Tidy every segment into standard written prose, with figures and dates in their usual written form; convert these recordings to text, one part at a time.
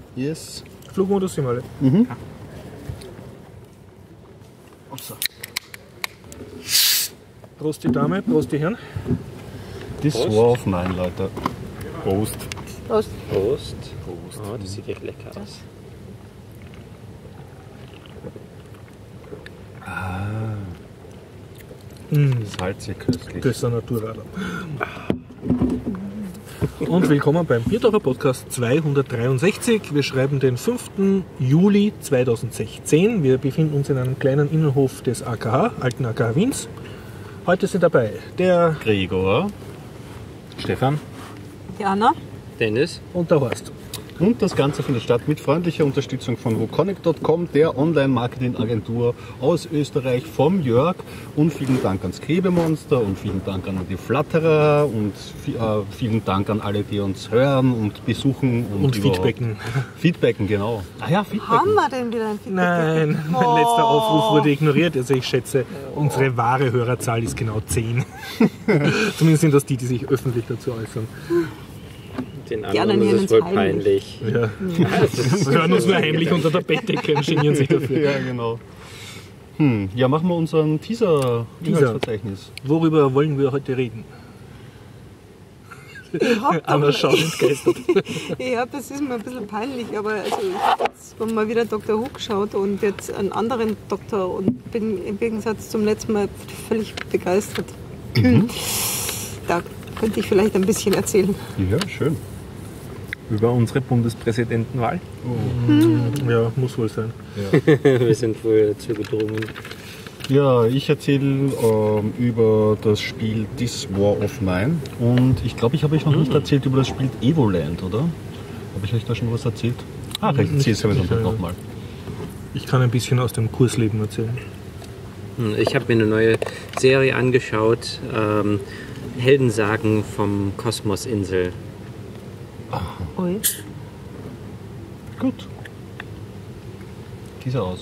Yes. Flugmodus sind wir alle. Mhm. Ja. Upsa. Prost die Dame, Prost die Herren. Das Prost. war auf 9, Leute. Prost. Prost. Prost. Prost. Oh, das sieht echt lecker aus. Salzig, köstlich. Das ist ein Naturradler. Und willkommen beim Biertaucher Podcast 263. Wir schreiben den 5. Juli 2016. Wir befinden uns in einem kleinen Innenhof des AKH, alten AKH Wiens. Heute sind dabei der Gregor. Stefan Jana. Dennis? und der Horst. Und das Ganze findet statt mit freundlicher Unterstützung von woconnect.com, der Online-Marketing-Agentur aus Österreich, vom Jörg. Und vielen Dank ans Klebemonster und vielen Dank an die Flatterer und vielen Dank an alle, die uns hören und besuchen. Und überhaupt Feedbacken. Feedbacken, genau. Ah ja, Feedbacken. Haben wir denn wieder ein Feedback? Nein, mein letzter Aufruf wurde ignoriert. Also ich schätze, unsere wahre Hörerzahl ist genau 10. Zumindest sind das die sich öffentlich dazu äußern. Den Die anderen anderen ist es nennen wohl es heimlich. peinlich. Ja. Sie hören uns nur heimlich unter der Bettdecke und genieren sich dafür. Ja, genau. Ja, machen wir unseren Teaser-Inhaltsverzeichnis. Worüber wollen wir heute reden? Anna schaut entgeistert. Ja, das ist mir ein bisschen peinlich, aber also ich habe jetzt mal wieder Dr. Who geschaut und jetzt einen anderen Doktor und bin im Gegensatz zum letzten Mal völlig begeistert. Da könnte ich vielleicht ein bisschen erzählen. Ja, schön. Über unsere Bundespräsidentenwahl? Ja, muss wohl sein. Wir sind wohl dazu gedrungen. Ja, ich erzähle über das Spiel This War of Mine und ich glaube, ich habe euch noch nicht erzählt über das Spiel Evoland, oder? Habe ich euch da schon was erzählt? Ach, ich erzähle es mir dann nochmal. Ich kann ein bisschen aus dem Kursleben erzählen. Ich habe mir eine neue Serie angeschaut. Heldensagen vom Kosmosinsel. Ui. Gut. Dieser aus.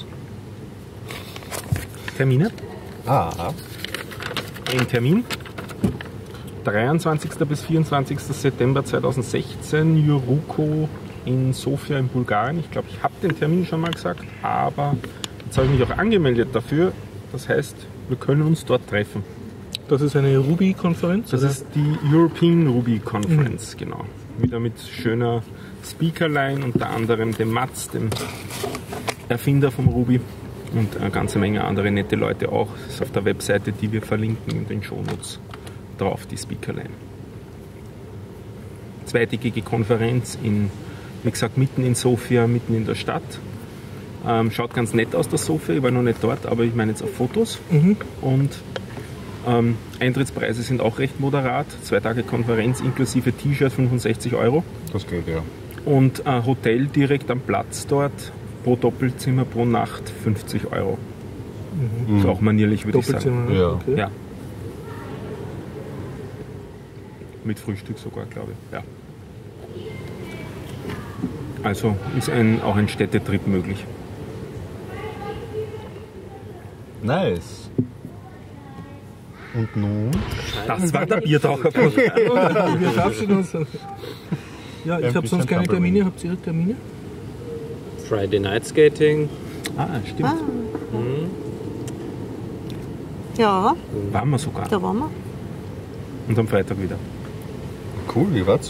Termine? Ah, Ein Termin. 23. bis 24. September 2016, Juruko in Sofia in Bulgarien. Ich glaube, ich habe den Termin schon mal gesagt, aber jetzt habe ich mich auch angemeldet dafür. Das heißt, wir können uns dort treffen. Das ist eine Ruby-Konferenz? Also Das ist die European Ruby Conference, genau. Wieder mit schöner Speakerline, unter anderem dem Mats, dem Erfinder vom Ruby, und eine ganze Menge andere nette Leute auch. Das ist auf der Webseite, die wir verlinken in den Shownotes drauf, die Speakerline. Zweitägige Konferenz wie gesagt, mitten in Sofia, mitten in der Stadt. Schaut ganz nett aus, der Sofia. Ich war noch nicht dort, aber ich meine jetzt auf Fotos. Und Eintrittspreise sind auch recht moderat. 2 Tage Konferenz inklusive T-Shirt 65 €. das geht ja. Und ein Hotel direkt am Platz dort, pro Doppelzimmer pro Nacht 50 €. Ist auch manierlich, würde ich sagen. Doppelzimmer, Ja. okay. Ja. Mit Frühstück sogar, glaube ich. Ja. Also ist auch ein Städtetrip möglich. Nice. Und nun? Das war der Biertaucher-Podcast. Wir verabschieden uns. Ja, ich habe sonst keine Termine. Habt ihr Termine? Friday Night Skating. Ah, stimmt. Ja, Waren wir sogar. da waren wir. Und am Freitag wieder. Cool, wie war's?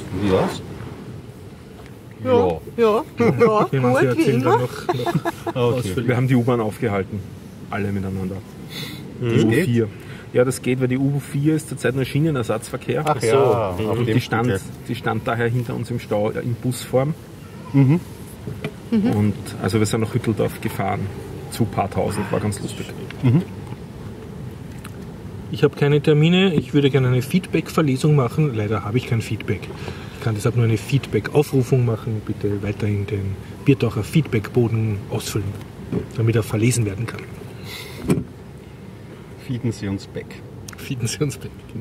Ja, Wir gut, wie erzählen immer. dann noch Okay. Wir haben die U-Bahn aufgehalten. Alle miteinander. Die Das geht? U4. Ja, das geht, weil die U4 ist zurzeit nur Schienenersatzverkehr. Ach ja, auf Und dem die stand daher hinter uns im Stau in Busform. Und also wir sind nach Hütteldorf gefahren. Zu Paarthausen, war ganz lustig. Ich habe keine Termine. Ich würde gerne eine Feedback-Verlesung machen. Leider habe ich kein Feedback. Ich kann deshalb nur eine Feedback-Aufrufung machen. Bitte weiterhin den Biertaucher Feedback-Boden ausfüllen, damit er verlesen werden kann. Feeden Sie uns back. Feeden Sie uns back, genau.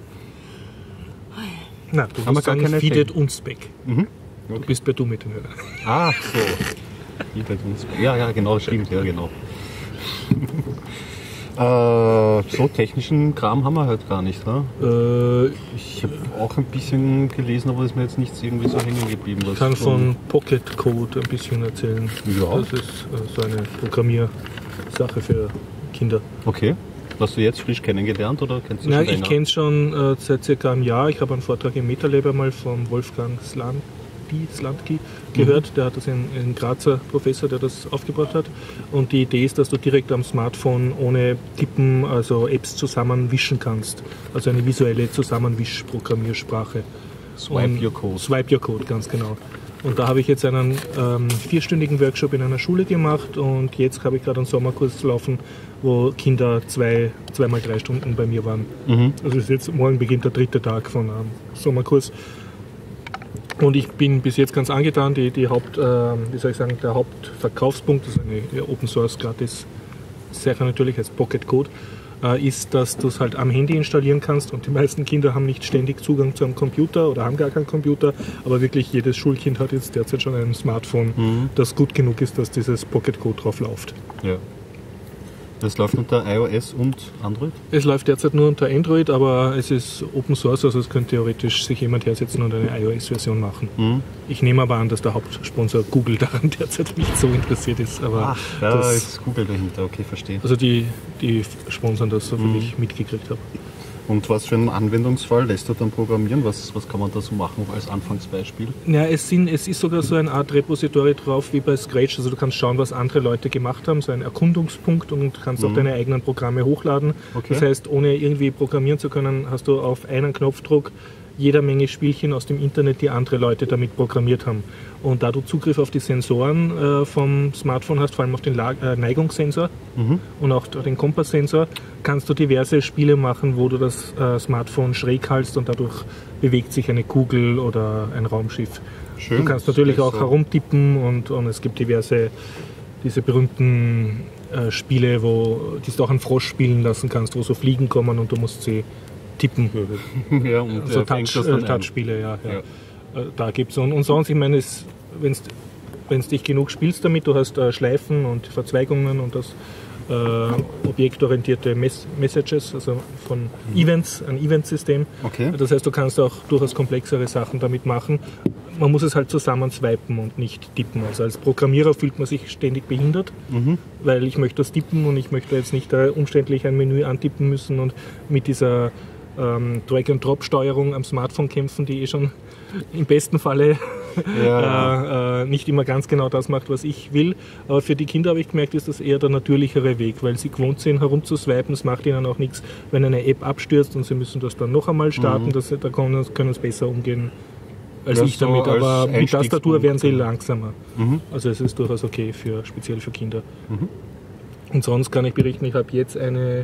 Na, du Haben musst wir gar sagen, keine feedet Themen? uns back. Okay. Du bist bei du mit den Hörern. Ah, so. Ja, genau, stimmt, ja, genau. So technischen Kram haben wir halt gar nicht. Ne? Ich habe auch ein bisschen gelesen, aber ist mir jetzt nicht irgendwie so hängen geblieben. Ich kann von Pocket Code ein bisschen erzählen. Ja. Das ist so eine Programmiersache für Kinder. Okay. Hast du jetzt frisch kennengelernt oder kennst du Ja, schon länger? ich kenne es schon seit circa einem Jahr. Ich habe einen Vortrag im MetaLab einmal vom Wolfgang Slandky gehört. Der hat das ein Grazer Professor, der das aufgebaut hat. Und die Idee ist, dass du direkt am Smartphone ohne Tippen, also Apps zusammenwischen kannst. Also eine visuelle Zusammenwisch-Programmiersprache. Swipe Your Code. Swipe Your Code, ganz genau. Und da habe ich jetzt einen 4-stündigen Workshop in einer Schule gemacht und jetzt habe ich gerade einen Sommerkurs laufen, wo Kinder 2x3 Stunden bei mir waren. Also ist jetzt, morgen beginnt der 3. Tag von einem Sommerkurs. Und ich bin bis jetzt ganz angetan. Der Hauptverkaufspunkt, das ist eine Open Source gratis Sache natürlich, als Pocket Code, ist, dass du es halt am Handy installieren kannst und die meisten Kinder haben nicht ständig Zugang zu einem Computer oder haben gar keinen Computer, aber wirklich jedes Schulkind hat jetzt derzeit schon ein Smartphone, das gut genug ist, dass dieses Pocket Code drauf läuft. Ja. Das läuft unter iOS und Android? Es läuft derzeit nur unter Android, aber es ist Open Source, also es könnte theoretisch sich jemand hersetzen und eine iOS-Version machen. Ich nehme aber an, dass der Hauptsponsor Google daran derzeit nicht so interessiert ist. Aber da ist Google dahinter, okay, verstehe. Also die sponsern das, so wie ich mitgekriegt habe. Und was für einen Anwendungsfall lässt du dann programmieren? Was kann man da so machen als Anfangsbeispiel? Ja, es ist sogar so eine Art Repository drauf wie bei Scratch. Also du kannst schauen, was andere Leute gemacht haben, so ein Erkundungspunkt und kannst auch deine eigenen Programme hochladen. Okay. Das heißt, ohne irgendwie programmieren zu können, hast du auf einen Knopfdruck jeder Menge Spielchen aus dem Internet, die andere Leute damit programmiert haben. Und da du Zugriff auf die Sensoren vom Smartphone hast, vor allem auf den Neigungssensor und auch den Kompasssensor, kannst du diverse Spiele machen, wo du das Smartphone schräg hältst und dadurch bewegt sich eine Kugel oder ein Raumschiff. Schön, du kannst natürlich auch herumtippen und es gibt diese berühmten Spiele, wo du auch einen Frosch spielen lassen kannst, wo so Fliegen kommen und du musst sie tippen. Ja, und so Touchspiele, ja. Da gibt es und sonst, ich meine, wenn du dich genug spielst damit, du hast Schleifen und Verzweigungen und das objektorientierte Messages, also von Events, ein Event-System. Okay. Das heißt, du kannst auch durchaus komplexere Sachen damit machen. Man muss es halt zusammen swipen und nicht tippen. Also als Programmierer fühlt man sich ständig behindert, weil ich möchte das tippen und ich möchte jetzt nicht umständlich ein Menü antippen müssen und mit dieser Drag-and-Drop-Steuerung am Smartphone kämpfen, die schon im besten Falle nicht immer ganz genau das macht, was ich will. Aber für die Kinder habe ich gemerkt, ist das eher der natürlichere Weg, weil sie gewohnt sind, herumzuswipen. Es macht ihnen auch nichts, wenn eine App abstürzt und sie müssen das dann noch einmal starten. Da können sie besser umgehen als ich damit. Aber mit Tastatur werden sie langsamer. Also es ist durchaus okay, speziell für Kinder. Und sonst kann ich berichten, ich habe jetzt einen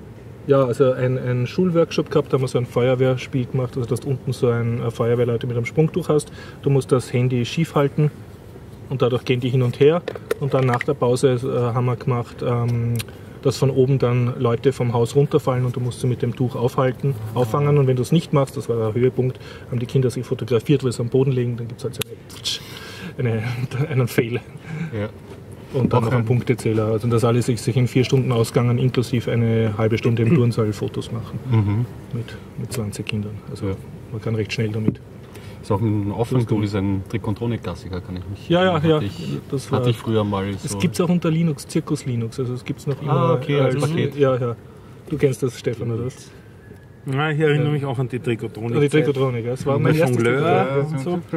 Schulworkshop gehabt, da haben wir so ein Feuerwehrspiel gemacht, also dass du unten so ein Feuerwehrleute mit einem Sprungtuch hast. Du musst das Handy schief halten und dadurch gehen die hin und her. Und dann nach der Pause haben wir gemacht, dass von oben dann Leute vom Haus runterfallen und du musst sie mit dem Tuch auffangen. Und wenn du es nicht machst, das war der Höhepunkt, haben die Kinder sich fotografiert, weil sie am Boden liegen, dann gibt es halt so einen Fail. Ja. Und dann noch einen Punktezähler. Also das alles ist sich in 4 Stunden ausgegangen, inklusive eine halbe Stunde im Turnsaal Fotos machen. Mit 20 Kindern. Also man kann recht schnell damit. Ist auch ein Offline-Tool, ist ein Trick-Contronic-Klassiker, kann ich mich. Ja. Das hatte ich früher mal. Es so. Gibt es auch unter Linux, Circus Linux. Also es gibt es noch immer. Okay, als Paket. Ja. Du kennst das, Stefan, oder was? Ja, ich erinnere mich auch an die Trikotronik. Die Trikotronik, das war mein erstes Jongleur und so.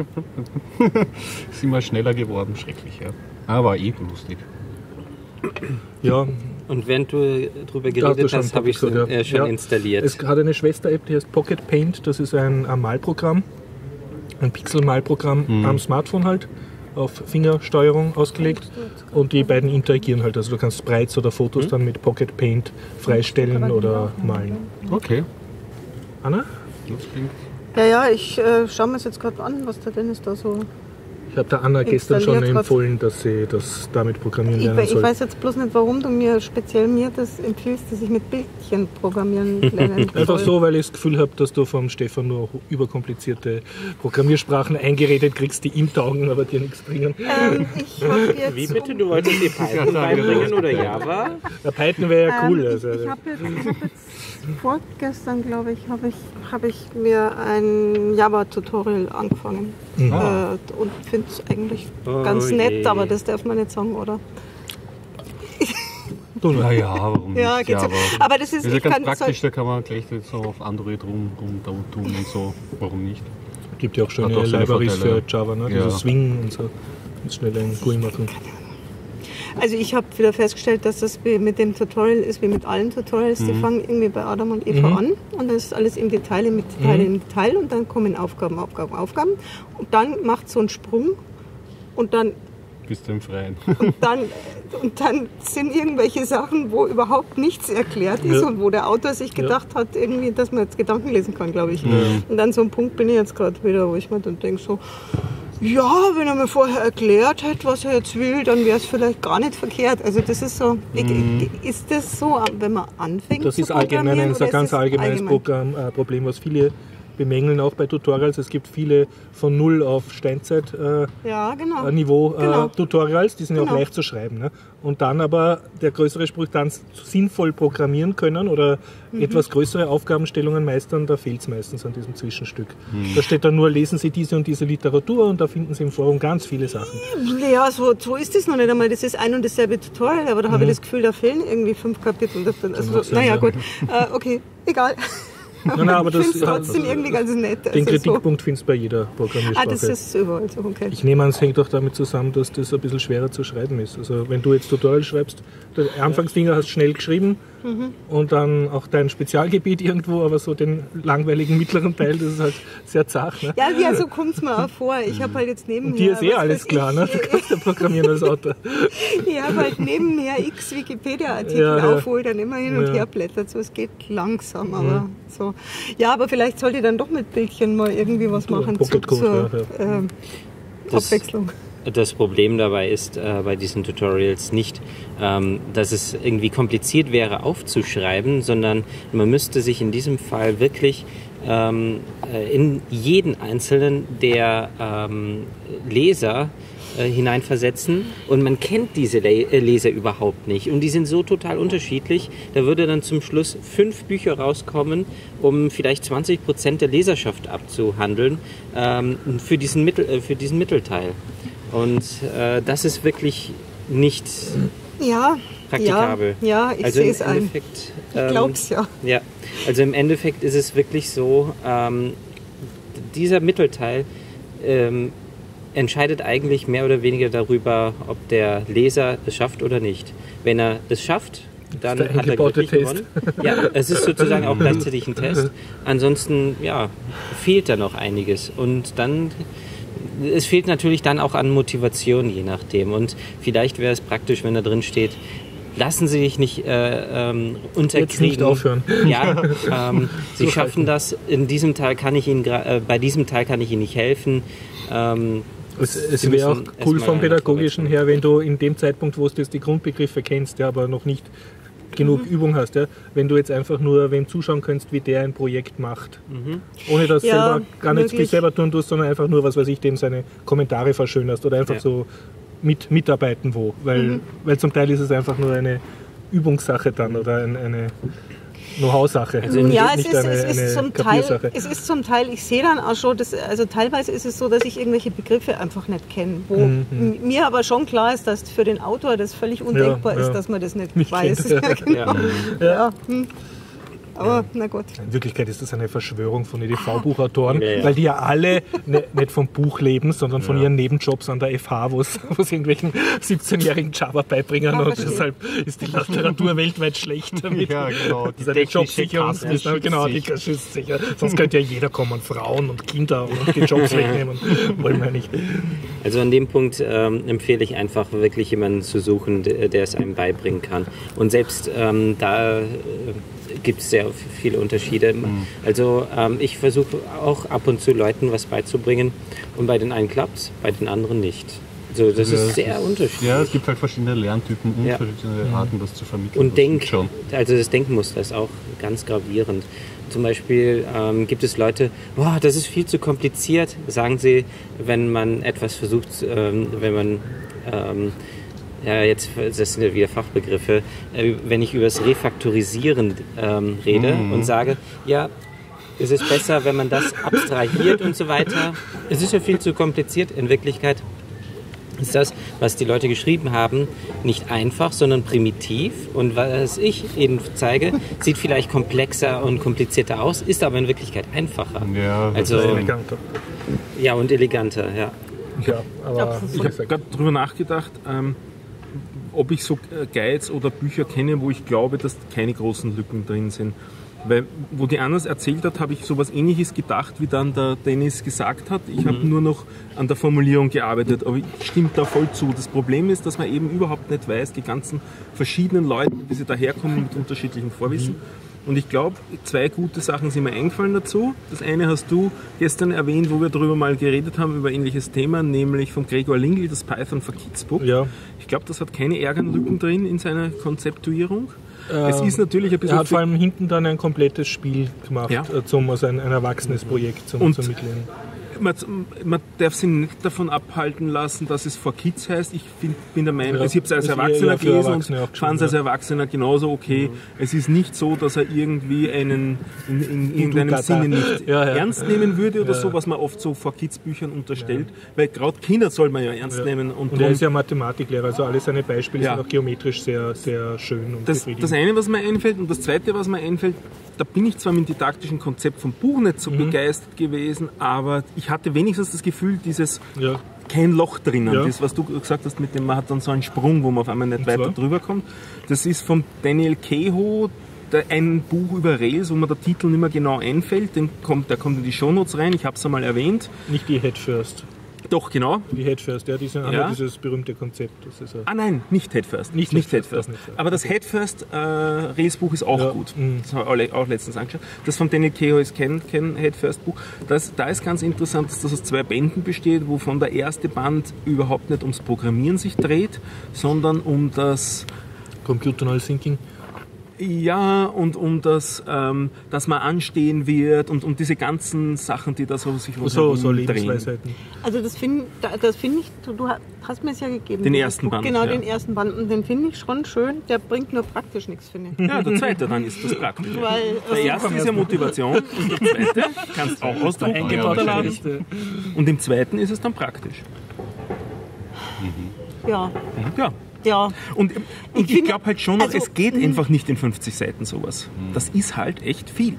Sind wir schneller geworden, schrecklich, ja. Aber lustig. Ja. Und während du darüber geredet hast, habe ich es schon installiert. Es hat eine Schwester-App, die heißt Pocket Paint. Das ist ein Malprogramm, ein Pixel-Malprogramm am Smartphone halt, auf Fingersteuerung ausgelegt. Und die beiden interagieren halt. Also du kannst Sprites oder Fotos dann mit Pocket Paint freistellen oder malen. Okay. Anna? Ja, ich schaue mir das jetzt gerade an, was der Dennis da so Ich habe der Anna gestern schon empfohlen, dass sie das damit programmieren lernen soll. Ich weiß jetzt bloß nicht, warum du mir das empfiehlst, dass ich mit Bildchen programmieren lernen soll. Einfach so, weil ich das Gefühl habe, dass du vom Stefan nur überkomplizierte Programmiersprachen eingeredet kriegst, die ihm taugen, aber dir nichts bringen. Ich jetzt wie bitte? Du wolltest dir Python beibringen oder Java? Ja, Python wäre ja cool. Ich habe jetzt vorgestern, glaube ich, habe ich mir ein Java-Tutorial angefangen. Und finde es eigentlich ganz nett, aber das darf man nicht sagen, oder? Naja, warum nicht? Ja, geht's aber das ist ja ganz praktisch, da kann man gleich so auf Android rum tun und so. Warum nicht? Gibt ja auch schöne Libraries für Java, ne? Ja. Also Swing und so. Und schnell ein GUI machen. Also ich habe wieder festgestellt, dass das mit dem Tutorial ist wie mit allen Tutorials. Die fangen irgendwie bei Adam und Eva an und das ist alles im Detail und dann kommen Aufgaben. Und dann macht so einen Sprung und dann bist du im Freien. Und dann sind irgendwelche Sachen, wo überhaupt nichts erklärt ist und wo der Autor sich gedacht hat, irgendwie, dass man jetzt Gedanken lesen kann, glaube ich. Und an so einem Punkt bin ich jetzt gerade wieder, wo ich mir dann denke so, ja, wenn er mir vorher erklärt hätte, was er jetzt will, dann wäre es vielleicht gar nicht verkehrt. Also das ist so, ist das so, wenn man anfängt das ist allgemein ein ganz allgemeines Problem, was viele bemängeln auch bei Tutorials. Es gibt viele von Null auf Steinzeit-Niveau Tutorials, die sind ja auch leicht zu schreiben. Ne? Und dann aber der größere Spruch, dann sinnvoll programmieren können oder etwas größere Aufgabenstellungen meistern, da fehlt es meistens an diesem Zwischenstück. Da steht dann nur, lesen Sie diese und diese Literatur und da finden Sie im Forum ganz viele Sachen. Ja, so ist es noch nicht einmal. Das ist ein und dasselbe Tutorial, aber da habe ich das Gefühl, da fehlen irgendwie 5 Kapitel. Gut. Okay, egal. Nein, aber das ist trotzdem irgendwie ganz nett. Den Kritikpunkt findest du bei jeder Programmiersprache. Das ist überall so, okay. Ich nehme an, es hängt auch damit zusammen, dass das ein bisschen schwerer zu schreiben ist. Also wenn du jetzt Tutorial schreibst, die Anfangsdinger hast du schnell geschrieben und dann auch dein Spezialgebiet irgendwo, aber so den langweiligen mittleren Teil, das ist halt sehr zart. Ne? Ja, so kommt es mir auch vor. Ich habe halt jetzt nebenher... Und dir ist alles klar, ne? Du kannst ja programmieren als Autor. Ich habe halt nebenher x Wikipedia-Artikel aufholt, dann immer hin und her blättert. So, es geht langsam, aber so. Ja, aber vielleicht sollte ich dann doch mit Bildchen mal irgendwie was machen zur Abwechslung. Das Problem dabei ist bei diesen Tutorials nicht, dass es irgendwie kompliziert wäre aufzuschreiben, sondern man müsste sich in diesem Fall wirklich in jeden einzelnen der Leser hineinversetzen und man kennt diese Leser überhaupt nicht und die sind so total unterschiedlich, da würde dann zum Schluss 5 Bücher rauskommen, um vielleicht 20% der Leserschaft abzuhandeln für diesen Mittelteil. Und das ist wirklich nicht praktikabel. Ja, ich sehe es ein. Ich glaube es ja. Also im Endeffekt ist es wirklich so, dieser Mittelteil entscheidet eigentlich mehr oder weniger darüber, ob der Leser es schafft oder nicht. Wenn er es schafft, dann hat er wirklich gewonnen. Ja, es ist sozusagen auch gleichzeitig ein Test. Ansonsten fehlt da noch einiges. Und dann es fehlt natürlich dann auch an Motivation, je nachdem. Und vielleicht wäre es praktisch, wenn da drin steht, lassen Sie sich nicht unterkriegen. Jetzt nicht aufhören. Ja, Sie schaffen das. In diesem Teil kann ich Ihnen bei diesem Teil kann ich Ihnen nicht helfen. Es wäre auch cool vom Pädagogischen her, wenn du in dem Zeitpunkt, wo du die Grundbegriffe kennst, aber noch nicht genug Übung hast, wenn du jetzt einfach nur wem zuschauen kannst, wie der ein Projekt macht. Ohne dass selber gar nichts selber tun tust, sondern einfach nur, was weiß ich, dem seine Kommentare verschönerst oder einfach so mitarbeiten weil zum Teil ist es einfach nur eine Übungssache dann oder eine Know-how-Sache. Also es ist zum Teil, ich sehe dann auch schon, also teilweise ist es so, dass ich irgendwelche Begriffe einfach nicht kenne, wo mir aber schon klar ist, dass für den Autor das völlig undenkbar ist, dass man das nicht weiß. Aber na gut. In Wirklichkeit ist das eine Verschwörung von EDV-Buchautoren, weil die ja alle nicht vom Buch leben, sondern von ihren Nebenjobs an der FH, wo es irgendwelchen 17-jährigen Java beibringen und deshalb ist die Literatur weltweit schlecht damit. Ja, genau. Die Jobsicherungswissenschaft, die schützt sicher. Sonst könnte ja jeder kommen, Frauen und Kinder und die Jobs wegnehmen. Wollen wir nicht. Also an dem Punkt empfehle ich einfach wirklich jemanden zu suchen, der es einem beibringen kann. Und selbst da gibt es sehr viele Unterschiede. Also ich versuche auch ab und zu Leuten was beizubringen und bei den einen klappt es, bei den anderen nicht. Also das ist sehr unterschiedlich. Ja, es gibt halt verschiedene Lerntypen und verschiedene Arten, das zu vermitteln. Und also das Denkmuster ist auch ganz gravierend. Zum Beispiel gibt es Leute, das ist viel zu kompliziert, sagen sie, wenn man etwas versucht, wenn man, jetzt das sind ja wieder Fachbegriffe, wenn ich über das Refaktorisieren rede und sage, es ist besser, wenn man das abstrahiert und so weiter. Es ist ja viel zu kompliziert. In Wirklichkeit ist das, was die Leute geschrieben haben, nicht einfach, sondern primitiv. Und was ich eben zeige, sieht vielleicht komplexer und komplizierter aus, ist aber in Wirklichkeit einfacher. Ja, also eleganter. Ja, und eleganter, ja. Ja, aber ich habe gerade drüber nachgedacht, ob ich so Guides oder Bücher kenne, wo ich glaube, dass keine großen Lücken drin sind. Weil, wo die Anders erzählt hat, habe ich sowas Ähnliches gedacht, wie dann der Dennis gesagt hat. Ich habe nur noch an der Formulierung gearbeitet, aber ich stimme da voll zu. Das Problem ist, dass man eben überhaupt nicht weiß, die ganzen verschiedenen Leute, wie sie daherkommen mit unterschiedlichem Vorwissen. Und ich glaube, 2 gute Sachen sind mir eingefallen dazu. Das eine hast du gestern erwähnt, wo wir darüber mal geredet haben, über ein ähnliches Thema, nämlich von Gregor Lingle, das Python for Kids Book. Ja. Ich glaube, das hat keine Ärgerlücken drin in seiner Konzeptuierung. Es ist natürlich ein bisschen... Er hat vor allem hinten dann ein komplettes Spiel gemacht, also ein erwachsenes Projekt zum Mitlesen. Man darf sich nicht davon abhalten lassen, dass es for Kids heißt. Ich bin der Meinung, ich habe es als Erwachsener gelesen und fand es als Erwachsener genauso okay. Es ist nicht so, dass er irgendwie einen in irgendeinem Sinne nicht ernst nehmen würde oder so, was man oft so for Kids Büchern unterstellt, weil gerade Kinder soll man ja ernst nehmen. Und er ist ja Mathematiklehrer, also alle seine Beispiele sind auch geometrisch sehr, sehr schön und befriedigend. Das eine, was mir einfällt, und das zweite, was mir einfällt, da bin ich zwar mit dem didaktischen Konzept vom Buch nicht so begeistert gewesen, aber ich hatte wenigstens das Gefühl, dieses kein Loch drinnen, das, was du gesagt hast, mit dem man hat dann so einen Sprung, wo man auf einmal nicht weiter drüber kommt. Das ist von Daniel Kehoe, ein Buch über Rails, wo mir der Titel nicht mehr genau einfällt. Der kommt in die Shownotes rein, ich habe es einmal erwähnt. Nicht die Head First. Doch, genau. Die Head First, dieses berühmte Konzept. Das ist nein, nicht Head First. Nicht Head First. Aber das Head First Rails-Buch ist auch gut. Das haben wir auch letztens angeschaut. Das von Daniel Kehoe ist kein Head First Buch. Da ist ganz interessant, dass das aus 2 Bänden besteht, wovon der erste Band überhaupt nicht ums Programmieren sich dreht, sondern um das Computational Thinking. Ja, und um das, dass man anstehen wird und um diese ganzen Sachen, die da so sich so Lebensweisheiten. Also das finde ich, du hast mir es ja gegeben. Den ersten Band. Genau, den ersten Band. Und den finde ich schon schön. Der bringt nur praktisch nichts, finde ich. Ja, der zweite dann ist das praktisch. Der erste ist ja Motivation und der zweite kannst auch ausdrucken. Und im zweiten ist es dann praktisch. Ja. Ja. Und ich glaube halt schon, es geht einfach nicht in 50 Seiten sowas. Das ist halt echt viel.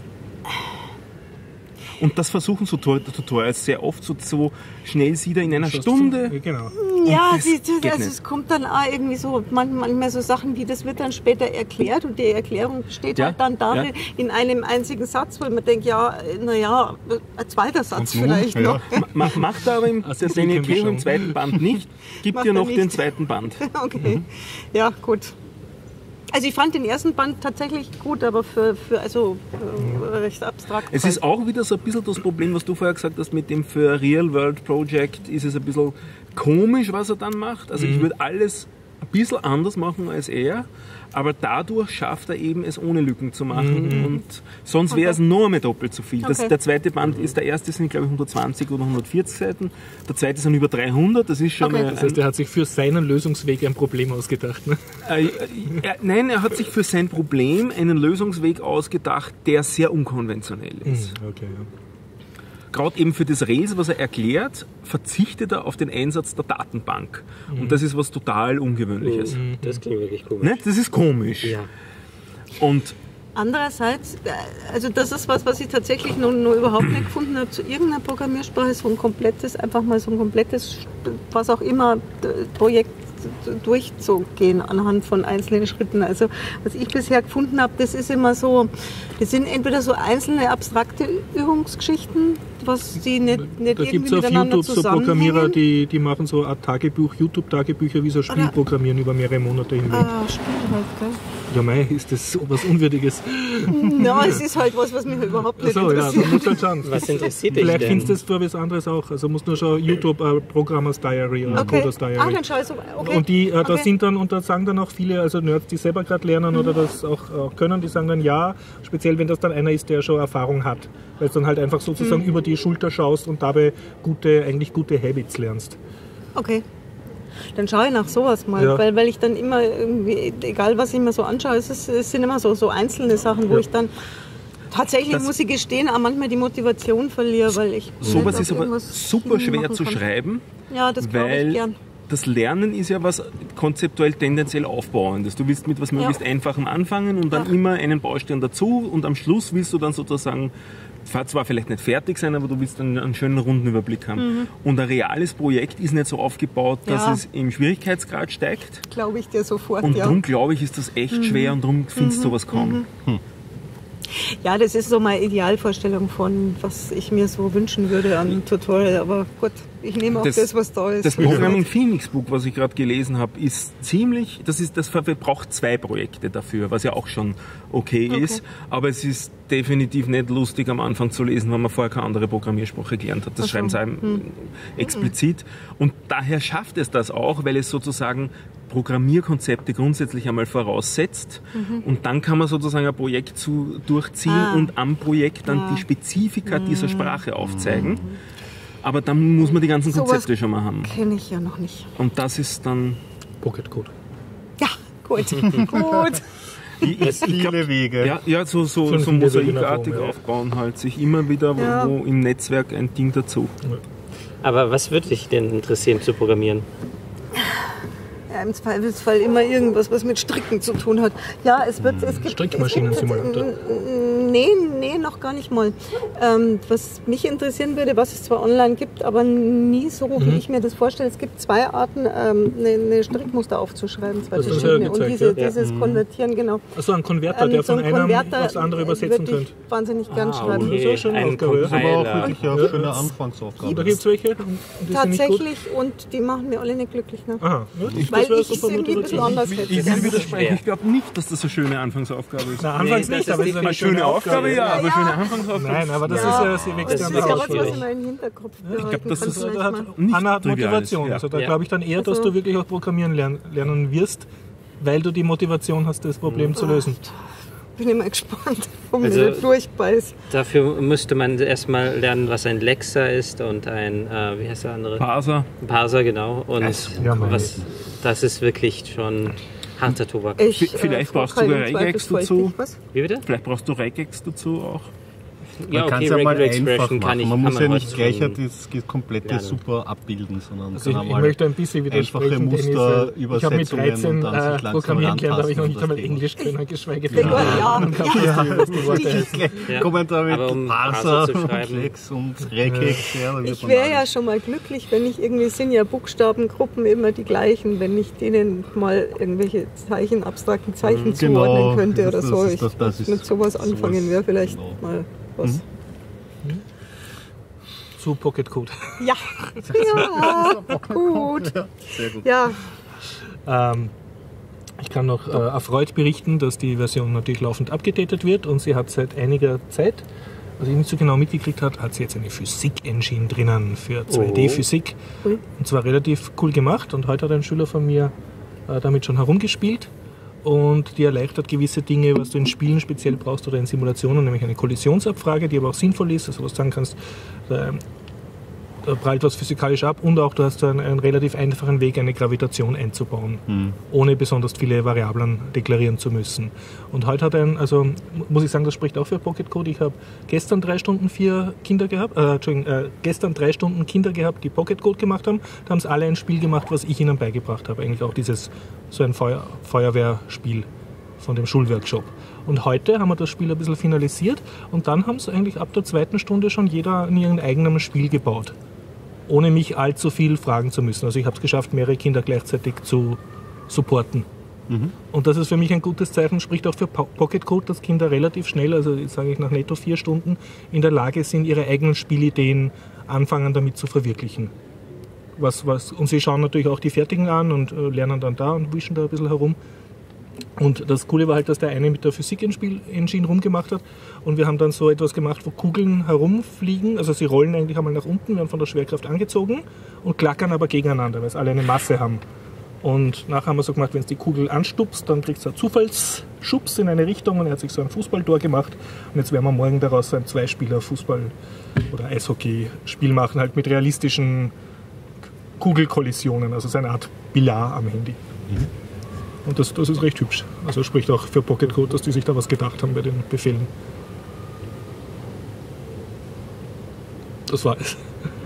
Und das versuchen so Tutorials sehr oft so schnell sie da in einer Stunde. Genau. Ja, es kommt dann auch irgendwie so, manchmal so Sachen wie, das wird dann später erklärt und die Erklärung steht halt dann da in einem einzigen Satz, wo man denkt, ein zweiter Satz vielleicht noch. Macht aber im zweiten Band nicht, gibt dir noch den zweiten Band. Okay, ja gut. Also ich fand den ersten Band tatsächlich gut, aber für recht abstrakt. Es ist auch wieder so ein bisschen das Problem, was du vorher gesagt hast, mit dem für Real World Project ist es ein bisschen komisch, was er dann macht. Also ich würde alles ein bisschen anders machen als er, aber dadurch schafft er eben, es ohne Lücken zu machen und sonst wäre es noch einmal doppelt so viel. Der zweite Band ist, der erste sind glaube ich 120 oder 140 Seiten, der zweite sind über 300, das ist schon... Das heißt, er hat sich für seinen Lösungsweg ein Problem ausgedacht, ne? Nein, er hat sich für sein Problem einen Lösungsweg ausgedacht, der sehr unkonventionell ist. Okay, ja. Gerade eben für das Rails, was er erklärt, verzichtet er auf den Einsatz der Datenbank. Und das ist was total Ungewöhnliches. Das klingt wirklich komisch. Ne? Das ist komisch. Ja. Und andererseits, also das ist was ich tatsächlich noch überhaupt nicht gefunden habe, zu irgendeiner Programmiersprache, so ein komplettes, was auch immer, Projekt durchzugehen anhand von einzelnen Schritten. Also was ich bisher gefunden habe, das ist immer so, das sind entweder so einzelne abstrakte Übungsgeschichten, was die nicht da irgendwie gibt's auf miteinander YouTube so Programmierer, die machen so eine YouTube-Tagebücher, wie so Spielprogrammieren über mehrere Monate hinweg. Spiel halt, gell? Ja, mei, ist das so was Unwürdiges? Ja, es ist halt was mich überhaupt nicht so, interessiert. Ja, musst halt schauen. Was interessiert dich Vielleicht denn? findest du es für was anderes auch. Also musst nur schauen, YouTube, Programmers Diary oder Okay. Coders Diary. Dann schau ich so. Okay. Und die, da Okay. sind dann, und da sagen dann auch viele, also Nerds, die selber gerade lernen oder das auch können, die sagen dann ja, speziell wenn das dann einer ist, der schon Erfahrung hat. Weil du dann halt einfach sozusagen über die Schulter schaust und dabei eigentlich gute Habits lernst. Okay. Dann schaue ich nach sowas mal, Ja. weil ich dann immer irgendwie, egal was ich mir so anschaue, es sind immer so einzelne Sachen, wo ich dann tatsächlich, muss ich gestehen, auch manchmal die Motivation verliere, weil ich... Sowas nicht ist auf aber irgendwas super schwer machen zu kann. schreiben, Ja, das glaube ich weil gern. das Lernen ist ja was konzeptuell tendenziell Aufbauendes. Du willst mit was möglichst Einfachem anfangen und dann immer einen Baustein dazu und am Schluss willst du dann sozusagen zwar vielleicht nicht fertig sein, aber du willst dann einen schönen runden Überblick haben. Und ein reales Projekt ist nicht so aufgebaut, dass es im Schwierigkeitsgrad steigt. Glaube ich dir sofort, Und ja. darum glaube ich, ist das echt schwer und darum findest du sowas kaum. Ja, das ist so meine Idealvorstellung von, was ich mir so wünschen würde an Tutorial. Aber gut, ich nehme auch das was da ist. Das Programming Phoenix Book, was ich gerade gelesen habe, ist ziemlich, das braucht 2 Projekte dafür, was ja auch schon okay ist. Aber es ist definitiv nicht lustig am Anfang zu lesen, wenn man vorher keine andere Programmiersprache gelernt hat. Das schreiben sie einem explizit. Und daher schafft es das auch, weil es sozusagen Programmierkonzepte grundsätzlich einmal voraussetzt und dann kann man sozusagen ein Projekt durchziehen und am Projekt dann die Spezifika dieser Sprache aufzeigen. Aber dann muss man die ganzen Konzepte schon mal haben. Kenne ich ja noch nicht. Und das ist dann... Pocket Code. Ja, gut. Gut. Viele Wege. Ja, so Wege mosaikartig nach oben, aufbauen halt. Sich immer wieder wo im Netzwerk ein Ding dazu. Aber was würde dich denn interessieren zu programmieren? Ja, im Zweifelsfall immer irgendwas, was mit Stricken zu tun hat. Ja, es gibt... Strickmaschinen-Simulator. Nee, noch gar nicht mal. Was mich interessieren würde, was es zwar online gibt, aber nie so, wie ich mir das vorstelle. Es gibt 2 Arten, eine Strickmuster aufzuschreiben, 2 Das hast du verschiedene. ja Und gezeigt, dieses Konvertieren, genau. Achso, ein Konverter, der So von ein einem Konverter aufs andere übersetzen würde könnte. ich wahnsinnig gern schreiben. okay. So schön Ein Aufgabe, ja. Das ist aber auch Compiler. wirklich eine schöne Anfangsaufgabe. Da gibt es welche? Und die sind nicht gut? Tatsächlich, und die machen mir alle nicht glücklich. Ne? Aha, ja, Weil das wäre ich es irgendwie ein bisschen anders hätte. Ich will widersprechen, ich glaube nicht, dass das eine schöne Anfangsaufgabe ist. Na, anfangs Nee, das nicht, ist aber es ist eine definitiv schöne Aufgabe. ja, aber Ja. schöne Anfangsaufgabe. Nein, aber das ist ja, sie wächst Das ja ist nach ja aus. was, was ich mal im Hinterkopf behalten glaub, das kann ist- vielleicht Da hat, mal. Nicht Anna hat trivial Motivation. ist, ja. Also da Ja. glaube ich dann eher, dass du wirklich auch programmieren lernen wirst, weil du die Motivation hast, das Problem zu lösen. Bin ich mal gespannt, ob Also- mir nicht durchbeißt. Dafür müsste man erstmal lernen, was ein Lexer ist und ein, wie heißt der andere? Parser. Parser, genau. Und Ja, meine das ist wirklich schon harter Tobak. Vielleicht brauchst du frage sogar im Regex Zweifelsfall dazu. dich was. Wie bitte? Vielleicht brauchst du Regex dazu auch. Ja, Man kann okay, es ja mal Regular einfach Expression machen. kann Man muss ja heute nicht gleich schon das komplette lernen. super abbilden, sondern Also kann ich einmal möchte ein bisschen widersprechen, einfache Dennis, Muster, weil ich habe mit Übersetzungen 13 und dann sich langsam programmieren gelernt, habe ich noch rantasten nicht und einmal das Englisch können, geschweige Ja, denn was die Worte heißen. Ja. Kommentar mit Aber um Parser Parser zu und schreiben- Lex und Regex. Ja, da wird Ich man wäre ja alles. schon mal glücklich, wenn ich irgendwie, sind ja Buchstabengruppen immer die gleichen, wenn ich denen mal irgendwelche Zeichen, abstrakten Zeichen Genau, zuordnen könnte oder das so. ist- das ist Mit sowas anfangen wäre vielleicht genau. mal was. Zu Pocket Code. Ja, ja, gut. Sehr gut. Ja, Ich kann noch erfreut berichten, dass die Version natürlich laufend abgedatet wird und sie hat seit einiger Zeit, was ich nicht so genau mitgekriegt habe, hat sie jetzt eine Physik-Engine drinnen für 2D-Physik. Und zwar relativ cool gemacht und heute hat ein Schüler von mir damit schon herumgespielt und die erleichtert gewisse Dinge, was du in Spielen speziell brauchst oder in Simulationen, nämlich eine Kollisionsabfrage, die aber auch sinnvoll ist, also was du sagen kannst, da prallt was physikalisch ab und auch du hast einen relativ einfachen Weg, eine Gravitation einzubauen, ohne besonders viele Variablen deklarieren zu müssen. Und heute hat muss ich sagen, das spricht auch für Pocket Code. Ich habe gestern 3 Stunden Kinder gehabt, die Pocket Code gemacht haben. Da haben sie alle ein Spiel gemacht, was ich ihnen beigebracht habe. Eigentlich auch so ein Feuerwehrspiel von dem Schulworkshop. Und heute haben wir das Spiel ein bisschen finalisiert und dann haben sie eigentlich ab der 2. Stunde schon jeder in ihrem eigenen Spiel gebaut, ohne mich allzu viel fragen zu müssen. Also ich habe es geschafft, mehrere Kinder gleichzeitig zu supporten. Und das ist für mich ein gutes Zeichen, spricht auch für Pocket Code, dass Kinder relativ schnell, also jetzt sage ich nach netto 4 Stunden, in der Lage sind, ihre eigenen Spielideen anfangen damit zu verwirklichen. Und sie schauen natürlich auch die fertigen an und lernen dann da und wischen da ein bisschen herum. Und das Coole war halt, dass der eine mit der Physik-Engine rumgemacht hat und wir haben dann so etwas gemacht, wo Kugeln herumfliegen, also sie rollen eigentlich einmal nach unten, werden von der Schwerkraft angezogen und klackern aber gegeneinander, weil sie alle eine Masse haben. Und nachher haben wir so gemacht, wenn es die Kugel anstupst, dann kriegt es einen Zufallsschubs in eine Richtung und er hat sich so ein Fußballtor gemacht. Und jetzt werden wir morgen daraus so ein Zweispieler-Fußball- oder Eishockey-Spiel machen, halt mit realistischen Kugelkollisionen, also so eine Art Billard am Handy. Und das ist recht hübsch. Also spricht auch für Pocket Code, dass die sich da was gedacht haben bei den Befehlen. Das war es.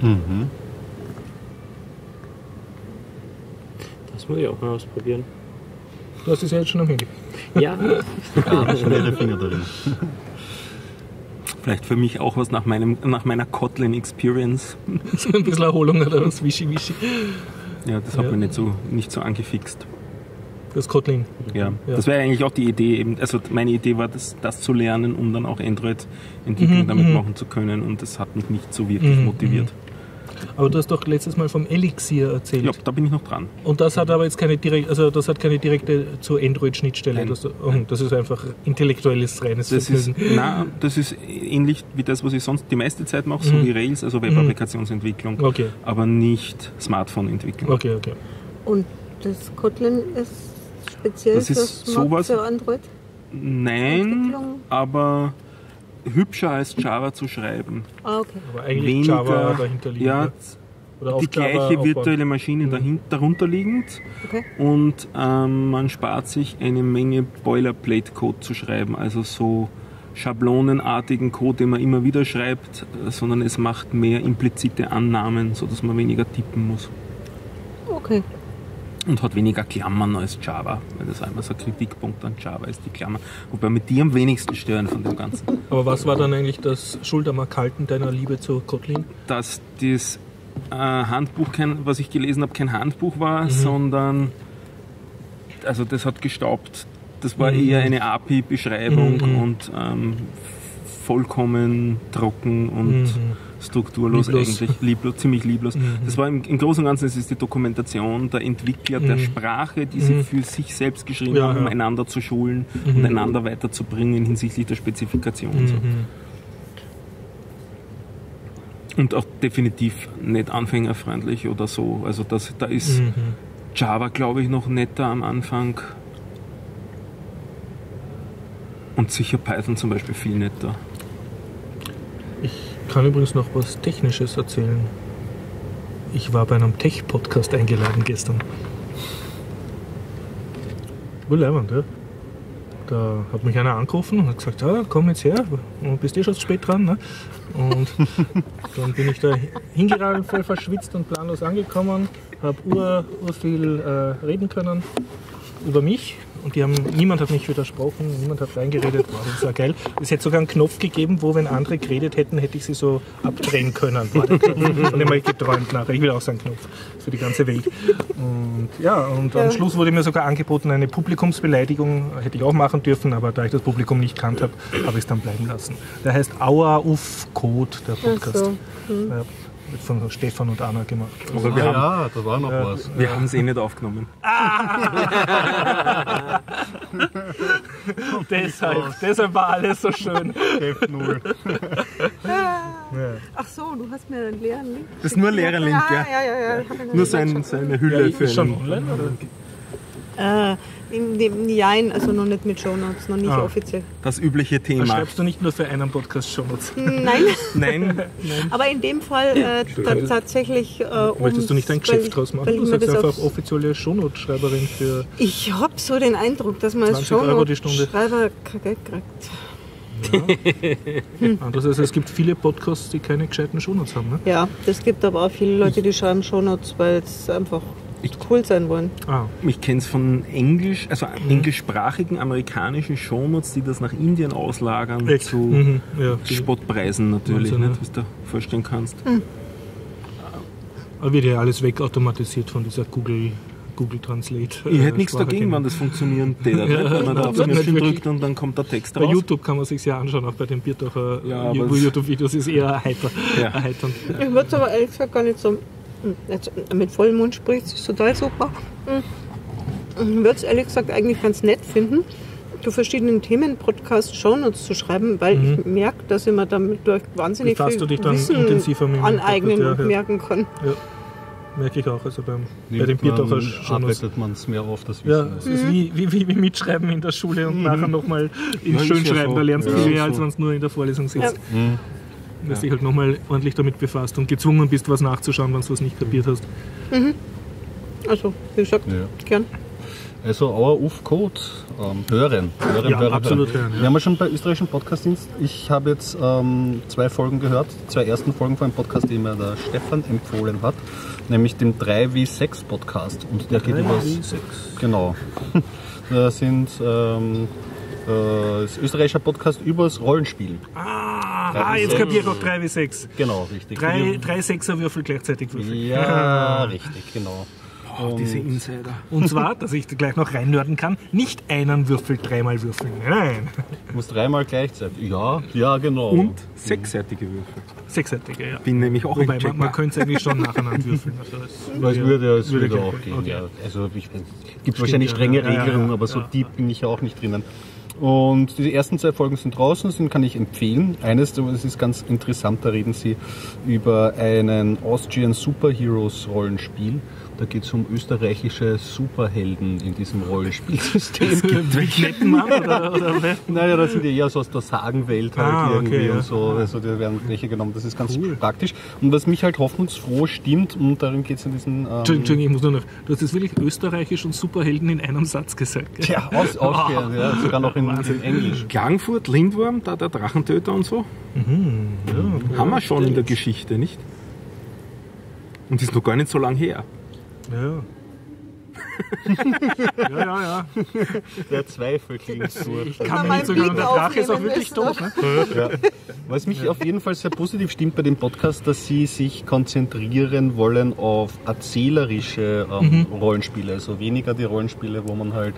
Das muss ich auch mal ausprobieren. Das ist ja jetzt schon am Handy. Ja. Schon ihre Finger drin. Vielleicht für mich auch was nach meiner Kotlin-Experience. So ein bisschen Erholung oder was, Wischi-Wischi. Ja, das hat mich nicht so angefixt. Das Kotlin. Ja, das wäre eigentlich auch die Idee. Eben, also meine Idee war, das zu lernen, um dann auch Android-Entwicklung damit machen zu können. Und das hat mich nicht so wirklich motiviert. Aber du hast doch letztes Mal vom Elixir erzählt. Ja, da bin ich noch dran. Und das hat aber jetzt keine direkte zur Android-Schnittstelle. Das ist einfach intellektuelles, reines Vergnügen. Das ist ähnlich wie das, was ich sonst die meiste Zeit mache, so wie Rails, also Web-Applikationsentwicklung, aber nicht Smartphone-Entwicklung. Okay. Und das Kotlin ist speziell für Android? Nein, aber hübscher als Java zu schreiben. Ah, okay. Aber eigentlich Java dahinter liegend. Ja, oder die gleiche virtuelle Maschine darunter liegend. Okay. Und man spart sich eine Menge Boilerplate-Code zu schreiben, also so schablonenartigen Code, den man immer wieder schreibt, sondern es macht mehr implizite Annahmen, sodass man weniger tippen muss. Okay. Und hat weniger Klammern als Java, weil das einmal so ein Kritikpunkt an Java ist, die Klammern. Wobei mit die am wenigsten stören von dem Ganzen. Aber was war dann eigentlich das Schultermark-Halten deiner Liebe zu Kotlin? Dass das Handbuch, was ich gelesen habe, kein Handbuch war, sondern also das hat gestaubt. Das war eher eine API-Beschreibung und vollkommen trocken und strukturlos eigentlich, ziemlich lieblos. Das war im Großen und Ganzen, es ist die Dokumentation der Entwickler der Sprache, die sie für sich selbst geschrieben haben, um einander zu schulen und einander weiterzubringen hinsichtlich der Spezifikation. So. Und auch definitiv nicht anfängerfreundlich oder so. Also da ist Java, glaube ich, noch netter am Anfang. Und sicher Python zum Beispiel viel netter. Ich kann übrigens noch was Technisches erzählen. Ich war bei einem Tech-Podcast eingeladen gestern. Wohl leibend, ja. Da hat mich einer angerufen und hat gesagt, ja, komm jetzt her, du bist schon spät dran. Ne? Und dann bin ich da hingeradelt, voll verschwitzt und planlos angekommen, habe viel reden können über mich. Und niemand hat mich widersprochen, niemand hat reingeredet, wow, das war geil. Es hätte sogar einen Knopf gegeben, wo, wenn andere geredet hätten, hätte ich sie so abdrehen können. Von dem habe ich geträumt nachher. Ich will auch so einen Knopf für die ganze Welt. Und am Schluss wurde mir sogar angeboten, eine Publikumsbeleidigung hätte ich auch machen dürfen, aber da ich das Publikum nicht kannt habe, habe ich es dann bleiben lassen. Der heißt Aua Uff Code, der Podcast. Wird von Stefan und Anna gemacht. Also da war noch was. Wir haben es nicht aufgenommen. Deshalb war alles so schön. Heft 0. Ach so, du hast mir einen leeren Link. Das ist nur ein leerer Link, ja. Ja. Nur seine Hülle für schon online, oder? Nein, also noch nicht mit Shownotes, noch nicht offiziell. Das übliche Thema. Schreibst du nicht nur für einen Podcast Shownotes? Nein. Aber in dem Fall tatsächlich. Möchtest du nicht ein Geschäft draus machen? Du sagst einfach offizielle Shownote-Schreiberin für. Ich habe so den Eindruck, dass man als Shownote-Schreiber kein Geld kriegt. Ja. Das heißt, es gibt viele Podcasts, die keine gescheiten Shownotes haben, ne? Ja, es gibt aber auch viele Leute, die schreiben Shownotes, weil es einfach cool sein wollen. Ich kenne es von englischsprachigen amerikanischen Shownotes, die das nach Indien auslagern zu Spottpreisen natürlich, nicht, was du dir vorstellen kannst. Aber wird ja alles wegautomatisiert von dieser Google Translate. Ich hätte nichts dagegen, wenn das funktionieren würde. Wenn man da auf Knöpfchen drückt und dann kommt der Text raus. Bei YouTube kann man sich ja anschauen, auch bei den Bierdacher YouTube-Videos ist eher erheiternd. Ich würde es aber ehrlich gesagt gar nicht so. Jetzt mit vollem Mund spricht, ist total super. Ich würde es ehrlich gesagt eigentlich ganz nett finden, zu verschiedenen Themen Podcasts Shownotes zu schreiben, weil ich merke, dass ich mir damit durch wahnsinnig viel Wissen aneignen und merken kann. Ja. Merke ich auch, also bei den Biertaucher arbeitet man es mehr auf das Wissen. Ja, es ist wie Mitschreiben in der Schule und nachher nochmal ins Schönschreiben, so. Da lernst du viel mehr, als wenn du nur in der Vorlesung sitzt. Du hast dich halt nochmal ordentlich damit befasst und gezwungen bist, was nachzuschauen, wenn du was nicht kapiert hast. Also, wie gesagt, gern. Also Our UF Code hören. Absolut hören. Wir haben ja schon bei österreichischen Podcastdienst. Ich habe jetzt 2 Folgen gehört, 2 ersten Folgen von einem Podcast, den mir der Stefan empfohlen hat, nämlich dem 3W6 Podcast. Und der geht über genau. Da sind das österreichische Podcast übers Rollenspiel. Jetzt kapiere ich auch 3W6. Genau, richtig. 3 Sechserwürfel gleichzeitig würfeln. Ja, richtig, genau. Diese Insider. Und zwar, dass ich gleich noch reinnörden kann, nicht einen Würfel 3-mal würfeln. Nein. Du musst 3-mal gleichzeitig. Ja, genau. Und 6-seitige Würfel. 6-seitige, ja. Bin nämlich auch Wobei, man könnte es eigentlich schon nacheinander würfeln. Also es würde auch gehen. Okay. Ja. Also es gibt wahrscheinlich strenge Regelungen, aber so deep bin ich ja auch nicht drinnen. Und die ersten 2 Folgen sind draußen, den kann ich empfehlen. Eines, das ist ganz interessant, da reden sie über einen Austrian Superheroes Rollenspiel. Da geht es um österreichische Superhelden in diesem Rollenspielsystem. Knettenmann oder Naja, das sind ja eher so aus der Sagenwelt halt irgendwie und so. Also da werden welche genommen. Das ist ganz praktisch. Und was mich halt hoffnungsfroh stimmt, und darin geht es in diesen... Entschuldigung, ich muss nur noch... Du hast jetzt wirklich österreichisch und Superhelden in einem Satz gesagt. Ja, ausgehend, ja, sogar noch in Englisch. Klagenfurt, Lindwurm, da der Drachentöter und so. Haben wir schon in der Geschichte, nicht? Und ist noch gar nicht so lang her. Ja. Ja. Der Zweifel klingt durch. Ich kann mir nicht sogar, der Drache ist auch wirklich tot. Ne? Ja. Was mich auf jeden Fall sehr positiv stimmt bei dem Podcast, dass sie sich konzentrieren wollen auf erzählerische Rollenspiele. Also weniger die Rollenspiele, wo man halt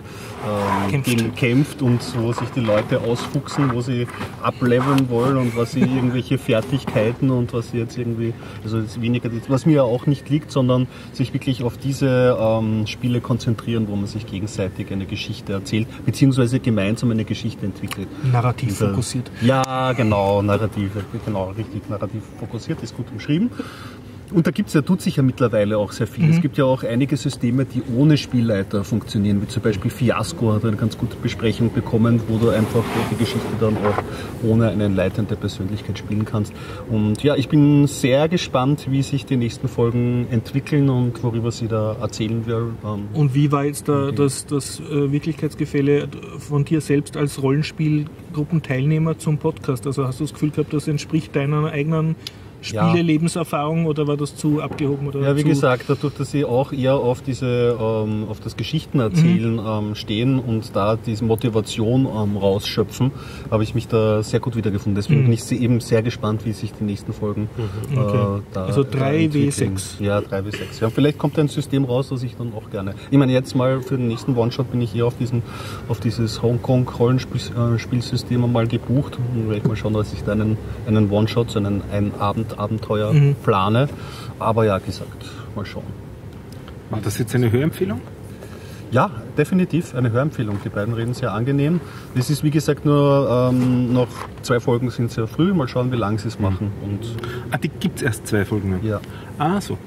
kämpft und wo sich die Leute ausfuchsen, wo sie ableveln wollen und was sie irgendwelche Fertigkeiten und was sie jetzt irgendwie, also weniger, was mir auch nicht liegt, sondern sich wirklich auf diese Spiele konzentrieren, wo man sich gegenseitig eine Geschichte erzählt, beziehungsweise gemeinsam eine Geschichte entwickelt. Narrativ fokussiert. Ja, genau, narrativ fokussiert, ist gut umschrieben. Und da tut sich ja mittlerweile auch sehr viel. Es gibt ja auch einige Systeme, die ohne Spielleiter funktionieren, wie zum Beispiel Fiasco hat eine ganz gute Besprechung bekommen, wo du einfach die Geschichte dann auch ohne eine leitende Persönlichkeit spielen kannst. Und ja, ich bin sehr gespannt, wie sich die nächsten Folgen entwickeln und worüber sie da erzählen will. Und wie war jetzt das Wirklichkeitsgefälle von dir selbst als Rollenspielgruppenteilnehmer zum Podcast? Also hast du das Gefühl gehabt, das entspricht deiner eigenen Lebenserfahrung oder war das zu abgehoben? Oder ja, wie gesagt, dadurch, dass sie auch eher auf auf das Geschichtenerzählen stehen und da diese Motivation rausschöpfen, habe ich mich da sehr gut wiedergefunden. Deswegen bin ich eben sehr gespannt, wie sich die nächsten Folgen da also 3W6. Ja, 3W6. Ja, vielleicht kommt ein System raus, das ich dann auch gerne... Ich meine, jetzt mal für den nächsten One-Shot bin ich eher auf dieses Hongkong-Rollenspielsystem einmal gebucht und werde ich mal schauen, dass ich da einen One-Shot, so einen Abenteuer plane. Aber ja, gesagt, mal schauen. War das jetzt eine Hörempfehlung? Ja, definitiv eine Hörempfehlung. Die beiden reden sehr angenehm. Das ist, wie gesagt, nur noch 2 Folgen sind sehr früh. Mal schauen, wie lange sie es machen. Die gibt es erst 2 Folgen? Ja. So.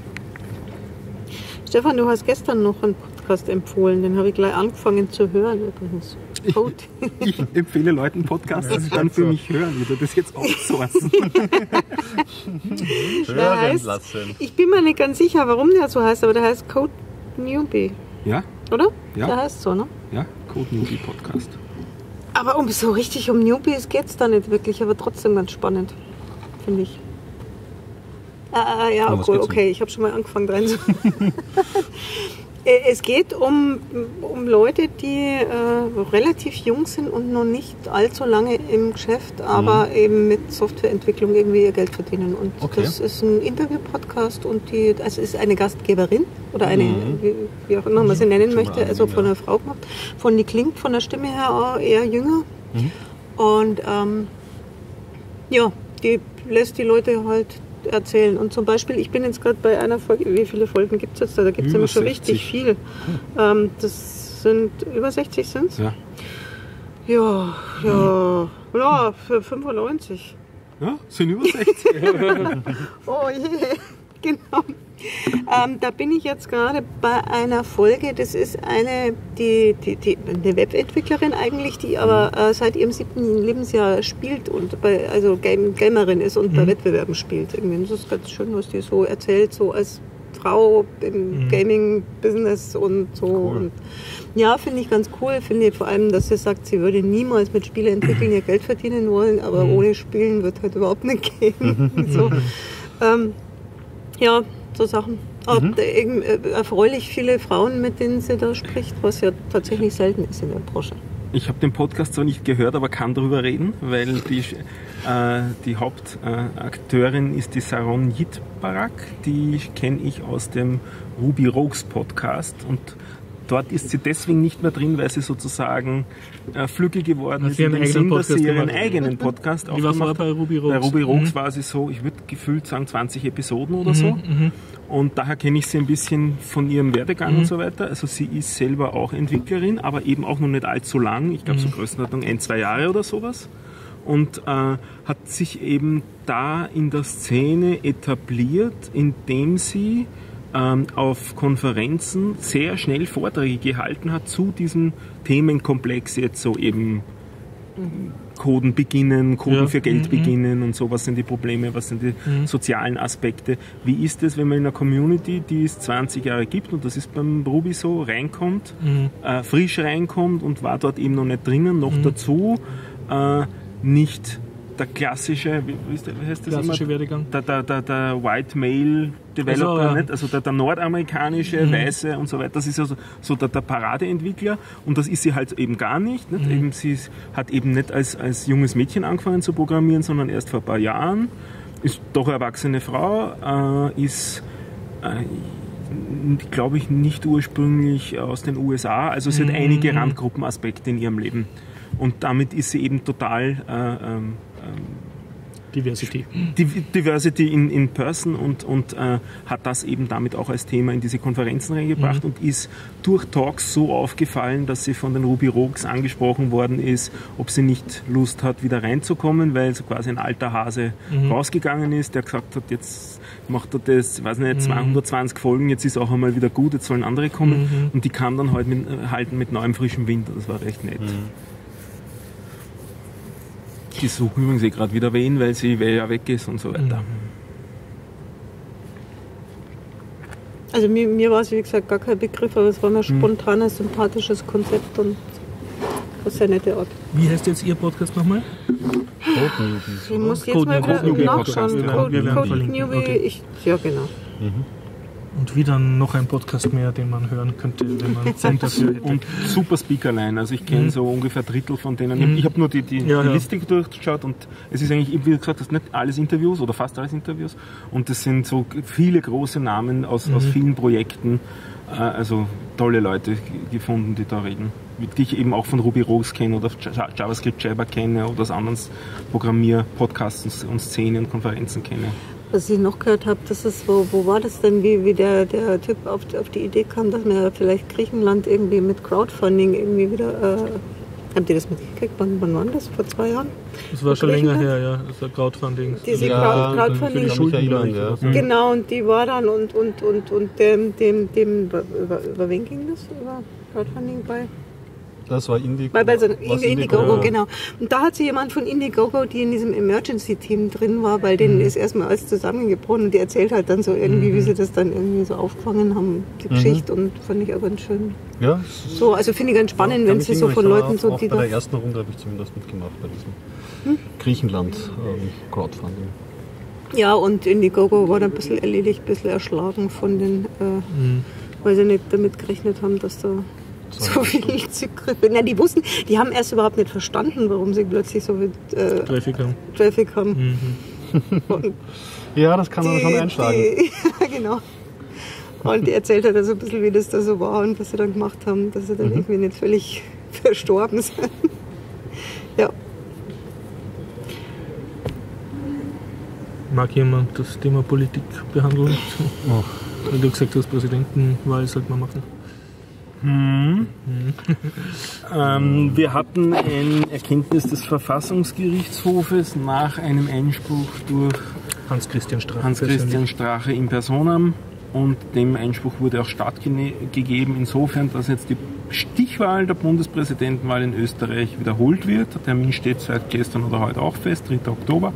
Stefan, du hast gestern noch einen Podcast empfohlen. Den habe ich gleich angefangen zu hören übrigens. Ich empfehle Leuten Podcasts, dass sie dann für mich hören. Ich würde das jetzt outsourcen. Ich bin mir nicht ganz sicher, warum der so heißt, aber der heißt Code Newbie. Ja? Oder? Ja. Der heißt so, ne? Ja, Code Newbie Podcast. Aber um Newbies geht es da nicht wirklich, aber trotzdem ganz spannend, finde ich. Ja, okay, ich habe schon mal angefangen reinzuhören. Es geht um Leute, die relativ jung sind und noch nicht allzu lange im Geschäft, aber eben mit Softwareentwicklung irgendwie ihr Geld verdienen. Und das ist ein Interview-Podcast und es ist eine Gastgeberin oder eine, wie auch immer man sie nennen möchte, also von einer Frau gemacht. Die klingt von der Stimme her auch eher jünger. Und die lässt die Leute halt erzählen. Und zum Beispiel, ich bin jetzt gerade bei einer Folge, wie viele Folgen gibt es jetzt da? Da gibt es nämlich schon richtig viel. Das sind über 60 sind's? Ja. Ja, für 95. Ja, sind über 60. Oh je, genau. Da bin ich jetzt gerade bei einer Folge, das ist eine Webentwicklerin eigentlich, die aber seit ihrem 7. Lebensjahr spielt und also Gamerin ist und bei Wettbewerben spielt. Irgendwie. Das ist ganz schön, was die so erzählt, so als Frau im Gaming-Business und so. Cool. Und ja, finde ich ganz cool. Finde ich vor allem, dass sie sagt, sie würde niemals mit Spieleentwickeln ihr Geld verdienen wollen, aber ohne Spielen wird halt überhaupt nicht gehen. So. Ja, so Sachen. Aber erfreulich viele Frauen, mit denen sie da spricht, was ja tatsächlich selten ist in der Branche. Ich habe den Podcast zwar nicht gehört, aber kann darüber reden, weil die Hauptakteurin ist die Saron Yitbarak, die kenne ich aus dem Ruby Rogues Podcast und dort ist sie deswegen nicht mehr drin, weil sie sozusagen flügge geworden ist, in dem Sinn, dass sie ihren eigenen Podcast aufgemacht hat. Bei Ruby Rogues? Bei Ruby Rogues war sie so, ich würde gefühlt sagen 20 Episoden oder so. Und daher kenne ich sie ein bisschen von ihrem Werdegang und so weiter. Also sie ist selber auch Entwicklerin, aber eben auch noch nicht allzu lang. Ich glaube so Größenordnung 1-2 Jahre oder sowas. Und hat sich eben da in der Szene etabliert, indem sie auf Konferenzen sehr schnell Vorträge gehalten hat zu diesem Themenkomplex jetzt so eben Coden beginnen, Coden für Geld beginnen und so, was sind die Probleme, was sind die sozialen Aspekte. Wie ist es, wenn man in einer Community, die es 20 Jahre gibt, und das ist beim Ruby so, reinkommt, frisch reinkommt und war dort eben noch nicht drinnen, noch dazu nicht der klassische, wie heißt das klassische Werdegang? Der White Male Developer, nicht? Also der nordamerikanische, Weiße und so weiter, das ist ja so der Paradeentwickler und das ist sie halt eben gar nicht. Eben, sie hat eben nicht als junges Mädchen angefangen zu programmieren, sondern erst vor ein paar Jahren, ist doch eine erwachsene Frau, ist glaube ich nicht ursprünglich aus den USA, also sie hat einige Randgruppenaspekte in ihrem Leben und damit ist sie eben total Diversity in Person und hat das eben damit auch als Thema in diese Konferenzen reingebracht und ist durch Talks so aufgefallen, dass sie von den Ruby Rogues angesprochen worden ist, ob sie nicht Lust hat, wieder reinzukommen, weil so quasi ein alter Hase rausgegangen ist, der gesagt hat, jetzt macht er das, weiß nicht, 220 Folgen, jetzt ist auch einmal wieder gut, jetzt sollen andere kommen und die kam dann halt mit neuem frischem Wind, das war recht nett. Die suchen übrigens gerade wieder wen, weil sie ja weg ist und so weiter. Also mir war es, wie gesagt, gar kein Begriff, aber es war mir spontan ein sympathisches Konzept und eine sehr nette Art. Wie heißt jetzt Ihr Podcast nochmal? Ich muss jetzt mal wieder nachschauen. Code Newbie, ja genau. Und wieder noch ein Podcast mehr, den man hören könnte, wenn man Zeit dafür hätte. Und super Speakerline, also ich kenne so ungefähr Drittel von denen. Ich habe nur die Liste durchgeschaut und es ist eigentlich, wie gesagt, das ist nicht alles Interviews oder fast alles Interviews und es sind so viele große Namen aus vielen Projekten, also tolle Leute gefunden, die da reden. Die ich eben auch von Ruby Rogues kenne oder JavaScript Jabber kenne oder aus anderen Programmier-Podcasts und Szenen und Konferenzen kenne. Was ich noch gehört habe, das ist, wo war das denn, wie der Typ auf die Idee kam, dass man vielleicht Griechenland irgendwie mit Crowdfunding irgendwie wieder, habt ihr das mitgekriegt? Wann war das? Vor 2 Jahren? Das war schon länger her, ja, das war Crowdfunding. Diese Crowdfunding. Genau, und die war dann und dem, über wen ging das? Über Crowdfunding bei? Das war Indiegogo. Indiegogo, genau. Und da hat sich jemand von Indiegogo, die in diesem Emergency-Team drin war, weil denen ist erstmal alles zusammengebrochen und die erzählt halt dann so irgendwie, wie sie das dann irgendwie so aufgefangen haben, die Geschichte, und fand ich auch ganz schön. Ja. So, also finde ich ganz spannend, wenn sie so von Leuten so, die da... Bei der ersten Runde habe ich zumindest mitgemacht, bei diesem Griechenland-Crowdfunding. Ja, und Indiegogo war dann ein bisschen erledigt, ein bisschen erschlagen von den, weil sie nicht damit gerechnet haben, dass da so viel Zugriff. Ja, die haben erst überhaupt nicht verstanden, warum sie plötzlich so viel Traffic haben. Ja, das kann man schon einschlagen. Ja, genau. Und die erzählt hat also ein bisschen, wie das da so war und was sie dann gemacht haben, dass sie dann irgendwie nicht völlig verstorben sind. Ja. Mag jemand das Thema Politik behandeln? Weil du gesagt hast, Präsidentenwahl sollte man machen. Wir hatten ein Erkenntnis des Verfassungsgerichtshofes nach einem Einspruch durch Hans-Christian Strache in personam, und dem Einspruch wurde auch stattgegeben, insofern, dass jetzt die Stichwahl der Bundespräsidentenwahl in Österreich wiederholt wird. Der Termin steht seit gestern oder heute auch fest, 3. Oktober.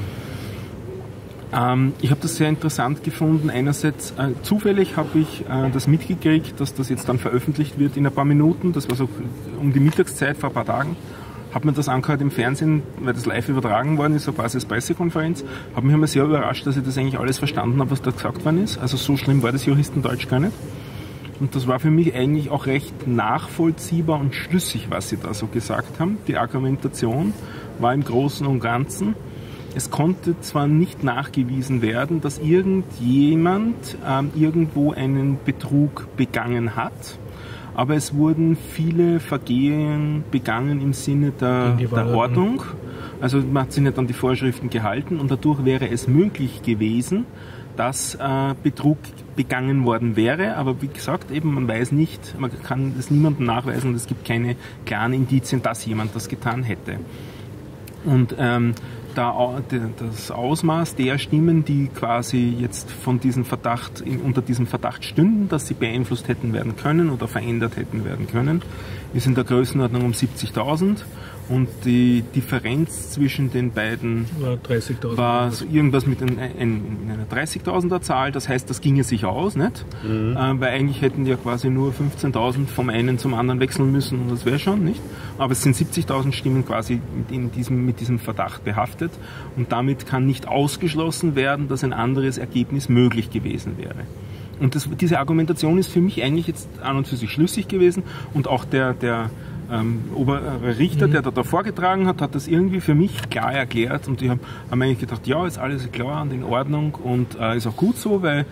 Ich habe das sehr interessant gefunden. Einerseits, zufällig habe ich das mitgekriegt, dass das jetzt dann veröffentlicht wird in ein paar Minuten. Das war so um die Mittagszeit vor ein paar Tagen. Habe mir das angehört im Fernsehen, weil das live übertragen worden ist, so Basis-Pressekonferenz. Habe mich immer sehr überrascht, dass ich das eigentlich alles verstanden habe, was da gesagt worden ist. Also so schlimm war das Juristendeutsch gar nicht. Und das war für mich eigentlich auch recht nachvollziehbar und schlüssig, was sie da so gesagt haben. Die Argumentation war im Großen und Ganzen: Es konnte zwar nicht nachgewiesen werden, dass irgendjemand irgendwo einen Betrug begangen hat, aber es wurden viele Vergehen begangen im Sinne der Ordnung. Also man hat sich nicht an die Vorschriften gehalten, und dadurch wäre es möglich gewesen, dass Betrug begangen worden wäre. Aber wie gesagt, eben, man weiß nicht, man kann es niemandem nachweisen, und es gibt keine klaren Indizien, dass jemand das getan hätte. Und das Ausmaß der Stimmen, die quasi jetzt von diesem Verdacht, unter diesem Verdacht stünden, dass sie beeinflusst hätten werden können oder verändert hätten werden können, ist in der Größenordnung um 70.000. Und die Differenz zwischen den beiden war so irgendwas mit einer 30.000er Zahl. Das heißt, das ginge sich aus, nicht? Weil eigentlich hätten die ja quasi nur 15.000 vom einen zum anderen wechseln müssen, und das wäre schon, nicht? Aber es sind 70.000 Stimmen quasi mit diesem Verdacht behaftet, und damit kann nicht ausgeschlossen werden, dass ein anderes Ergebnis möglich gewesen wäre. Und diese Argumentation ist für mich eigentlich jetzt an und für sich schlüssig gewesen, und auch der obere Richter, der da vorgetragen hat, hat das irgendwie für mich klar erklärt, und ich habe eigentlich gedacht, ja, ist alles klar und in Ordnung, und ist auch gut so, weil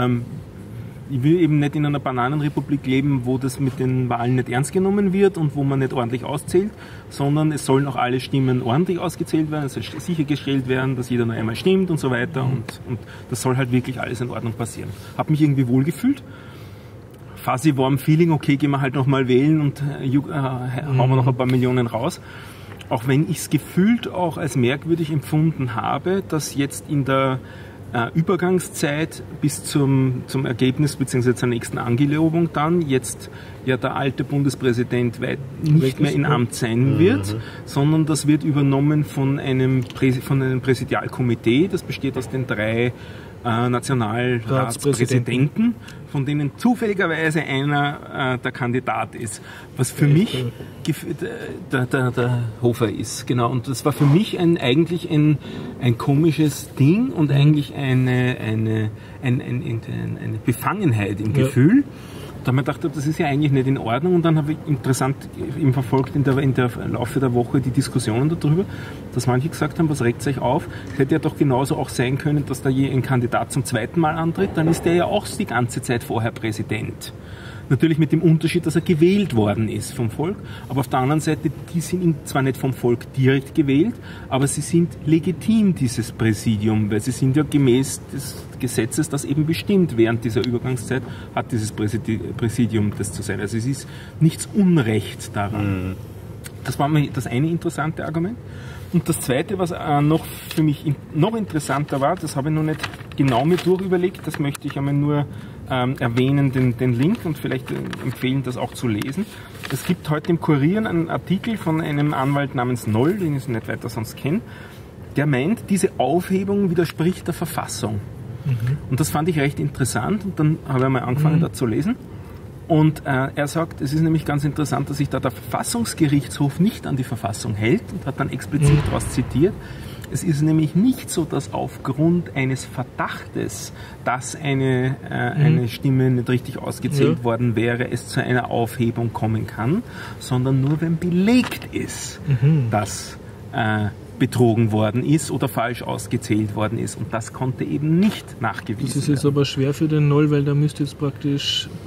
ich will eben nicht in einer Bananenrepublik leben, wo das mit den Wahlen nicht ernst genommen wird und wo man nicht ordentlich auszählt, sondern es sollen auch alle Stimmen ordentlich ausgezählt werden, es soll sichergestellt werden, dass jeder nur einmal stimmt und so weiter, und das soll halt wirklich alles in Ordnung passieren. Habe mich irgendwie wohlgefühlt. Fuzzy warm Feeling, okay, gehen wir halt nochmal wählen und hauen wir noch ein paar Millionen raus. Auch wenn ich es gefühlt auch als merkwürdig empfunden habe, dass jetzt in der Übergangszeit bis zum Ergebnis bzw. zur nächsten Angelobung dann jetzt ja der alte Bundespräsident nicht mehr in Amt sein wird, sondern das wird übernommen von einem Präsidialkomitee, das besteht aus den 3 Nationalratspräsidenten, von denen zufälligerweise einer der Kandidat ist. Was für mich der Hofer ist, genau. Und das war für mich eigentlich ein komisches Ding und eigentlich eine Befangenheit im Gefühl. Da habe ich gedacht, das ist ja eigentlich nicht in Ordnung, und dann habe ich interessant eben verfolgt in der Laufe der Woche die Diskussionen darüber, dass manche gesagt haben, was regt sich auf? Es hätte ja doch genauso auch sein können, dass da ein Kandidat zum 2. Mal antritt, dann ist der ja auch die ganze Zeit vorher Präsident. Natürlich mit dem Unterschied, dass er gewählt worden ist vom Volk, aber auf der anderen Seite, die sind zwar nicht vom Volk direkt gewählt, aber sie sind legitim, dieses Präsidium, weil sie sind ja gemäß des Gesetzes, das eben bestimmt, während dieser Übergangszeit hat dieses Präsidium das zu sein. Also es ist nichts Unrecht daran. Das war mir das eine interessante Argument. Und das zweite, was noch für mich noch interessanter war, das habe ich noch nicht genau mir durchüberlegt, das möchte ich einmal nur erwähnen, den Link, und vielleicht empfehlen, das auch zu lesen. Es gibt heute im Kurier einen Artikel von einem Anwalt namens Noll, den ich nicht weiter sonst kenne, der meint, diese Aufhebung widerspricht der Verfassung. Und das fand ich recht interessant, und dann habe ich mal angefangen, da zu lesen. Und er sagt, es ist nämlich ganz interessant, dass sich da der Verfassungsgerichtshof nicht an die Verfassung hält, und hat dann explizit daraus zitiert. Es ist nämlich nicht so, dass aufgrund eines Verdachtes, dass eine Stimme nicht richtig ausgezählt worden wäre, es zu einer Aufhebung kommen kann, sondern nur wenn belegt ist, dass betrogen worden ist oder falsch ausgezählt worden ist. Und das konnte eben nicht nachgewiesen werden. Das ist jetzt aber schwer für den Noll, weil da müsste jetzt praktisch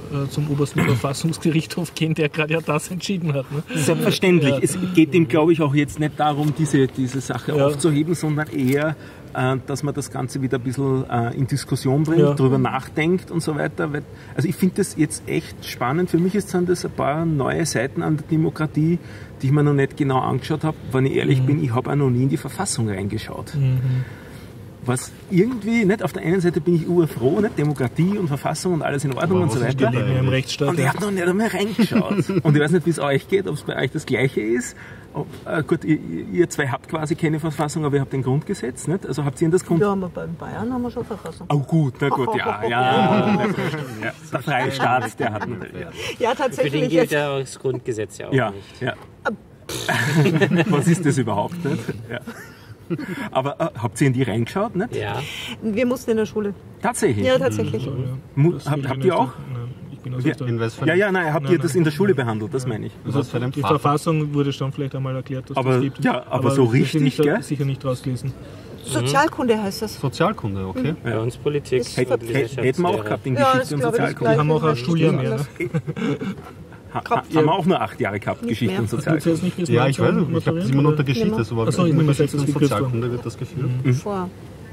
zum obersten Verfassungsgerichtshof gehen, der gerade ja das entschieden hat. Ne? Selbstverständlich. Ja. Es geht ihm, glaube ich, auch jetzt nicht darum, diese Sache aufzuheben, sondern eher, dass man das Ganze wieder ein bisschen in Diskussion bringt, darüber nachdenkt und so weiter. Also ich finde das jetzt echt spannend. Für mich sind das ein paar neue Seiten an der Demokratie, die ich mir noch nicht genau angeschaut habe. Wenn ich ehrlich bin, ich habe auch noch nie in die Verfassung reingeschaut. Was irgendwie, nicht auf der einen Seite bin ich urfroh, nicht Demokratie und Verfassung und alles in Ordnung und so weiter. Im Rechtsstaat, und ich habe noch nicht einmal reingeschaut. Und ich weiß nicht, wie es euch geht, ob es bei euch das Gleiche ist. Gut, ihr zwei habt quasi keine Verfassung, aber ihr habt ein Grundgesetz, nicht? Also habt ihr in das Ja, aber bei Bayern haben wir schon Verfassung. Oh gut, na gut, ja. Der freie Staat, der hat natürlich. Ja, tatsächlich. Für den gilt ja das Grundgesetz ja auch nicht. Ja. Was ist das überhaupt, nicht? Ja. Aber habt ihr in die reingeschaut, nicht? Ja. Wir mussten in der Schule. Tatsächlich? Ja, tatsächlich. Habt ihr auch? Habt ihr das in der Schule behandelt, das meine ich. Die Verfassung wurde schon vielleicht einmal erklärt, dass das gibt. Ja, aber so richtig, gell? Sicher nicht rausgelesen. Sozialkunde heißt das. Sozialkunde, okay. Bei uns Politik. Hätten wir auch gehabt in Geschichte und Sozialkunde. Die haben auch ein Schuljahr mehr. Haben wir auch nur 8 Jahre gehabt, Geschichte und Sozialkunde. Ja, ich weiß nicht, ich habe das immer noch unter Geschichte, so war in Geschichte und Sozialkunde wird das geführt. Vor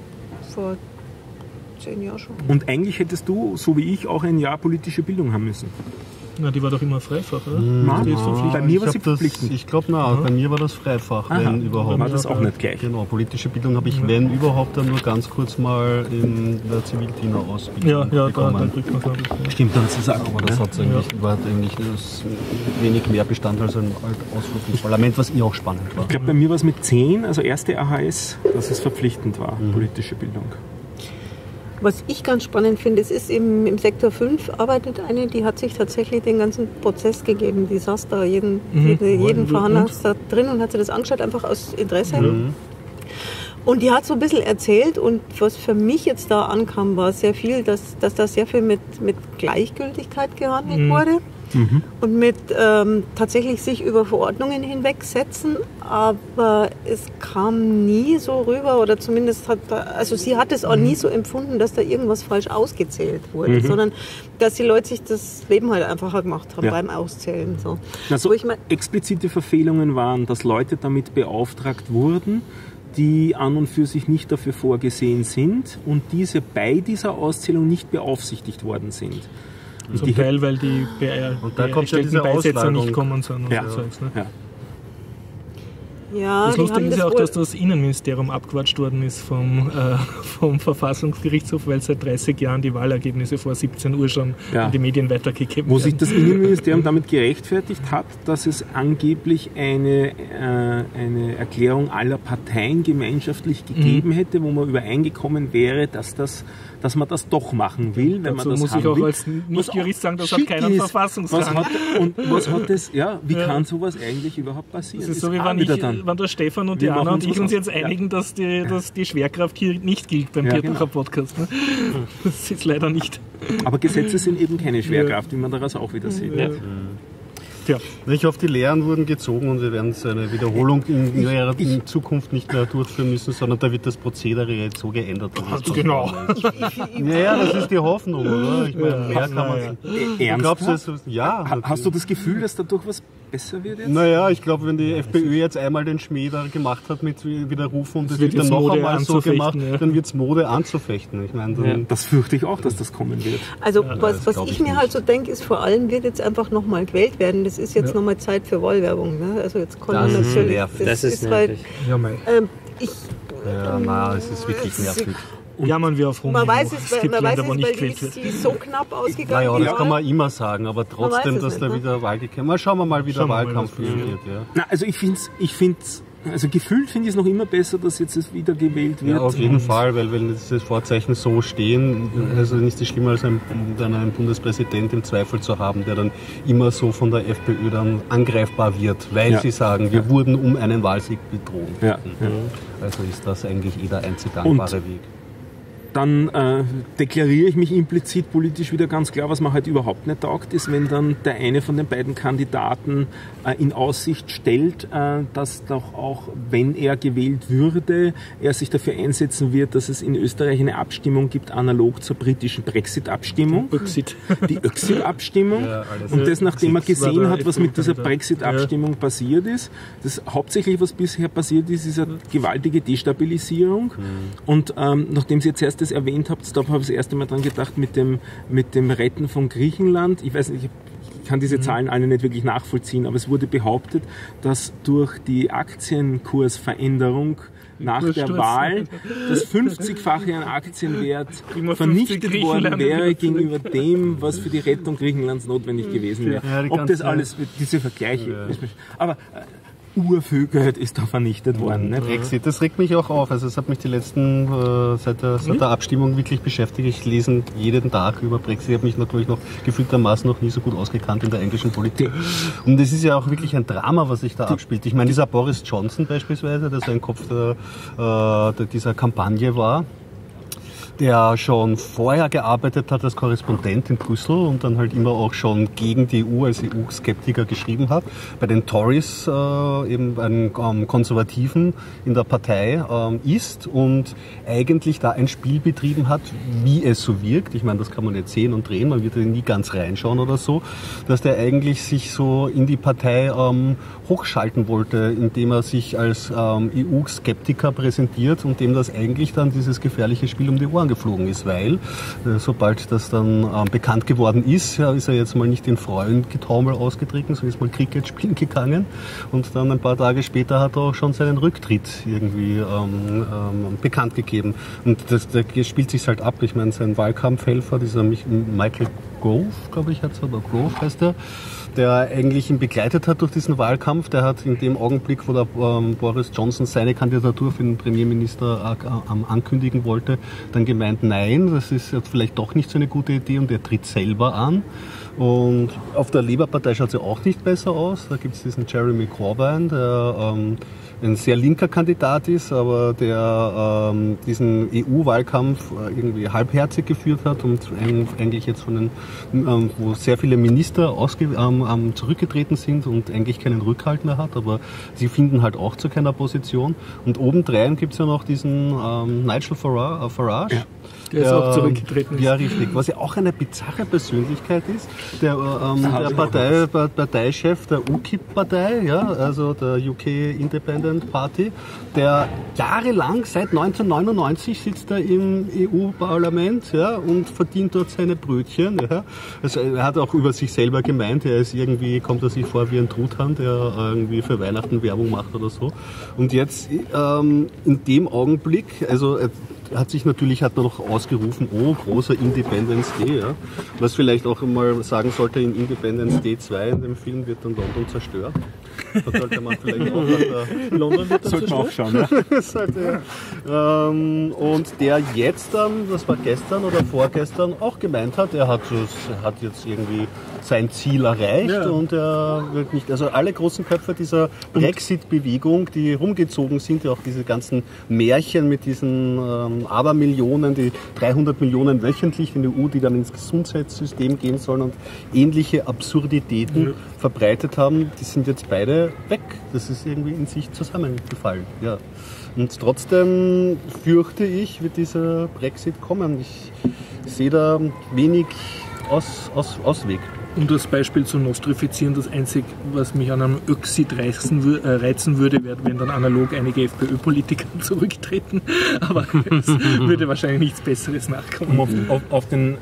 10 Jahren schon. Und eigentlich hättest du, so wie ich, auch ein Jahr politische Bildung haben müssen. Na, die war doch immer Freifach, oder? Bei mir war sie verpflichtend. Ich glaube, bei mir war das Freifach, wenn überhaupt. War das auch nicht gleich? Genau, politische Bildung habe ich, wenn überhaupt, dann nur ganz kurz mal in der Zivildiener-Ausbildung bekommen. Da Stimmt, dann zu sagen. Aber das war eigentlich wenig mehr Bestandteil als ein Ausflug ins Parlament, was auch spannend war. Ich glaube, bei mir war es mit 10, also erste AHS, dass es verpflichtend war, politische Bildung. Was ich ganz spannend finde, es ist im Sektor 5 arbeitet eine, die hat sich tatsächlich den ganzen Prozess gegeben. Die saß da jeden Verhandler da drin und hat sich das angeschaut, einfach aus Interesse. Und die hat so ein bisschen erzählt und was für mich jetzt da ankam, war sehr viel, dass da sehr viel mit Gleichgültigkeit gehandelt wurde. Und mit tatsächlich sich über Verordnungen hinwegsetzen, aber es kam nie so rüber, oder zumindest sie hat es auch nie so empfunden, dass da irgendwas falsch ausgezählt wurde, sondern dass die Leute sich das Leben halt einfacher gemacht haben beim Auszählen. So. Also explizite Verfehlungen waren, dass Leute damit beauftragt wurden, die an und für sich nicht dafür vorgesehen sind und diese bei dieser Auszählung nicht beaufsichtigt worden sind. Zum Teil, weil die bestellten Beisetzer nicht kommen sind. Das Lustige ist ja auch, dass das Innenministerium abgewatscht worden ist vom Verfassungsgerichtshof, weil seit 30 Jahren die Wahlergebnisse vor 17 Uhr schon an die Medien weitergegeben werden. Wo sich das Innenministerium damit gerechtfertigt hat, dass es angeblich eine Erklärung aller Parteien gemeinschaftlich gegeben hätte, wo man übereingekommen wäre, dass man das doch machen will, wenn man das muss ich auch als Nicht-Jurist sagen, das hat keinen Verfassungsrang. Was hat das, wie kann sowas eigentlich überhaupt passieren? Das ist so, wie wenn der Stefan und die Anna und ich uns jetzt einigen, dass die Schwerkraft hier nicht gilt beim Biertucher Podcast. Ne? Das ist leider nicht. Aber Gesetze sind eben keine Schwerkraft, wie man daraus auch wieder sieht. Ja. Ich hoffe, die Lehren wurden gezogen und wir werden eine Wiederholung in Zukunft nicht mehr durchführen müssen, sondern da wird das Prozedere jetzt so geändert. Genau. Das ist die Hoffnung, oder? Ich meine, mehr kann man... Ernsthaft? Hast du das Gefühl, dass dadurch was besser wird jetzt? Naja, ich glaube, wenn die FPÖ jetzt einmal den Schmäh da gemacht hat mit Widerrufen und das wird dann noch einmal so gemacht, dann wird es Mode anzufechten. Ich meine, das fürchte ich auch, dass das kommen wird. Also was ich mir halt so denke, ist vor allem wird jetzt einfach nochmal gewählt werden. Das ist jetzt nochmal Zeit für Wahlwerbung. Ne? Also jetzt kommen natürlich... Das ist nervig. Es ist wirklich nervig. Jammern wir auf Honig. Man weiß es, weil die so knapp ausgegangen ist. Naja, das kann man immer sagen, aber trotzdem, dass da wieder Wahl gekommen ist. Schauen wir mal, wie der Wahlkampf wird. Na, also ich finde also gefühlt finde ich es noch immer besser, dass jetzt es wieder gewählt wird. Ja, auf jeden Fall, weil wenn diese Vorzeichen so stehen, also nicht so schlimm als einen Bundespräsident im Zweifel zu haben, der dann immer so von der FPÖ dann angreifbar wird, weil sie sagen, wir wurden um einen Wahlsieg bedroht. Ja. Also ist das eigentlich der einzig gangbare Weg. dann deklariere ich mich implizit politisch wieder ganz klar. Was mir halt überhaupt nicht taugt, ist, wenn dann der eine von den beiden Kandidaten in Aussicht stellt, dass doch auch, wenn er gewählt würde, er sich dafür einsetzen wird, dass es in Österreich eine Abstimmung gibt, analog zur britischen Brexit-Abstimmung. Die Exit-Abstimmung. Ja, und das, nachdem er gesehen hat, was mit dieser Brexit-Abstimmung passiert ist. Das hauptsächlich, was bisher passiert ist, ist eine gewaltige Destabilisierung. Und nachdem Sie jetzt erst das erwähnt habt, da habe ich das erste Mal dran gedacht mit dem Retten von Griechenland. Ich weiß nicht, ich kann diese Zahlen alle nicht wirklich nachvollziehen, aber es wurde behauptet, dass durch die Aktienkursveränderung nach der Wahl das 50-fache an Aktienwert vernichtet worden wäre gegenüber dem, was für die Rettung Griechenlands notwendig gewesen wäre. Ja, ob das alles, diese Vergleiche. Ja. Aber Urvögel ist da vernichtet worden. Ne? Brexit, das regt mich auch auf. Also es hat mich die letzten, seit der Abstimmung wirklich beschäftigt. Ich lese jeden Tag über Brexit. Ich habe mich natürlich noch gefühltermaßen noch nie so gut ausgekannt in der englischen Politik. Und es ist ja auch wirklich ein Drama, was sich da abspielt. Ich meine, dieser Boris Johnson beispielsweise, der so ein Kopf dieser Kampagne war, der schon vorher gearbeitet hat als Korrespondent in Brüssel und dann halt immer auch schon gegen die EU als EU-Skeptiker geschrieben hat. Bei den Tories eben einen Konservativen in der Partei ist und eigentlich da ein Spiel betrieben hat, wie es so wirkt. Ich meine, das kann man jetzt sehen und drehen, man wird nie ganz reinschauen oder so, dass der eigentlich sich so in die Partei hochschalten wollte, indem er sich als EU-Skeptiker präsentiert und dem das eigentlich dann dieses gefährliche Spiel um die Ohren geflogen ist, weil sobald das dann bekannt geworden ist, ist er jetzt mal nicht in Freundgetaumel ausgetreten, sondern ist mal Cricket spielen gegangen und dann ein paar Tage später hat er auch schon seinen Rücktritt irgendwie bekannt gegeben. Und das spielt sich halt ab. Ich meine, sein Wahlkampfhelfer, dieser Michael Gove, glaube ich, Gove heißt er, der eigentlich ihn begleitet hat durch diesen Wahlkampf. Der hat in dem Augenblick, wo der Boris Johnson seine Kandidatur für den Premierminister ankündigen wollte, dann gemeint, nein, das ist vielleicht doch nicht so eine gute Idee und er tritt selber an. Und auf der Labour-Partei schaut es ja auch nicht besser aus. Da gibt es diesen Jeremy Corbyn, der ein sehr linker Kandidat ist, aber der diesen EU-Wahlkampf irgendwie halbherzig geführt hat und eigentlich jetzt wo sehr viele Minister zurückgetreten sind und eigentlich keinen Rückhalt mehr hat, aber sie finden halt auch zu keiner Position. Und obendrein gibt es ja noch diesen Nigel Farage. Ja. Der ist auch zurückgetreten. Ja, richtig. Was ja auch eine bizarre Persönlichkeit ist. Der Parteichef der UKIP-Partei, ja, also der UK Independent Party, der jahrelang, seit 1999 sitzt er im EU-Parlament, ja, und verdient dort seine Brötchen. Ja. Also er hat auch über sich selber gemeint, kommt er sich vor wie ein Truthahn, der irgendwie für Weihnachten Werbung macht oder so. Und jetzt in dem Augenblick, also hat man noch ausgerufen, oh, großer Independence Day, ja. Was vielleicht auch mal sagen sollte, in Independence Day 2 in dem Film wird dann London zerstört. Da sollte man vielleicht auch London wird sollte man auch schauen, ja. Und der jetzt dann, das war gestern oder vorgestern, auch gemeint hat, er hat jetzt irgendwie sein Ziel erreicht, ja. Und er wird nicht, also alle großen Köpfe dieser Brexit-Bewegung, die rumgezogen sind, ja auch diese ganzen Märchen mit diesen Abermillionen, die 300 Millionen wöchentlich in der EU, die dann ins Gesundheitssystem gehen sollen und ähnliche Absurditäten verbreitet haben, die sind jetzt beide weg. Das ist irgendwie in sich zusammengefallen. Ja. Und trotzdem fürchte ich, wird dieser Brexit kommen. Ich sehe da wenig Ausweg. Um das Beispiel zu nostrifizieren, das Einzige, was mich an einem Exit reizen würde, wäre, wenn dann analog einige FPÖ-Politiker zurücktreten. Aber es würde wahrscheinlich nichts Besseres nachkommen. Um auf den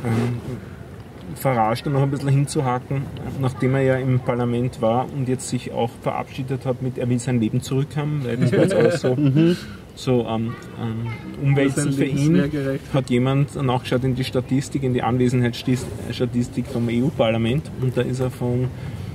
Farage dann noch ein bisschen hinzuhaken, nachdem er ja im Parlament war und jetzt sich auch verabschiedet hat mit, er will sein Leben zurückhaben, weil das war jetzt alles so umwälzend für ihn, hat jemand nachgeschaut in die Statistik, in die Anwesenheitsstatistik vom EU-Parlament und da ist er von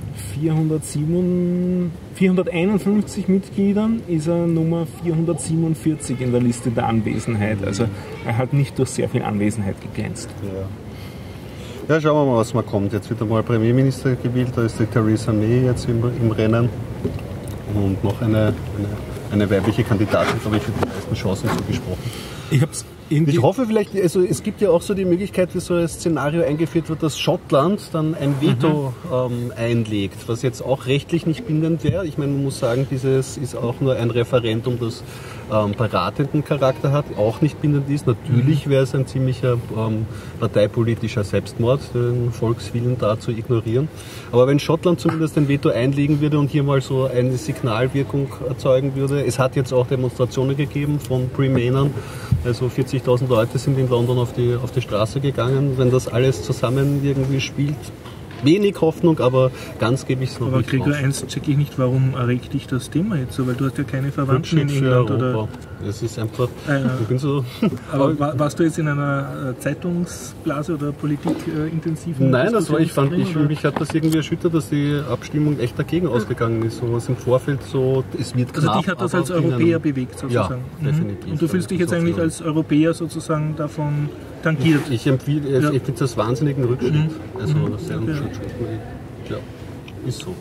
451 Mitgliedern ist er Nummer 447 in der Liste der Anwesenheit. Also er hat nicht durch sehr viel Anwesenheit geglänzt. Ja, schauen wir mal, was mal kommt. Jetzt wird einmal Premierminister gewählt, da ist die Theresa May jetzt im Rennen und noch eine weibliche Kandidatin, glaube ich, für die meisten Chancen zugesprochen. Ich hoffe vielleicht, also es gibt ja auch so die Möglichkeit, wie so ein Szenario eingeführt wird, dass Schottland dann ein Veto einlegt, was jetzt auch rechtlich nicht bindend wäre. Ich meine, man muss sagen, dieses ist auch nur ein Referendum, das beratenden Charakter hat, auch nicht bindend ist. Natürlich wäre es ein ziemlicher parteipolitischer Selbstmord, den Volkswillen da zu ignorieren. Aber wenn Schottland zumindest ein Veto einlegen würde und hier mal so eine Signalwirkung erzeugen würde, es hat jetzt auch Demonstrationen gegeben von Remainern, also 40.000 Leute sind in London auf die Straße gegangen. Wenn das alles zusammen irgendwie spielt, wenig Hoffnung, aber ganz gebe ich es noch aber nicht Gregor, drauf. eins checke ich nicht, warum erregt dich das Thema jetzt so? Weil du hast ja keine Verwandten in Für England, Europa. oder? Es ist einfach, Ich bin so... Aber warst du jetzt in einer Zeitungsblase oder politikintensiven Nein, das war, Diskussionsdrin, mich hat das irgendwie erschüttert, dass die Abstimmung echt dagegen ausgegangen ist. So was im Vorfeld so, es wird knapp. Also dich hat das als Europäer bewegt sozusagen? Ja, definitiv. Und du fühlst dich jetzt eigentlich als Europäer sozusagen davon tangiert? Ich finde das wahnsinnigen Rückschritt. Also sehr ein Rückschritt. Ja, ist so.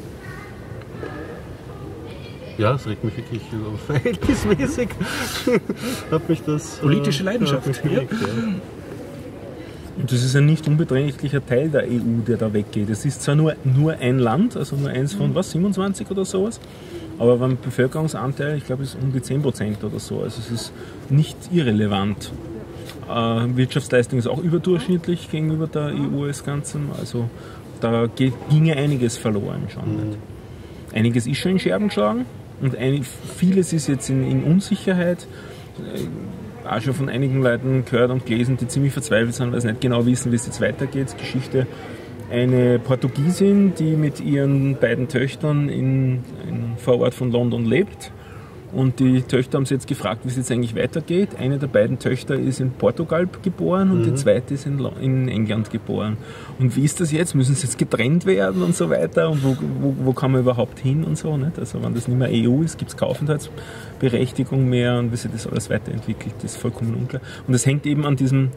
Ja, es regt mich wirklich verhältnismäßig. Hat mich das... Politische Leidenschaft. Hat mich bewegt, ja. Und das ist ein nicht unbeträchtlicher Teil der EU, der da weggeht. Es ist zwar nur ein Land, also nur eins von 27 oder sowas, aber beim Bevölkerungsanteil, ich glaube, es ist um die 10% oder so. Also es ist nicht irrelevant. Wirtschaftsleistung ist auch überdurchschnittlich gegenüber der EU als Ganzem. Also da ginge einiges verloren schon. Einiges ist schon in Scherben geschlagen und vieles ist jetzt in Unsicherheit. Auch schon von einigen Leuten gehört und gelesen, die ziemlich verzweifelt sind, weil sie nicht genau wissen, wie es jetzt weitergeht. Geschichte. Eine Portugiesin, die mit ihren beiden Töchtern in Vorort von London lebt. Und die Töchter haben sie jetzt gefragt, wie es jetzt eigentlich weitergeht. Eine der beiden Töchter ist in Portugal geboren und die zweite ist in England geboren. Und wie ist das jetzt? Müssen sie jetzt getrennt werden und so weiter? Und wo kann man überhaupt hin und so? Nicht? Also wenn das nicht mehr EU ist, gibt es keine Aufenthaltsberechtigung mehr und wie sich das alles weiterentwickelt, ist vollkommen unklar. Und das hängt eben an diesem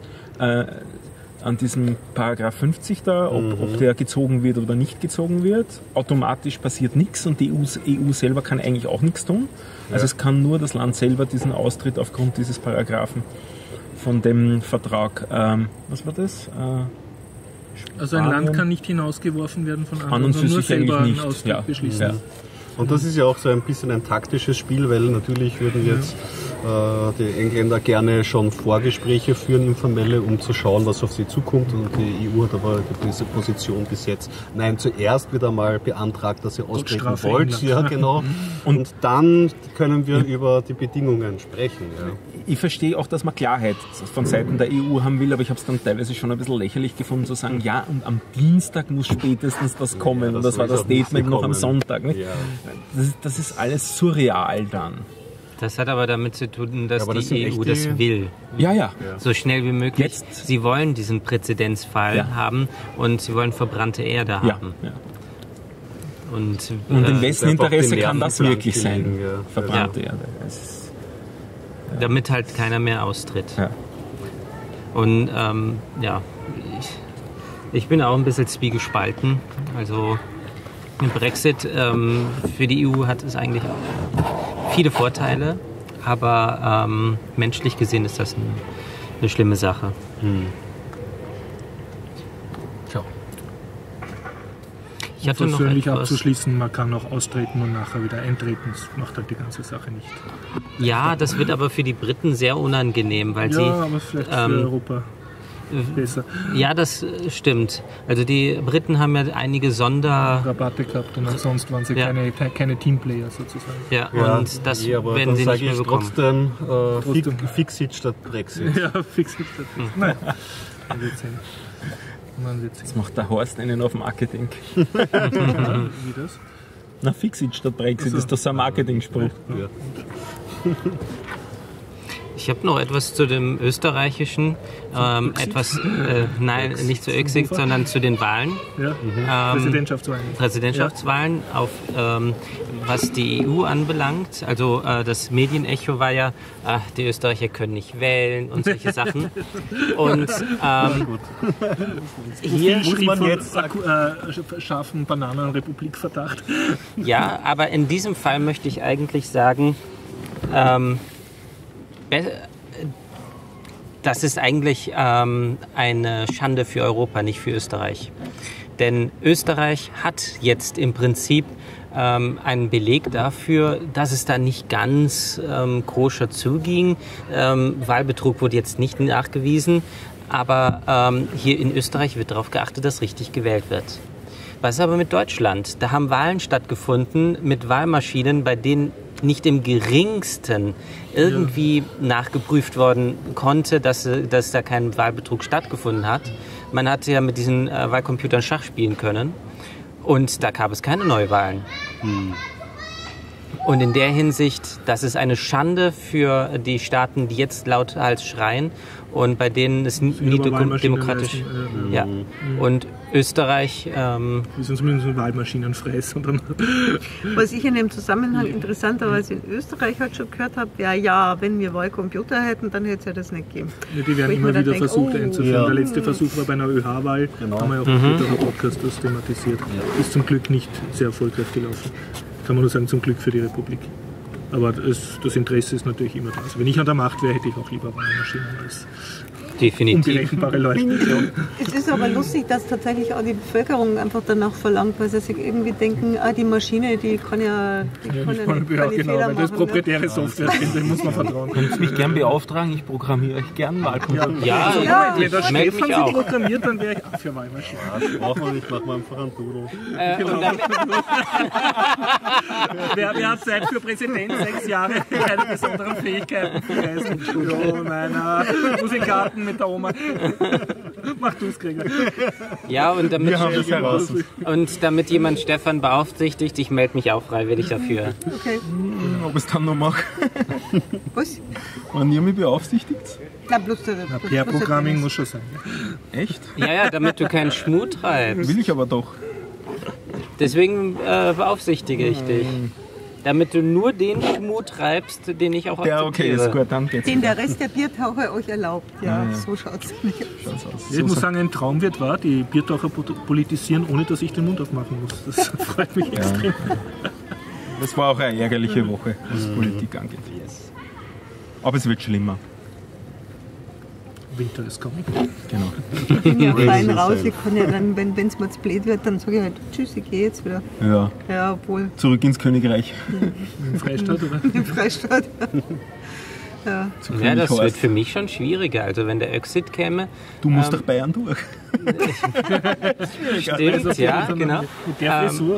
Paragraph 50 da, ob der gezogen wird oder nicht gezogen wird. Automatisch passiert nichts und die EU selber kann eigentlich auch nichts tun. Also es kann nur das Land selber diesen Austritt aufgrund dieses Paragraphen von dem Vertrag. Was war das? Also ein Land kann nicht hinausgeworfen werden von An anderen, und für sondern nur sich eigentlich selber einen nicht. Austritt beschließen. Ja. Und das ist ja auch so ein bisschen ein taktisches Spiel, weil natürlich würden jetzt die Engländer gerne schon Vorgespräche führen, informelle, um zu schauen, was auf sie zukommt. Und die EU hat aber diese Position bis jetzt. Nein, zuerst wird einmal beantragt, dass ihr austreten wollt. Ja, genau. Und dann können wir über die Bedingungen sprechen. Ja. Ich verstehe auch, dass man Klarheit von Seiten der EU haben will, aber ich habe es dann teilweise schon ein bisschen lächerlich gefunden, zu sagen, ja, und am Dienstag muss spätestens das kommen. Ja, und das war das Statement noch am Sonntag. Nicht? Ja. Das ist alles surreal dann. Das hat aber damit zu tun, dass die EU echt das will. Ja. So schnell wie möglich. Jetzt. Sie wollen diesen Präzedenzfall haben und sie wollen verbrannte Erde haben. Ja. Und in wessen einfach Interesse den kann Nerven das blank wirklich sein? gelegen, ja. Verbrannte Erde. Das ist, damit halt keiner mehr austritt. ja. Und ich bin auch ein bisschen zwiegespalten. Also im Brexit für die EU hat es eigentlich auch viele Vorteile, aber menschlich gesehen ist das eine schlimme Sache. Tja. Ich hatte noch persönlich etwas. abzuschließen, man kann auch austreten und nachher wieder eintreten. Das macht halt die ganze Sache nicht. Ja, das wird aber für die Briten sehr unangenehm, weil Ja, sie... aber vielleicht für Europa besser. Ja, das stimmt. Also die Briten haben ja einige Rabatte gehabt und ansonsten waren sie Ja. keine Teamplayer sozusagen. Ja, Ja, und das aber werden dann sie nicht sage mehr ich bekommen. trotzdem Fixit statt Brexit. Ja, fix ist das. Nein. Man wird sehen. Man wird sehen. Jetzt macht der Horst einen auf Marketing. Wie das? Na, Fixit statt Brexit ist doch so ein Marketing-Spruch. Ja. Ich habe noch etwas zu dem österreichischen, nein, nicht zu Öxit, sondern zu den Wahlen, Ja, Präsidentschaftswahlen, auf was die EU anbelangt. Also das Medienecho war ja, die Österreicher können nicht wählen und solche Sachen. Und hier Muss man jetzt scharfen Bananenrepublik-Verdacht. ja, aber in diesem Fall möchte ich eigentlich sagen, das ist eigentlich eine Schande für Europa, nicht für Österreich. Denn Österreich hat jetzt im Prinzip einen Beleg dafür, dass es da nicht ganz koscher zuging. Wahlbetrug wurde jetzt nicht nachgewiesen, aber hier in Österreich wird darauf geachtet, dass richtig gewählt wird. Was ist aber mit Deutschland? Da haben Wahlen stattgefunden mit Wahlmaschinen, bei denen nicht im geringsten irgendwie nachgeprüft worden konnte, dass da kein Wahlbetrug stattgefunden hat. Man hatte ja mit diesen Wahlcomputern Schach spielen können und da gab es keine Neuwahlen. Und in der Hinsicht, das ist eine Schande für die Staaten, die jetzt lauthals schreien und bei denen es nie demokratisch... Ja. Und Österreich... Wir sind zumindest wahlmaschinenfrei. Was ich in dem Zusammenhang interessanterweise in Österreich halt schon gehört habe, wenn wir Wahlcomputer hätten, dann hätte es ja das nicht gegeben. Ja, die werden immer wieder versucht einzuführen. Ja. Der letzte Versuch war bei einer ÖH-Wahl, haben wir ja auch im Podcast das thematisiert. Ist zum Glück nicht sehr erfolgreich gelaufen. Kann man nur sagen, zum Glück für die Republik. Aber das Interesse ist natürlich immer da. Also wenn ich an der Macht wäre, hätte ich auch lieber Wahlmaschinen als unberechenbare Leute. Es ist aber lustig, dass tatsächlich auch die Bevölkerung einfach danach verlangt, weil sie sich irgendwie denken, die Maschine, die kann ja Fehler machen. Wenn das proprietäre Software sind, dem muss man vertrauen. Könnt mich gern beauftragen, ich programmiere euch gern Wahlcomputer. Wenn der Stefan sie programmiert, dann wäre ich auch für Wahlmaschinen. Das braucht man nicht, machen wir einfach einen Doodle. Wer hat Zeit für Präsident? 6 Jahre, keine besonderen Fähigkeiten für Reisen. Jo, meiner muss in den Garten mit der Oma. Mach du es, Gregor. Ja, und damit, wir haben das heraus. Und damit jemand Stefan beaufsichtigt, ich melde mich auch freiwillig dafür. Okay. Ob es dann noch mache. Was? Wenn ihr mich beaufsichtigt? Ja, bloß Pair-Programming muss schon sein. Echt? Ja, damit du keinen Schmut treibst. Will ich aber doch. Deswegen beaufsichtige ich dich. Damit du nur den Schmut treibst, den ich auch akzeptiere. Ja, okay, ist gut, dann geht's. Den der Rest der Biertaucher euch erlaubt. Ja, so schaut's nicht aus. Ich muss sagen, ein Traum wird wahr, die Biertaucher politisieren, ohne dass ich den Mund aufmachen muss. Das freut mich extrem. Das war auch eine ärgerliche Woche, was Politik angeht. Aber es wird schlimmer. Winter ist coming. Genau. Ich bin ja fein raus. Ich kann ja dann, wenn es mir zu blöd wird, dann sage ich halt tschüss, ich gehe jetzt wieder. Ja, obwohl. Zurück ins Königreich. Im Freistaat, oder? Im Freistaat. Ja, das wird für mich schon schwieriger. Also wenn der Exit käme... Du musst nach Bayern durch. Stimmt, ja, genau. Mit der Frisur.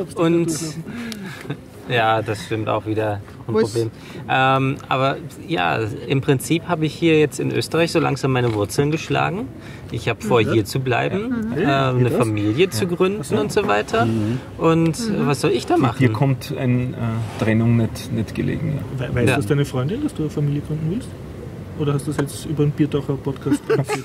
Ja, das stimmt auch wieder ein Problem. Aber ja, im Prinzip habe ich hier jetzt in Österreich so langsam meine Wurzeln geschlagen. Ich habe vor, hier zu bleiben, eine Familie zu gründen und so weiter. Und was soll ich da machen? Hier kommt eine Trennung nicht gelegen. Ja. Weißt du das deine Freundin, dass du eine Familie gründen willst? Oder hast du das jetzt über einen Biertaucher-Podcast erzählt?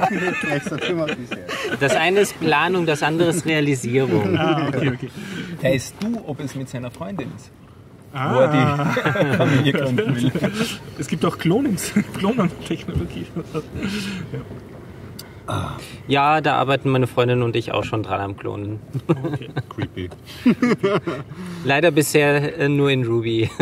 Das eine ist Planung, das andere ist Realisierung. Okay. Weißt du, ob es mit seiner Freundin ist? Wo er die Familie gründen will. Es gibt auch Klonen-Technologie. Ja, da arbeiten meine Freundin und ich auch schon dran am Klonen. Okay. Creepy. Leider bisher nur in Ruby.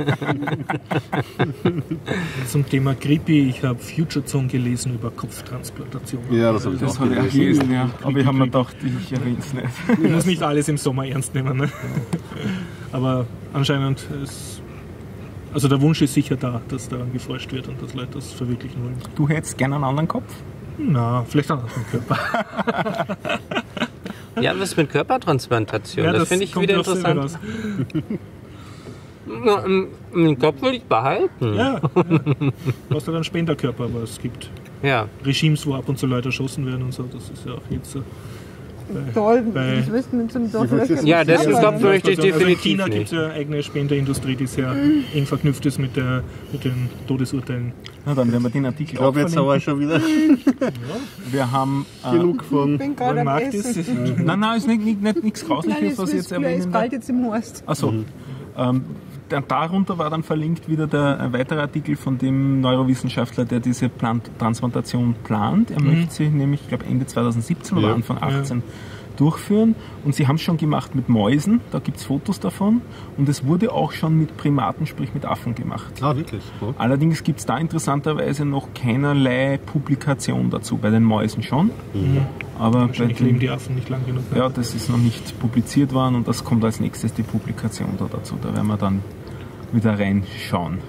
Zum Thema Creepy, ich habe Future Zone gelesen über Kopftransplantation. Ja, das habe ich auch gelesen. Ja. Aber ich habe mir gedacht, ich erwähne es nicht. Ich muss nicht alles im Sommer ernst nehmen. Ne? Aber anscheinend ist... Also der Wunsch ist sicher da, dass daran geforscht wird und dass Leute das verwirklichen wollen. Du hättest gerne einen anderen Kopf? Na, vielleicht anders mit Körper. Ja, was mit Körpertransplantation? Ja, das finde ich wieder interessant. Den Kopf will ich behalten. Ja. Du hast ja einen Spenderkörper, aber es gibt Regimes, wo ab und zu Leute erschossen werden und so. Das ist ja auch jetzt so. Ja, das möchte ich definitiv in China nicht. gibt es ja eine eigene Spenderindustrie, die sehr eng verknüpft ist mit den Todesurteilen. Na, dann werden wir den Artikel Ich glaube jetzt aber schon wieder. Wir haben genug von... Ich bin gerade am Essen. Nein, ist nichts Grausliches, was ich jetzt erwähnen ist bald jetzt im Horst. Achso. Darunter war dann verlinkt wieder ein weiterer Artikel von dem Neurowissenschaftler, der diese Transplantation plant. Er möchte sie nämlich, ich glaube Ende 2017 oder Anfang 2018 durchführen. Und sie haben es schon gemacht mit Mäusen, da gibt es Fotos davon. Und es wurde auch schon mit Primaten, sprich mit Affen gemacht. Ah, wirklich? Oh. Allerdings gibt es da interessanterweise noch keinerlei Publikation dazu. Bei den Mäusen schon. Aber wahrscheinlich leben die Affen nicht lang genug. Ja, das ist noch nicht publiziert worden und das kommt als nächstes die Publikation da dazu. Da werden wir dann wieder reinschauen.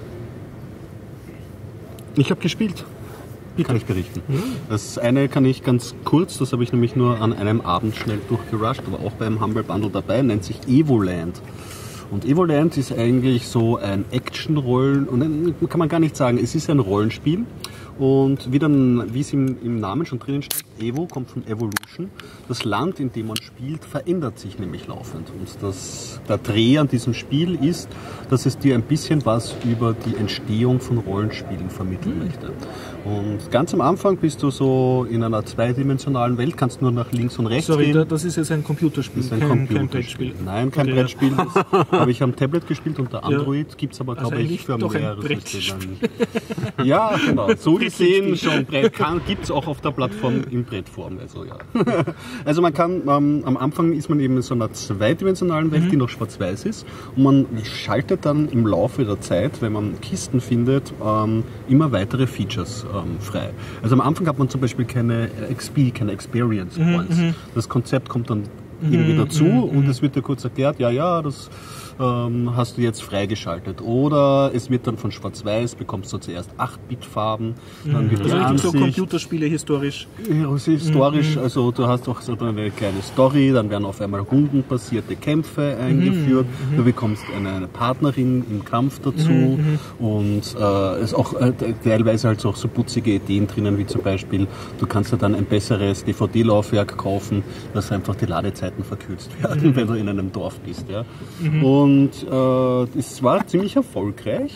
Ich habe gespielt. Kann ich berichten. Das eine kann ich ganz kurz, das habe ich nämlich nur an einem Abend schnell durchgerusht, aber auch beim Humble Bundle dabei, nennt sich Evoland. Und Evoland ist eigentlich so ein Action-Rollen, und kann man gar nicht sagen, es ist ein Rollenspiel. Und wie es im Namen schon drinnen steht, Evo kommt von Evolution. Das Land, in dem man spielt, verändert sich nämlich laufend. Und der Dreh an diesem Spiel ist, dass es dir ein bisschen was über die Entstehung von Rollenspielen vermitteln möchte. Und ganz am Anfang bist du so in einer zweidimensionalen Welt, kannst nur nach links und rechts gehen. Sorry, das ist jetzt ein Computerspiel, das ist kein Brettspiel. Nein, kein Brettspiel. Das habe ich am Tablet gespielt unter Android. Gibt es aber, glaube ich, für mehrere Systeme. Ja, genau. So gesehen schon gibt es auch auf der Plattform in Brettform. Also, ja. Also man kann, am Anfang ist man eben in so einer zweidimensionalen Welt, die noch schwarz-weiß ist. Und man schaltet dann im Laufe der Zeit, wenn man Kisten findet, immer weitere Features frei. Also am Anfang hat man zum Beispiel keine XP, keine Experience Points. Das Konzept kommt dann irgendwie dazu und es wird dir kurz erklärt, das hast du jetzt freigeschaltet. Oder es wird dann von Schwarz-Weiß, bekommst du zuerst 8-Bit-Farben, dann wird die Ansicht, so Computerspiele historisch. Historisch, also du hast auch so eine kleine Story, dann werden auf einmal rundenbasierte Kämpfe eingeführt, du bekommst eine Partnerin im Kampf dazu und es ist auch teilweise halt auch so putzige Ideen drinnen, wie zum Beispiel, du kannst dir dann ein besseres DVD-Laufwerk kaufen, dass einfach die Ladezeiten verkürzt werden, wenn du in einem Dorf bist. Ja. Und es war ziemlich erfolgreich,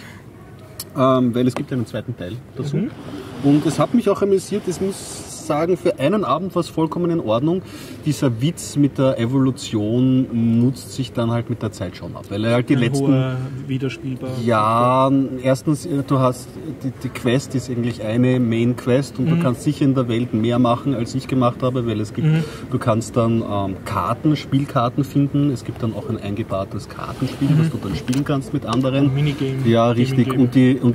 weil es gibt einen zweiten Teil dazu. Und es hat mich auch amüsiert, es muss sagen, für einen Abend war es vollkommen in Ordnung. Dieser Witz mit der Evolution nutzt sich dann halt mit der Zeit schon ab, weil er halt die letzten... Wiederspielbar. Ja, erstens, du hast, die Quest ist eigentlich eine Main-Quest und du kannst sicher in der Welt mehr machen, als ich gemacht habe, weil es gibt, du kannst dann Spielkarten finden, es gibt dann auch ein eingebautes Kartenspiel, das du dann spielen kannst mit anderen. Minigame. Ja, richtig. Und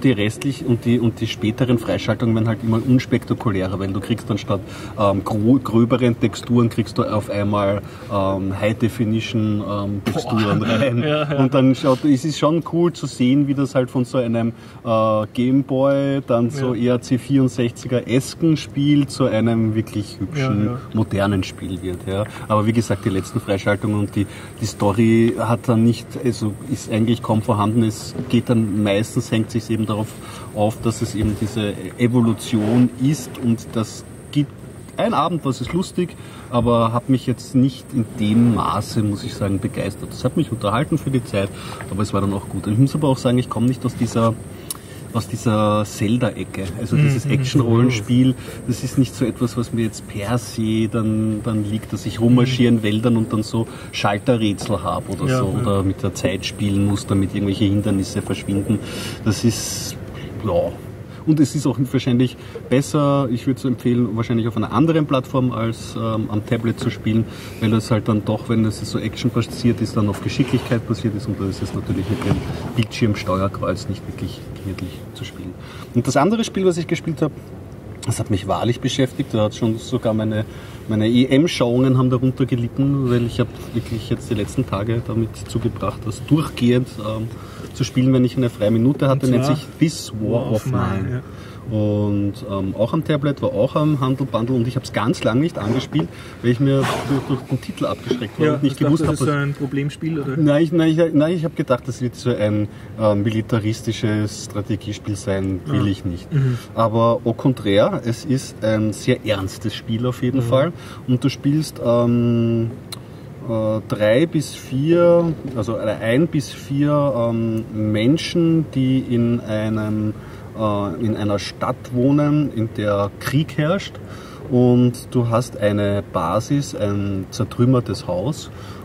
die späteren Freischaltungen werden halt immer unspektakulärer, weil du kriegst dann statt gröberen Texturen kriegst du auf einmal High-Definition Texturen rein. Und dann es ist schon cool zu sehen, wie das halt von so einem Gameboy dann so eher C64er-esken Spiel zu einem wirklich hübschen, modernen Spiel wird. Ja. Aber wie gesagt, die letzten Freischaltungen und die Story hat dann nicht, also ist eigentlich kaum vorhanden. Es geht dann meistens, hängt sich eben darauf auf, dass es eben diese Evolution ist und das gibt ein Abend, was ist lustig, aber hat mich jetzt nicht in dem Maße, muss ich sagen, begeistert. Das hat mich unterhalten für die Zeit, aber es war dann auch gut. Ich muss aber auch sagen, ich komme nicht aus dieser Zelda-Ecke. Also dieses Action-Rollenspiel, das ist nicht so etwas, was mir jetzt per se dann liegt, dass ich rummarschiere in Wäldern und dann so Schalterrätsel habe oder so, oder mit der Zeit spielen muss, damit irgendwelche Hindernisse verschwinden. Das ist, und es ist auch wahrscheinlich besser, ich würde es empfehlen, wahrscheinlich auf einer anderen Plattform als am Tablet zu spielen, weil das halt dann doch, wenn es so Action-basiert ist, dann auf Geschicklichkeit basiert ist und da ist es natürlich mit dem Bildschirmsteuerkreuz nicht wirklich gemütlich zu spielen. Und das andere Spiel, was ich gespielt habe, das hat mich wahrlich beschäftigt, da hat schon sogar meine EM-Schauungen haben darunter gelitten, weil ich habe wirklich jetzt die letzten Tage damit zugebracht, das durchgehend zu spielen, wenn ich eine freie Minute hatte, nennt sich This War of Mine. Und auch am Tablet, war auch am Humble Bundle und ich habe es ganz lange nicht angespielt, weil ich mir durch den Titel abgeschreckt war und nicht gewusst habe. Das ist so ein Problemspiel, oder? Nein, ich habe gedacht, das wird so ein militaristisches Strategiespiel sein, will ich nicht. Aber au contraire, es ist ein sehr ernstes Spiel auf jeden Fall und du spielst 3 bis 4, also 1 bis 4 Menschen, die in einer Stadt wohnen, in der Krieg herrscht und du hast eine Basis, ein zertrümmertes Haus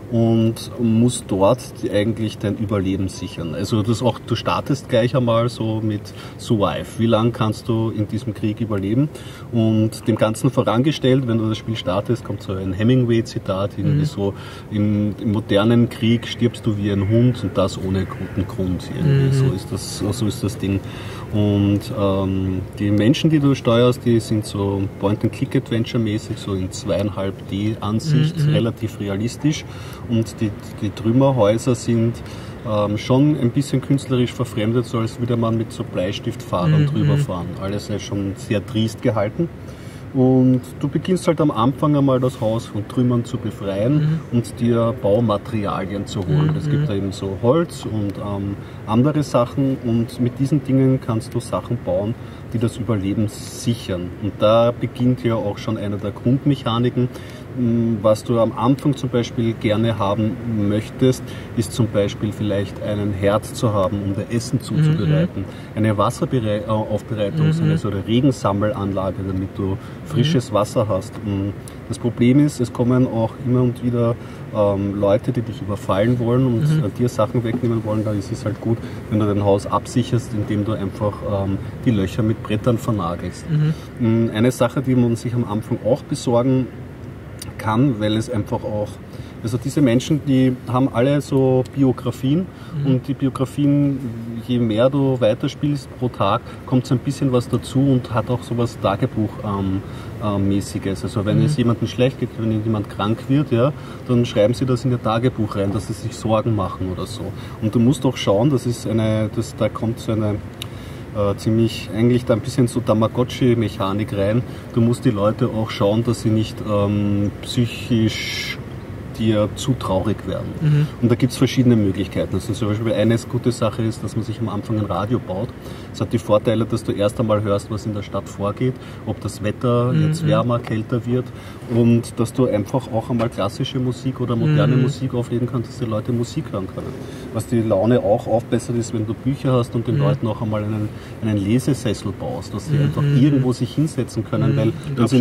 und musst dort eigentlich dein Überleben sichern. Also du startest gleich einmal so mit Survive. Wie lange kannst du in diesem Krieg überleben? Und dem Ganzen vorangestellt, wenn du das Spiel startest, kommt so ein Hemingway-Zitat, irgendwie so, im modernen Krieg stirbst du wie ein Hund und das ohne guten Grund. Irgendwie. So ist das Ding. Und die Menschen, die du steuerst, die sind so Point-and-Click-Adventure-mäßig, so in 2,5D-Ansicht, relativ realistisch. Und die Trümmerhäuser sind schon ein bisschen künstlerisch verfremdet, so als würde man mit so Bleistiftfahrern drüber fahren. Alles ist schon sehr triest gehalten. Und du beginnst halt am Anfang einmal das Haus von Trümmern zu befreien und dir Baumaterialien zu holen. Es gibt da eben so Holz und andere Sachen, und mit diesen Dingen kannst du Sachen bauen, die das Überleben sichern. Und da beginnt ja auch schon eine der Grundmechaniken. Was du am Anfang zum Beispiel gerne haben möchtest, ist zum Beispiel vielleicht einen Herd zu haben, um das Essen zuzubereiten. Eine Wasseraufbereitung, eine so eine Regensammelanlage, damit du frisches Wasser hast. Und das Problem ist, es kommen auch immer und wieder Leute, die dich überfallen wollen und dir Sachen wegnehmen wollen. Da ist es halt gut, wenn du dein Haus absicherst, indem du einfach die Löcher mit Brettern vernagelst. Eine Sache, die man sich am Anfang auch besorgen kann, weil es einfach auch, also diese Menschen, die haben alle so Biografien, und die Biografien, je mehr du weiterspielst pro Tag, kommt so ein bisschen was dazu und hat auch sowas Tagebuch-mäßiges. Also wenn es jemandem schlecht geht, wenn jemand krank wird, ja, dann schreiben sie das in ihr Tagebuch rein, dass sie sich Sorgen machen oder so. Und du musst auch schauen, da kommt so eine ziemlich, eigentlich da ein bisschen so Tamagotchi-Mechanik rein. Du musst die Leute auch schauen, dass sie nicht psychisch dir zu traurig werden. Und da gibt es verschiedene Möglichkeiten. Also zum Beispiel eine gute Sache ist, dass man sich am Anfang ein Radio baut. Das hat die Vorteile, dass du erst einmal hörst, was in der Stadt vorgeht, ob das Wetter jetzt wärmer, kälter wird, und dass du einfach auch einmal klassische Musik oder moderne Musik auflegen kannst, dass die Leute Musik hören können. Was die Laune auch aufbessert ist, wenn du Bücher hast und den Leuten auch einmal einen Lesesessel baust, dass sie einfach irgendwo sich hinsetzen können, weil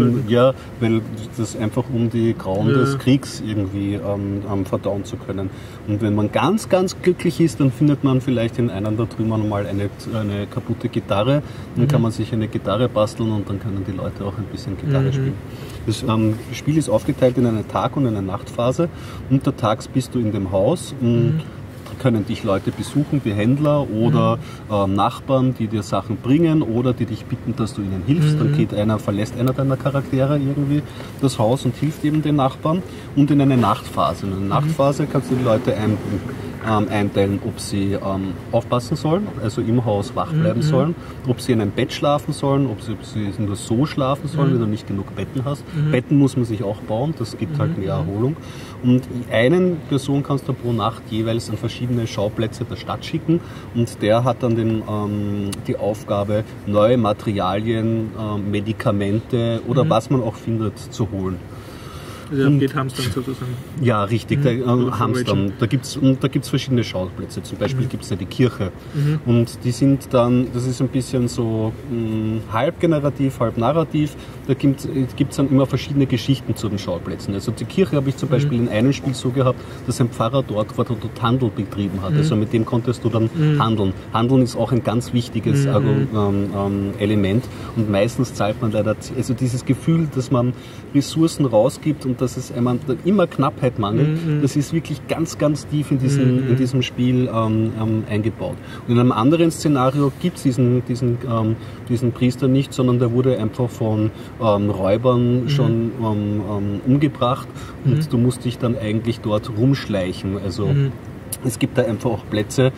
das einfach um die Grauen des Kriegs irgendwie verdauen zu können. Und wenn man ganz, ganz glücklich ist, dann findet man vielleicht in einem der Trümmern mal eine kaputte Gitarre. Dann kann man sich eine Gitarre basteln und dann können die Leute auch ein bisschen Gitarre spielen. Das Spiel ist aufgeteilt in eine Tag- und eine Nachtphase. Untertags bist du in dem Haus und können dich Leute besuchen, die Händler oder Nachbarn, die dir Sachen bringen oder die dich bitten, dass du ihnen hilfst. Dann verlässt einer deiner Charaktere irgendwie das Haus und hilft eben den Nachbarn. Und in eine Nachtphase. In einer Nachtphase kannst du die Leute einteilen, ob sie aufpassen sollen, also im Haus wach bleiben sollen, ob sie in einem Bett schlafen sollen, ob sie nur so schlafen sollen, wenn du nicht genug Betten hast. Betten muss man sich auch bauen, das gibt halt mehr Erholung. Und eine Person kannst du pro Nacht jeweils an verschiedene Schauplätze der Stadt schicken, und der hat dann die Aufgabe, neue Materialien, Medikamente oder was man auch findet, zu holen. Also geht Hamstern sozusagen. Ja, richtig, Hamstern. Da gibt's verschiedene Schauplätze. Zum Beispiel gibt es ja die Kirche. Und die sind dann, das ist ein bisschen so halb generativ, halb narrativ. Da gibt's dann immer verschiedene Geschichten zu den Schauplätzen. Also die Kirche habe ich zum Beispiel in einem Spiel so gehabt, dass ein Pfarrer dort war, der dort Handel betrieben hat. Also mit dem konntest du dann handeln. Handeln ist auch ein ganz wichtiges Element. Und meistens zahlt man leider, also dieses Gefühl, dass man Ressourcen rausgibt und dass es immer Knappheit mangelt, das ist wirklich ganz, ganz tief in diesem Spiel eingebaut. Und in einem anderen Szenario gibt es diesen Priester nicht, sondern der wurde einfach von Räubern schon umgebracht, und du musst dich dann eigentlich dort rumschleichen. Also es gibt da einfach auch Plätze,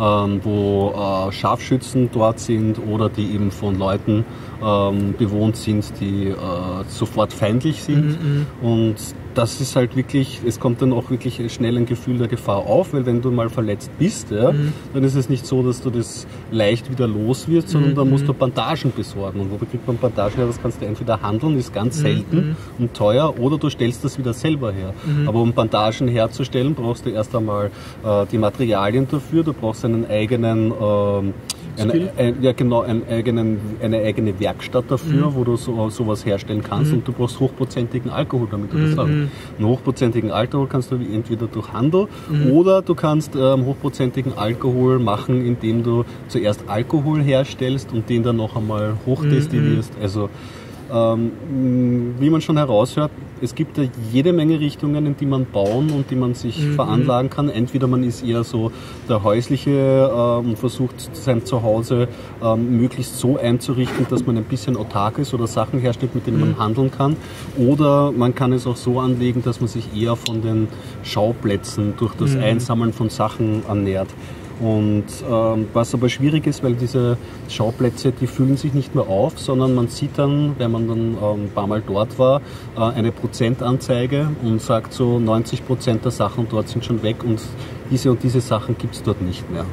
wo Scharfschützen dort sind oder die eben von Leuten bewohnt sind, die sofort feindlich sind. Und das ist halt wirklich, es kommt dann auch wirklich schnell ein Gefühl der Gefahr auf, weil wenn du mal verletzt bist, dann ist es nicht so, dass du das leicht wieder los wirst, sondern da musst du Bandagen besorgen. Und wo kriegt man Bandagen her? Das kannst du entweder handeln, ist ganz selten und teuer, oder du stellst das wieder selber her. Aber um Bandagen herzustellen, brauchst du erst einmal die Materialien dafür, du brauchst einen eigenen Ja, genau, eine eigene Werkstatt dafür, wo du sowas herstellen kannst und du brauchst hochprozentigen Alkohol, damit du das hast. Einen hochprozentigen Alkohol kannst du entweder durch Handel oder du kannst hochprozentigen Alkohol machen, indem du zuerst Alkohol herstellst und den dann noch einmal hochdestillierst. Also wie man schon heraushört, es gibt ja jede Menge Richtungen, in die man bauen und die man sich veranlagen kann. Entweder man ist eher so der Häusliche und versucht sein Zuhause möglichst so einzurichten, dass man ein bisschen autark ist oder Sachen herstellt, mit denen man handeln kann. Oder man kann es auch so anlegen, dass man sich eher von den Schauplätzen durch das Einsammeln von Sachen ernährt. Und was aber schwierig ist, weil diese Schauplätze, die füllen sich nicht mehr auf, sondern man sieht dann, wenn man dann ein paar Mal dort war, eine Prozentanzeige und sagt so, 90% der Sachen dort sind schon weg und diese Sachen gibt es dort nicht mehr.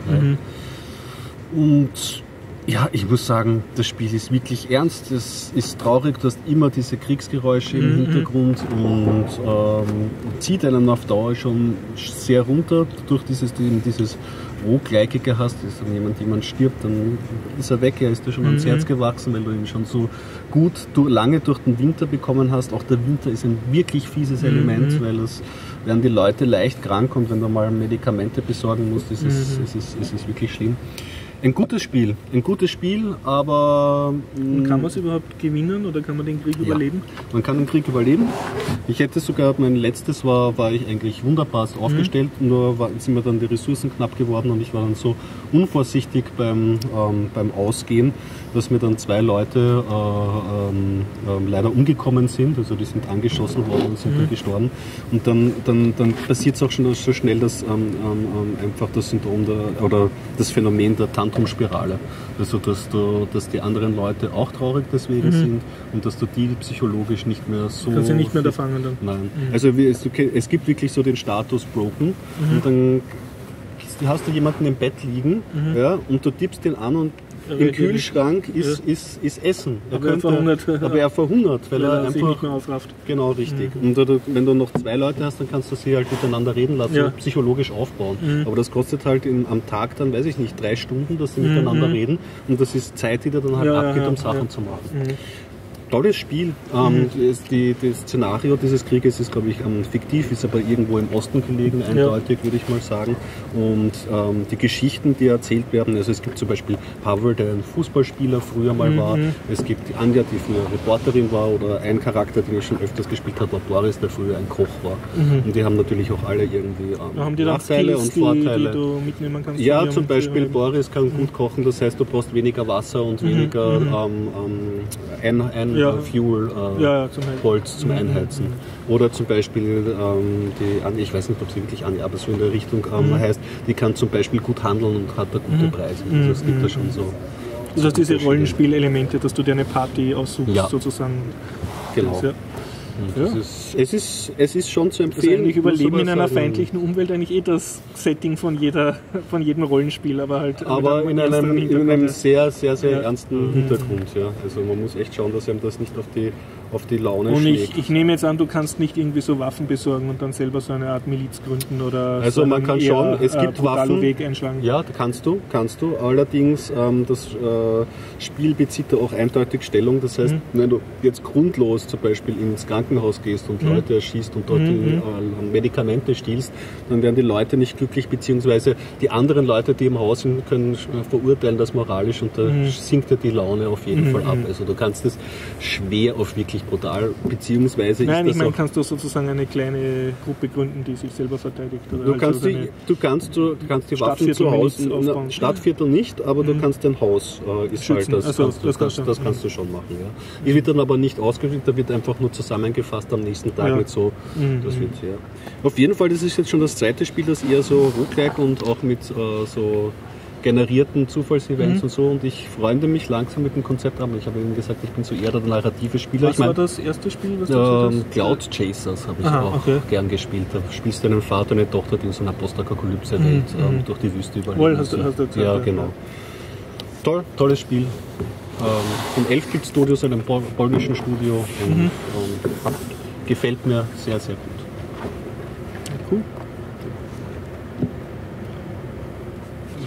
Und ja, ich muss sagen, das Spiel ist wirklich ernst, es ist traurig, du hast immer diese Kriegsgeräusche im Hintergrund und zieht einen auf Dauer schon sehr runter durch dieses Roguelikeige hast, ist dann jemand stirbt, dann ist er weg, er ist dir schon ans Herz gewachsen, weil du ihn schon so gut lange durch den Winter bekommen hast. Auch der Winter ist ein wirklich fieses Element, weil es werden die Leute leicht krank und wenn du mal Medikamente besorgen musst, ist es wirklich schlimm. Ein gutes Spiel, aber... Und kann man es überhaupt gewinnen oder kann man den Krieg überleben? Man kann den Krieg überleben. Ich hätte sogar, mein letztes war ich eigentlich wunderbar aufgestellt, nur sind mir dann die Ressourcen knapp geworden und ich war dann so unvorsichtig beim Ausgehen, dass mir dann 2 Leute leider umgekommen sind, also die sind angeschossen worden und sind dann gestorben. Und dann passiert es auch schon so schnell, dass einfach das Syndrom oder das Phänomen der Tantrumspirale. Also dass die anderen Leute auch traurig deswegen sind und dass du die psychologisch nicht mehr so... Kannst du nicht mehr da fangen dann? Nein. Also es gibt wirklich so den Status broken und dann hast du jemanden im Bett liegen und du tippst den an und im Kühlschrank ist Essen. Aber er verhungert, weil er sich einfach nicht mehr aufrafft. Genau, richtig. Und wenn du noch 2 Leute hast, dann kannst du sie halt miteinander reden lassen und psychologisch aufbauen. Aber das kostet halt am Tag dann, weiß ich nicht, 3 Stunden, dass sie miteinander reden und das ist Zeit, die dir dann halt abgeht, um Sachen zu machen. Tolles Spiel. Das Szenario dieses Krieges ist, glaube ich, fiktiv, ist aber irgendwo im Osten gelegen, eindeutig, würde ich mal sagen. Und die Geschichten, die erzählt werden, also es gibt zum Beispiel Pavel, der ein Fußballspieler früher mal war. Es gibt die Anja, die früher Reporterin war, oder ein Charakter, den ich schon öfters gespielt habe, war Boris, der früher ein Koch war. Und die haben natürlich auch alle irgendwie haben die Nachteile Skills, und Vorteile. Die du mitnehmen kannst. Ja, zum Beispiel Boris kann gut kochen, das heißt, du brauchst weniger Wasser und weniger Fuel, Holz zum Einheizen. Oder zum Beispiel die Anja, ich weiß nicht, ob sie wirklich Anja, aber so in der Richtung heißt, die kann zum Beispiel gut handeln und hat da gute Preise. Also es gibt da schon so. Das heißt, diese Rollenspielelemente, dass du dir eine Party aussuchst, sozusagen. Genau. Es ist schon zu empfehlen. Also eigentlich Überleben in einer feindlichen Umwelt eigentlich das Setting von jedem Rollenspiel, aber halt in einem sehr, sehr, sehr ernsten Hintergrund. Ja. Also man muss echt schauen, dass einem das nicht auf die Laune schlägt. Und ich nehme jetzt an, du kannst nicht irgendwie so Waffen besorgen und dann selber so eine Art Miliz gründen oder also man kann schon, es gibt Waffen, Weg einschlagen. Ja, kannst du. Allerdings, das Spiel bezieht da auch eindeutig Stellung. Das heißt, wenn du jetzt grundlos zum Beispiel ins Krankenhaus gehst und Leute erschießt und dort Medikamente stiehlst, dann werden die Leute nicht glücklich, beziehungsweise die anderen Leute, die im Haus sind, können verurteilen das moralisch und da sinkt dir die Laune auf jeden Fall ab. Also du kannst es schwer auf wirklich brutal, beziehungsweise kannst du sozusagen eine kleine Gruppe gründen, die sich selber verteidigt? Oder du kannst die Waffen zu Hause, Stadtviertel nicht, aber du kannst dein Haus, ist halt das kannst du schon machen. Ja. Die wird dann aber nicht ausgeschrieben, da wird einfach nur zusammengefasst am nächsten Tag mit so, das wird sehr. Auf jeden Fall, das ist jetzt schon das zweite Spiel, das eher so roguelike und auch mit so generierten Zufallsevents und so, und ich freunde mich langsam mit dem Konzept an. Ich habe eben gesagt, ich bin so eher der narrative Spieler. Was war das erste Spiel, was du gesagt hast? Cloud Chasers habe ich gern gespielt. Da spielst du einen Vater und eine Tochter, die in so einer Postapokalypse-Welt durch die Wüste überleben. Hast du erzählt, ja, genau. Tolles Spiel. Von 11-Bit Studios, einem polnischen Studio. Und gefällt mir sehr, sehr gut. Cool.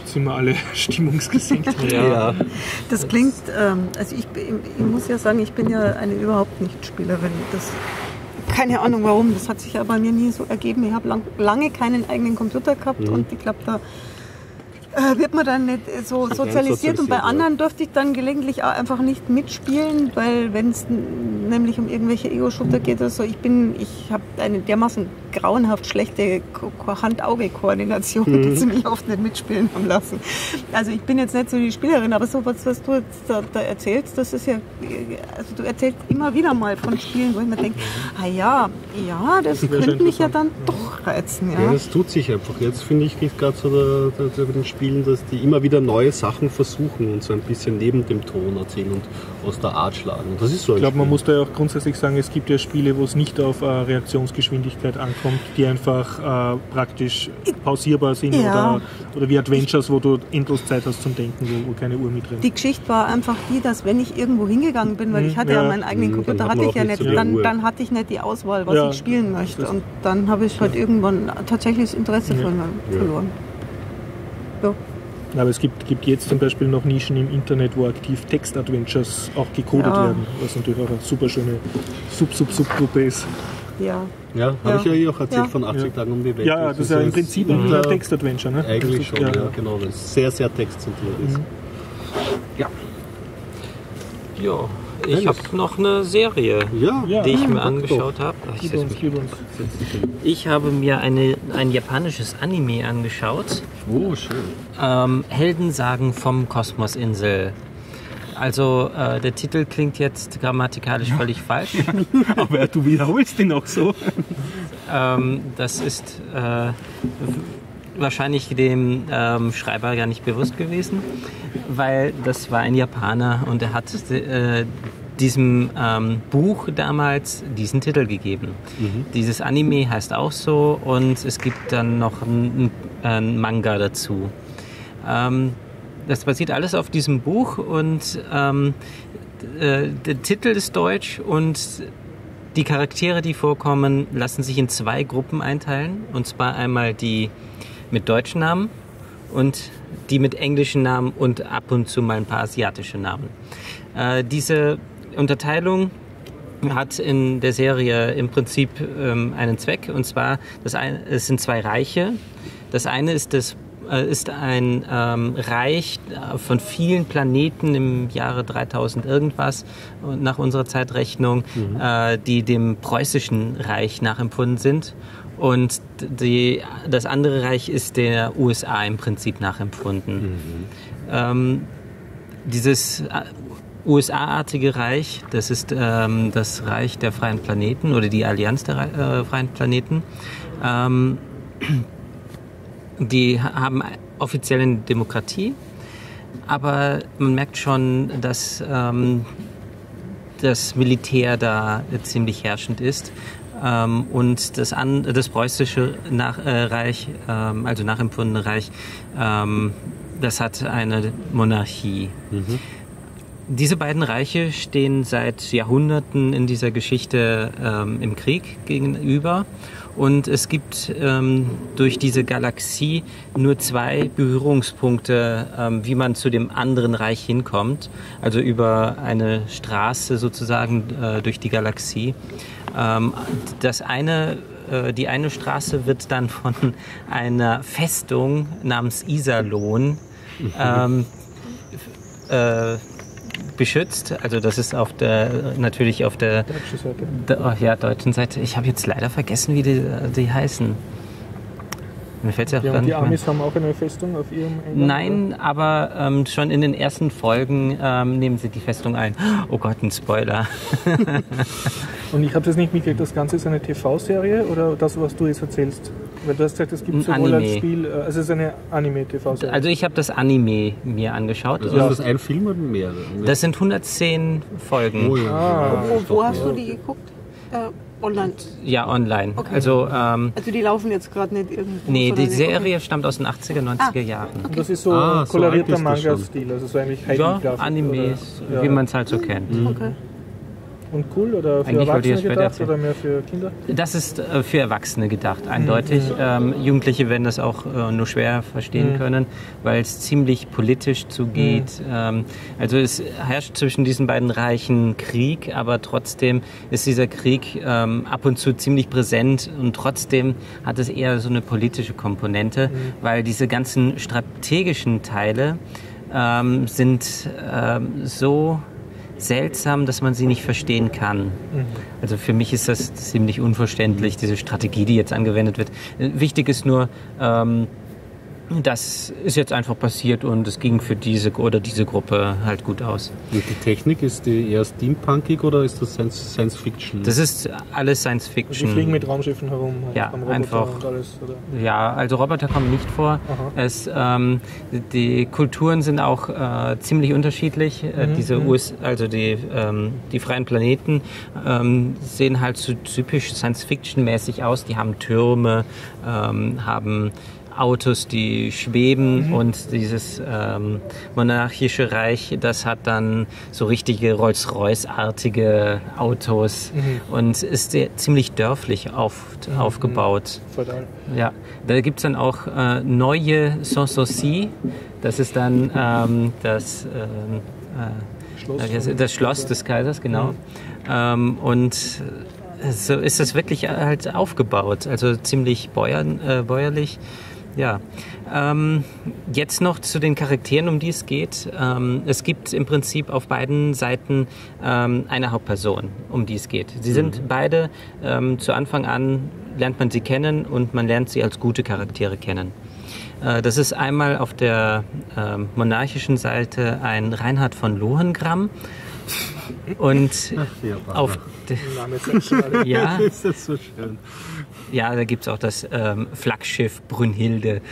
sind wir alle stimmungsgesenkt. Ja. Das klingt, also ich muss ja sagen, ich bin ja eine überhaupt nicht Spielerin. Keine Ahnung warum, das hat sich ja bei mir nie so ergeben. Ich habe lange keinen eigenen Computer gehabt und ich glaube, da wird man dann nicht so sozialisiert. Und bei anderen durfte ich dann gelegentlich auch einfach nicht mitspielen, weil wenn es nämlich um irgendwelche Ego-Shooter geht oder so, ich habe eine dermaßen grauenhaft schlechte Hand-Auge-Koordination, die sie mich oft nicht mitspielen haben lassen. Also ich bin jetzt nicht so die Spielerin, aber so was du jetzt da erzählst, das ist ja, also du erzählst immer wieder mal von Spielen, wo ich mir denke, das könnte mich ja dann doch reizen. Ja, das tut sich einfach. Jetzt finde ich gerade so bei den Spielen, dass die immer wieder neue Sachen versuchen und so ein bisschen neben dem Ton erzählen und aus der Art schlagen. Und das ist so. Ich glaube, man muss da ja auch grundsätzlich sagen, es gibt ja Spiele, wo es nicht auf Reaktionsgeschwindigkeit ankommt, die einfach praktisch pausierbar sind oder wie Adventures, wo du endlos Zeit hast zum Denken, wo keine Uhr mitrennt. Die Geschichte war einfach die, dass wenn ich irgendwo hingegangen bin, weil ich hatte ja meinen eigenen Computer, hatte ich ja nicht, dann hatte ich nicht die Auswahl, was ich spielen möchte. Und dann habe ich halt irgendwann tatsächlich das Interesse verloren. Ja. Aber es gibt jetzt zum Beispiel noch Nischen im Internet, wo aktiv Text-Adventures auch gecodet werden, was natürlich auch eine super schöne Subgruppe ist. Ja, habe ich ja auch erzählt von 80 Tagen um die Welt. Ja, das ist ja im Prinzip ein Text-Adventure. Ne? Eigentlich schon, genau, das sehr, sehr textzentriert ist. Ja, ich habe noch eine Serie, die ich mir angeschaut habe. Ich habe mir ein japanisches Anime angeschaut. Oh, schön. Heldensagen vom Kosmosinsel. Also der Titel klingt jetzt grammatikalisch völlig falsch. Aber du wiederholst ihn auch so. Das ist wahrscheinlich dem Schreiber gar nicht bewusst gewesen, weil das war ein Japaner und er hat diesem Buch damals diesen Titel gegeben. Dieses Anime heißt auch so und es gibt dann noch ein Manga dazu. Das basiert alles auf diesem Buch und der Titel ist deutsch und die Charaktere, die vorkommen, lassen sich in 2 Gruppen einteilen. Und zwar einmal die mit deutschen Namen und die mit englischen Namen und ab und zu mal ein paar asiatische Namen. Diese Unterteilung hat in der Serie im Prinzip einen Zweck, und zwar es sind 2 Reiche. Das eine ist ein Reich von vielen Planeten im Jahre 3000 irgendwas nach unserer Zeitrechnung, die dem preußischen Reich nachempfunden sind. Und das andere Reich ist der USA im Prinzip nachempfunden. Dieses USA-artige Reich, das ist das Reich der freien Planeten oder die Allianz der freien Planeten. Die haben offiziell eine Demokratie, aber man merkt schon, dass das Militär da ziemlich herrschend ist. Und das preußische Reich, also nachempfundene Reich, das hat eine Monarchie. Diese beiden Reiche stehen seit Jahrhunderten in dieser Geschichte im Krieg gegenüber. Und es gibt durch diese Galaxie nur 2 Berührungspunkte, wie man zu dem anderen Reich hinkommt. Also über eine Straße sozusagen durch die Galaxie. Die eine Straße wird dann von einer Festung namens Iserlohn beschützt. Also das ist natürlich auf der deutschen Seite. Ich habe jetzt leider vergessen, wie die heißen. Mir fällt's ja und die Amis haben auch eine Festung auf ihrem England? Nein, aber schon in den ersten Folgen nehmen sie die Festung ein. Oh Gott, ein Spoiler. Und ich habe das nicht mitgekriegt, das Ganze ist eine TV-Serie oder das, was du jetzt erzählst? Weil du hast gesagt, es gibt sowohl als Spiel, es ist eine Anime-TV-Serie. Also ich habe das Anime mir angeschaut. Also ist das ein Film oder mehrere? Das sind 110 Folgen. Oh, ja. Wo hast du die geguckt? Online? Ja, online. Okay. Also die laufen jetzt gerade nicht irgendwo? Nee, die Serie stammt aus den 80er, 90er Jahren. Und das ist so kolorierter Manga-Stil, also so eigentlich Ja, Animes, wie man es halt so kennt. Okay. und cool oder für Erwachsene gedacht oder mehr für Kinder? Das ist für Erwachsene gedacht, eindeutig. Jugendliche werden das auch nur schwer verstehen können, weil es ziemlich politisch zugeht. Also es herrscht zwischen diesen beiden Reichen Krieg, aber trotzdem ist dieser Krieg ab und zu ziemlich präsent und trotzdem hat es eher so eine politische Komponente, weil diese ganzen strategischen Teile sind so seltsam, dass man sie nicht verstehen kann. Also für mich ist das ziemlich unverständlich, diese Strategie, die jetzt angewendet wird. Wichtig ist nur, das ist jetzt einfach passiert und es ging für diese oder diese Gruppe halt gut aus. Und die Technik, ist die eher steampunkig oder ist das Science Fiction? Das ist alles Science Fiction. Die fliegen mit Raumschiffen herum, ja, einfach und alles, oder? Ja, also Roboter kommen nicht vor. Die Kulturen sind auch ziemlich unterschiedlich. Die freien Planeten sehen halt so typisch Science Fiction mäßig aus. Die haben Türme, haben Autos, die schweben und dieses monarchische Reich, das hat dann so richtige Rolls-Royce-artige Autos und ist ziemlich dörflich aufgebaut. Ja, da gibt es dann auch neue Sanssouci, das ist dann das Schloss des Kaisers, genau. Und so ist das wirklich halt aufgebaut, also ziemlich bäuerlich. Ja, jetzt noch zu den Charakteren, um die es geht. Es gibt im Prinzip auf beiden Seiten eine Hauptperson, um die es geht. Sie sind beide, zu Anfang an lernt man sie kennen und man lernt sie als gute Charaktere kennen. Das ist einmal auf der monarchischen Seite ein Reinhard von Lohengram und auf ja, ist das so schön. Ja, da gibt es auch das Flaggschiff Brünnhilde.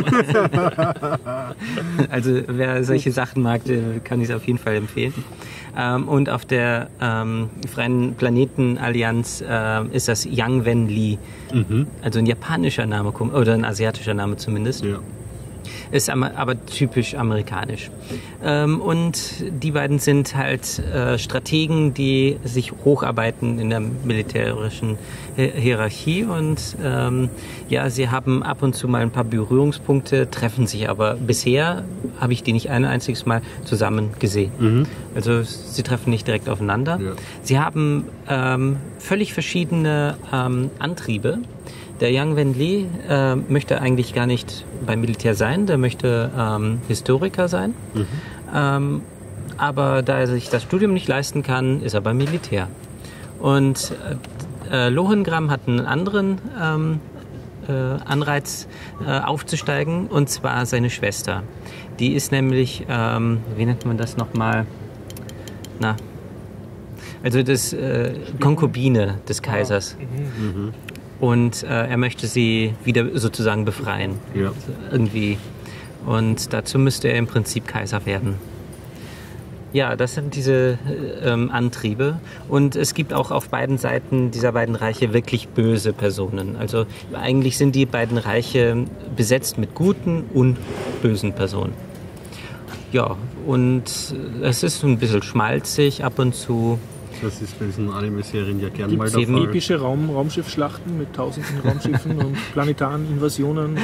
Also wer solche Sachen mag, kann ich es auf jeden Fall empfehlen. Und auf der Freien Planetenallianz ist das Yang Wen-Li. Also ein japanischer Name oder ein asiatischer Name zumindest. Ja. Ist aber typisch amerikanisch. Und die beiden sind halt Strategen, die sich hocharbeiten in der militärischen Hierarchie und sie haben ab und zu mal ein paar Berührungspunkte, treffen sich aber bisher habe ich die nicht ein einziges Mal zusammen gesehen. Also sie treffen nicht direkt aufeinander. Ja. Sie haben völlig verschiedene Antriebe. Der Yang Wen-Li möchte eigentlich gar nicht beim Militär sein, der möchte Historiker sein. Aber da er sich das Studium nicht leisten kann, ist er beim Militär. Und Lohengram hat einen anderen Anreiz aufzusteigen, und zwar seine Schwester. Die ist nämlich, wie nennt man das nochmal? Also das Konkubine des Kaisers. Und er möchte sie wieder sozusagen befreien. Ja. Irgendwie. Und dazu müsste er im Prinzip Kaiser werden. Ja, das sind diese Antriebe. Und es gibt auch auf beiden Seiten dieser beiden Reiche wirklich böse Personen. Also eigentlich sind die beiden Reiche besetzt mit guten und bösen Personen. Ja, und es ist ein bisschen schmalzig ab und zu. Das ist bei diesen Anime-Serien ja gern mal der Fall. Epische Raumschiffschlachten mit tausenden Raumschiffen und planetaren Invasionen.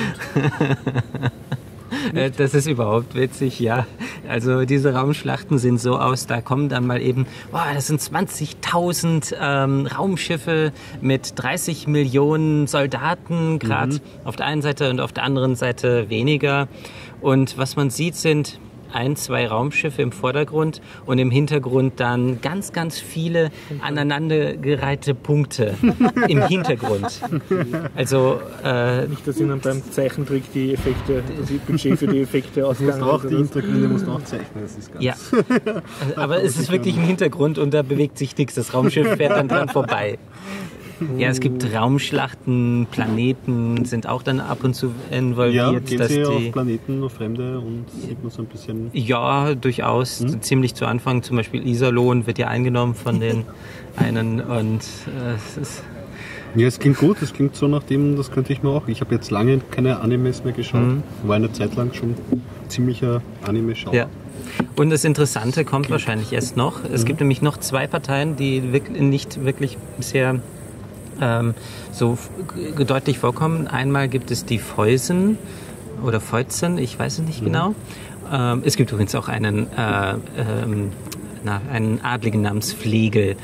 Das ist überhaupt witzig, ja. Also diese Raumschlachten sehen so aus, da kommen dann mal eben, das sind 20.000 Raumschiffe mit 30 Millionen Soldaten, gerade auf der einen Seite und auf der anderen Seite weniger. Und was man sieht, sind 1, 2 Raumschiffe im Vordergrund und im Hintergrund dann ganz, ganz viele aneinandergereihte Punkte im Hintergrund. Also nicht, dass Ihnen beim Zeichentrick die Effekte, das Budget für die Effekte ausgegangen ist. Auch die Hintergründe musst du auch zeichnen, das ist ganz... Ja, aber es ist wirklich im Hintergrund und da bewegt sich nichts. Das Raumschiff fährt dann dran vorbei. Ja, es gibt Raumschlachten, Planeten sind auch dann ab und zu involviert. Ja, gehen Sie auf Planeten, auf Fremde und sieht man so ein bisschen... Ja, durchaus. Ziemlich zu Anfang, zum Beispiel Iserlohn wird ja eingenommen von den einen und es ist... Ja, es klingt gut, es klingt so nach dem, das könnte ich mir auch... Ich habe jetzt lange keine Animes mehr geschaut, war eine Zeit lang schon ziemlicher Anime-Schauer. Ja. Und das Interessante kommt wahrscheinlich erst noch. Es gibt nämlich noch 2 Parteien, die nicht wirklich bisher so deutlich vorkommen. Einmal gibt es die Feusen oder Feuzen, ich weiß es nicht genau. Es gibt übrigens auch einen Adligen namens Flegel.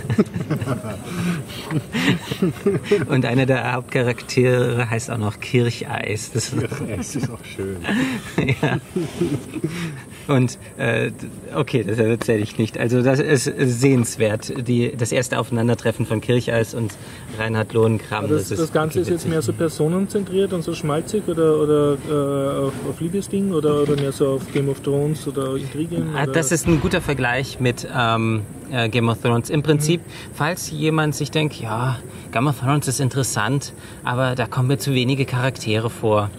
Und einer der Hauptcharaktere heißt auch noch Kircheis. Kircheis ist auch schön. Ja. Und okay, das erzähle ich nicht. Also das ist sehenswert. Das erste Aufeinandertreffen von Kircheis und Reinhard Lohengram. Das Ganze ist jetzt mehr so personenzentriert und so schmalzig oder auf Liebesding oder mehr so auf Game of Thrones oder Intrigen? Oder? Das ist ein guter Vergleich mit Game of Thrones. Im Prinzip, falls jemand sich denkt, ja, Game of Thrones ist interessant, aber da kommen mir zu wenige Charaktere vor.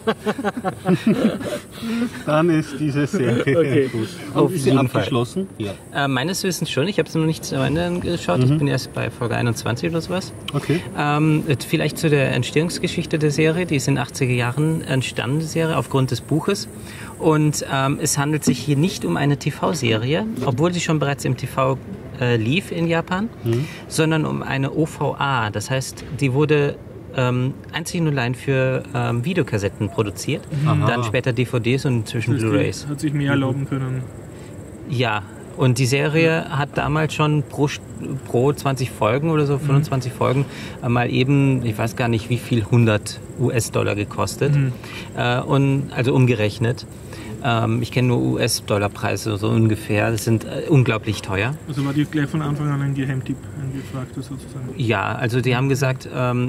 Dann ist diese Serie gut. Auf ist sie jeden abgeschlossen? Fall. Ja. Meines Wissens schon. Ich habe es noch nicht zu Ende geschaut. Ich bin erst bei Folge 21 oder sowas. Okay. Vielleicht zu der Entstehungsgeschichte der Serie. Die ist in den 80er Jahren entstanden, die Serie, aufgrund des Buches. Und es handelt sich hier nicht um eine TV-Serie, obwohl sie schon bereits im TV lief in Japan, sondern um eine OVA. Das heißt, die wurde einzig und allein für Videokassetten produziert, dann später DVDs und inzwischen Blu-rays. Hat sich mehr erlauben können. Ja, und die Serie hat damals schon pro 20 Folgen oder so, 25 Folgen, mal eben, ich weiß gar nicht wie viel, 100 US-Dollar gekostet. Und also umgerechnet. Ich kenne nur US-Dollar-Preise so ungefähr. Das sind unglaublich teuer. Also war die gleich von Anfang an ein Geheimtipp, ein gefragter sozusagen? Ja, also die haben gesagt,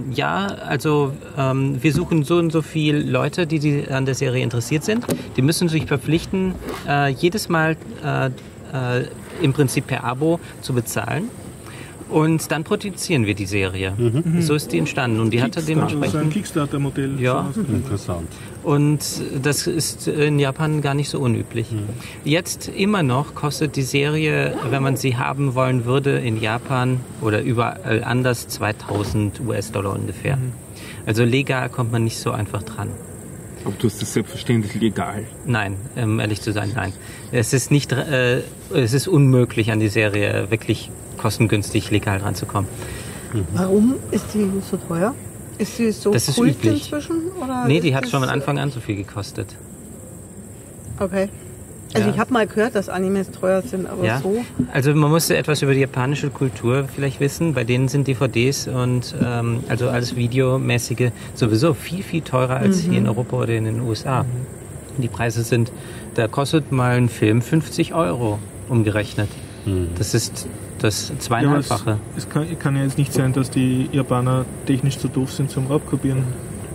wir suchen so und so viele Leute, die an der Serie interessiert sind. Die müssen sich verpflichten, jedes Mal im Prinzip per Abo zu bezahlen. Und dann produzieren wir die Serie. So ist die entstanden. Und die hatte dementsprechend... Also ein Kickstarter-Modell. Ja. Interessant. Und das ist in Japan gar nicht so unüblich. Jetzt immer noch kostet die Serie, wenn man sie haben wollen würde, in Japan oder überall anders 2000 US-Dollar ungefähr. Also legal kommt man nicht so einfach dran. Aber du hast das selbstverständlich legal? Nein, ehrlich zu sein, nein. Es ist unmöglich, an die Serie wirklich kostengünstig legal ranzukommen. Warum ist die so teuer? Ist sie so das ist Kult üblich. inzwischen? Oder Nee, die hat schon von Anfang an so viel gekostet. Okay. Also Ja. ich habe mal gehört, dass Animes teuer sind, aber Ja. so... Also man musste etwas über die japanische Kultur vielleicht wissen. Bei denen sind DVDs und also alles Videomäßige sowieso viel, viel teurer als hier in Europa oder in den USA. Die Preise sind, da kostet mal ein Film 50 € umgerechnet. Das ist das zweieinhalbfache. Es kann ja jetzt nicht sein, dass die Japaner technisch zu doof sind zum Raubkopieren.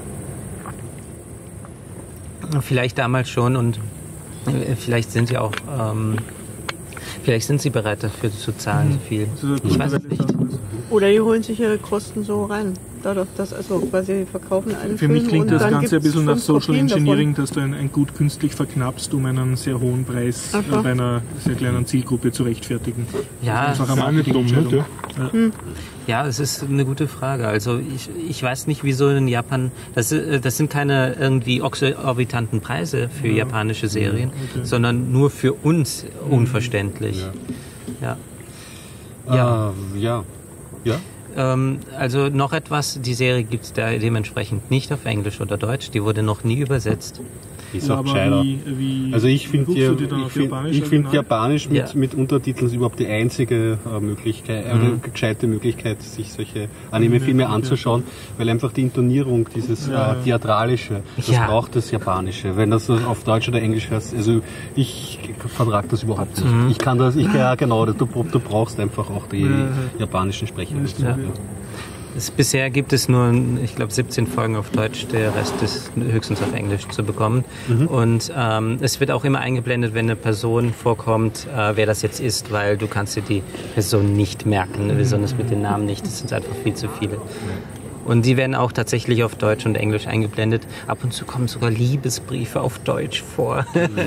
Vielleicht damals schon und vielleicht sind sie auch, vielleicht sind sie bereit dafür zu zahlen, so viel. Ich weiß es nicht. Oder die holen sich ihre Kosten so rein. Dadurch, dass also quasi verkaufen einen Für Film mich klingt und das dann Ganze ein gibt's bisschen nach 5 Social Kopien Engineering, davon. dass du ein Gut künstlich verknappst, um einen sehr hohen Preis Aha. bei einer sehr kleinen Zielgruppe zu rechtfertigen. Ja, Einfach eine ist auch nicht dumm, Marketingentscheidung. ne? Ja, es ist eine gute Frage. Also ich weiß nicht, wieso in Japan, das sind keine irgendwie exorbitanten Preise für japanische Serien, sondern nur für uns unverständlich. Ja. Ja. Also noch etwas, die Serie gibt es da dementsprechend nicht auf Englisch oder Deutsch, die wurde noch nie übersetzt. Ist Ja, auch aber gescheiter. wie Also ich finde guckst du die dann auf Japanisch Japanisch Ja. mit Untertiteln ist überhaupt die einzige Möglichkeit, gescheite Möglichkeit, sich solche Anime-Filme anzuschauen, weil einfach die Intonierung, dieses Theatralische, das Ja. braucht das Japanische. Wenn das so auf Deutsch oder Englisch hörst, also ich vertrage das überhaupt nicht. Ich kann das, genau, du brauchst einfach auch die japanischen Sprecher. Ja. Bisher gibt es nur, ich glaube, 17 Folgen auf Deutsch, der Rest ist höchstens auf Englisch zu bekommen. Und es wird auch immer eingeblendet, wenn eine Person vorkommt, wer das jetzt ist, weil du kannst dir die Person nicht merken, besonders mit den Namen nicht, das sind einfach viel zu viele. Und die werden auch tatsächlich auf Deutsch und Englisch eingeblendet. Ab und zu kommen sogar Liebesbriefe auf Deutsch vor.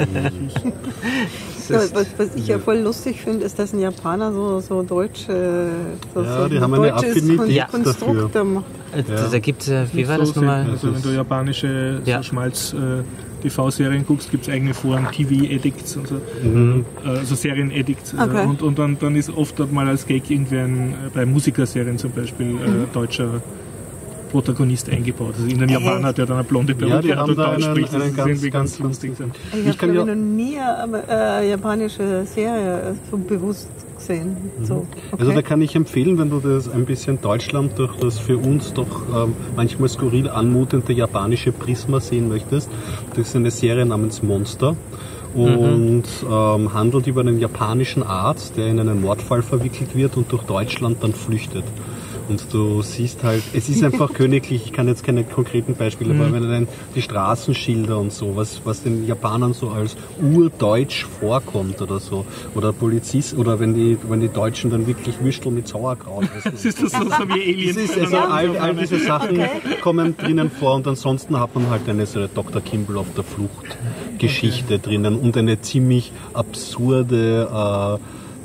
Was ich ja voll lustig finde, ist, dass ein Japaner so deutsche die haben eine deutsches Affinität Konstrukt dafür. macht. Da gibt wie war das so nochmal? Also wenn du japanische Ja. so Schmalz TV-Serien guckst, gibt es eigene Foren, TV-Addicts und so, also Serien-Addicts. Okay. Und dann ist oft dort mal als Gag bei Musikerserien zum Beispiel deutscher Protagonist eingebaut. Also in den Japan hat er dann eine blonde Perücke, die haben da Deutsch einen spricht, das ist ganz, irgendwie ganz lustig. Ich habe noch nie eine japanische Serie so bewusst gesehen. So, okay. Also da kann ich empfehlen, wenn du das ein bisschen Deutschland durch das für uns doch manchmal skurril anmutende japanische Prisma sehen möchtest. Das ist eine Serie namens Monster und handelt über einen japanischen Arzt, der in einen Mordfall verwickelt wird und durch Deutschland dann flüchtet. Und du siehst halt, es ist einfach königlich, ich kann jetzt keine konkreten Beispiele, aber wenn du dann die Straßenschilder und so, was den Japanern so als urdeutsch vorkommt oder so, oder Polizist, oder wenn die Deutschen dann wirklich Würstel mit Sauerkraut essen. Das ist das so wie Aliens. Das ist also all diese Sachen kommen drinnen vor und ansonsten hat man halt eine so Dr. Kimball auf der Flucht Geschichte drinnen und eine ziemlich absurde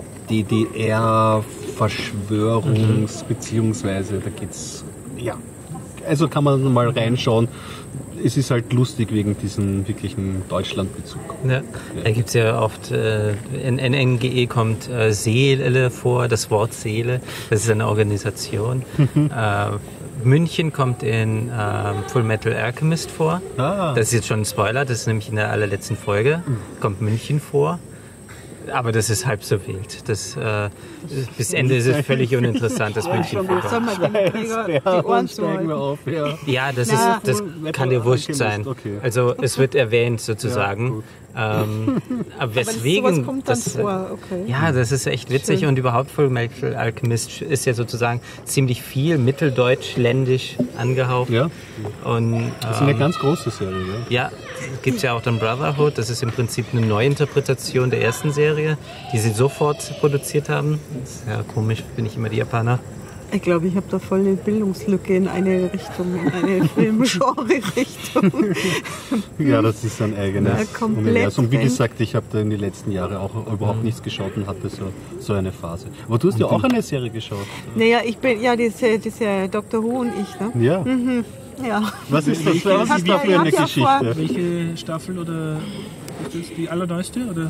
DDR-Verschwörungs- beziehungsweise da geht's, also kann man mal reinschauen. Es ist halt lustig wegen diesem wirklichen Deutschlandbezug. Ja. Da gibt es ja oft, in NGE kommt Seele vor, das Wort Seele, das ist eine Organisation. München kommt in Full Metal Alchemist vor. Das ist jetzt schon ein Spoiler, das ist nämlich in der allerletzten Folge, kommt München vor. Aber das ist halb so wild. Bis Ende ist es völlig uninteressant, das München vorkommt. Soll man dem Träger die Ohren zuhalten? Ja, das kann dir wurscht sein. Okay. Also es wird erwähnt sozusagen. Aber weswegen? Aber sowas kommt dann vor, okay. Ja, das ist echt witzig. Schön. Und überhaupt Full Metal Alchemist ist ja sozusagen ziemlich viel mitteldeutsch-ländisch angehaucht. Ja. Und, das ist eine ganz große Serie. Ja, gibt es ja auch dann Brotherhood. Das ist im Prinzip eine Neuinterpretation der ersten Serie, die sie sofort produziert haben. Das ist ja komisch, bin ich immer die Japaner. Ich glaube, ich habe da voll eine Bildungslücke in eine Richtung, in eine Filmgenre-Richtung. Ja, das ist ein eigenes Universum. Und wie fremd. gesagt, ich habe da in den letzten Jahren auch überhaupt nichts geschaut und hatte so eine Phase. Aber du hast ja auch eine Serie geschaut. Naja, ich bin, ja, das ist ja Dr. Who und ich, ne? Ja. Ja. Was ist das da für eine Geschichte? Welche Staffel oder ist das die allerneueste? Oder?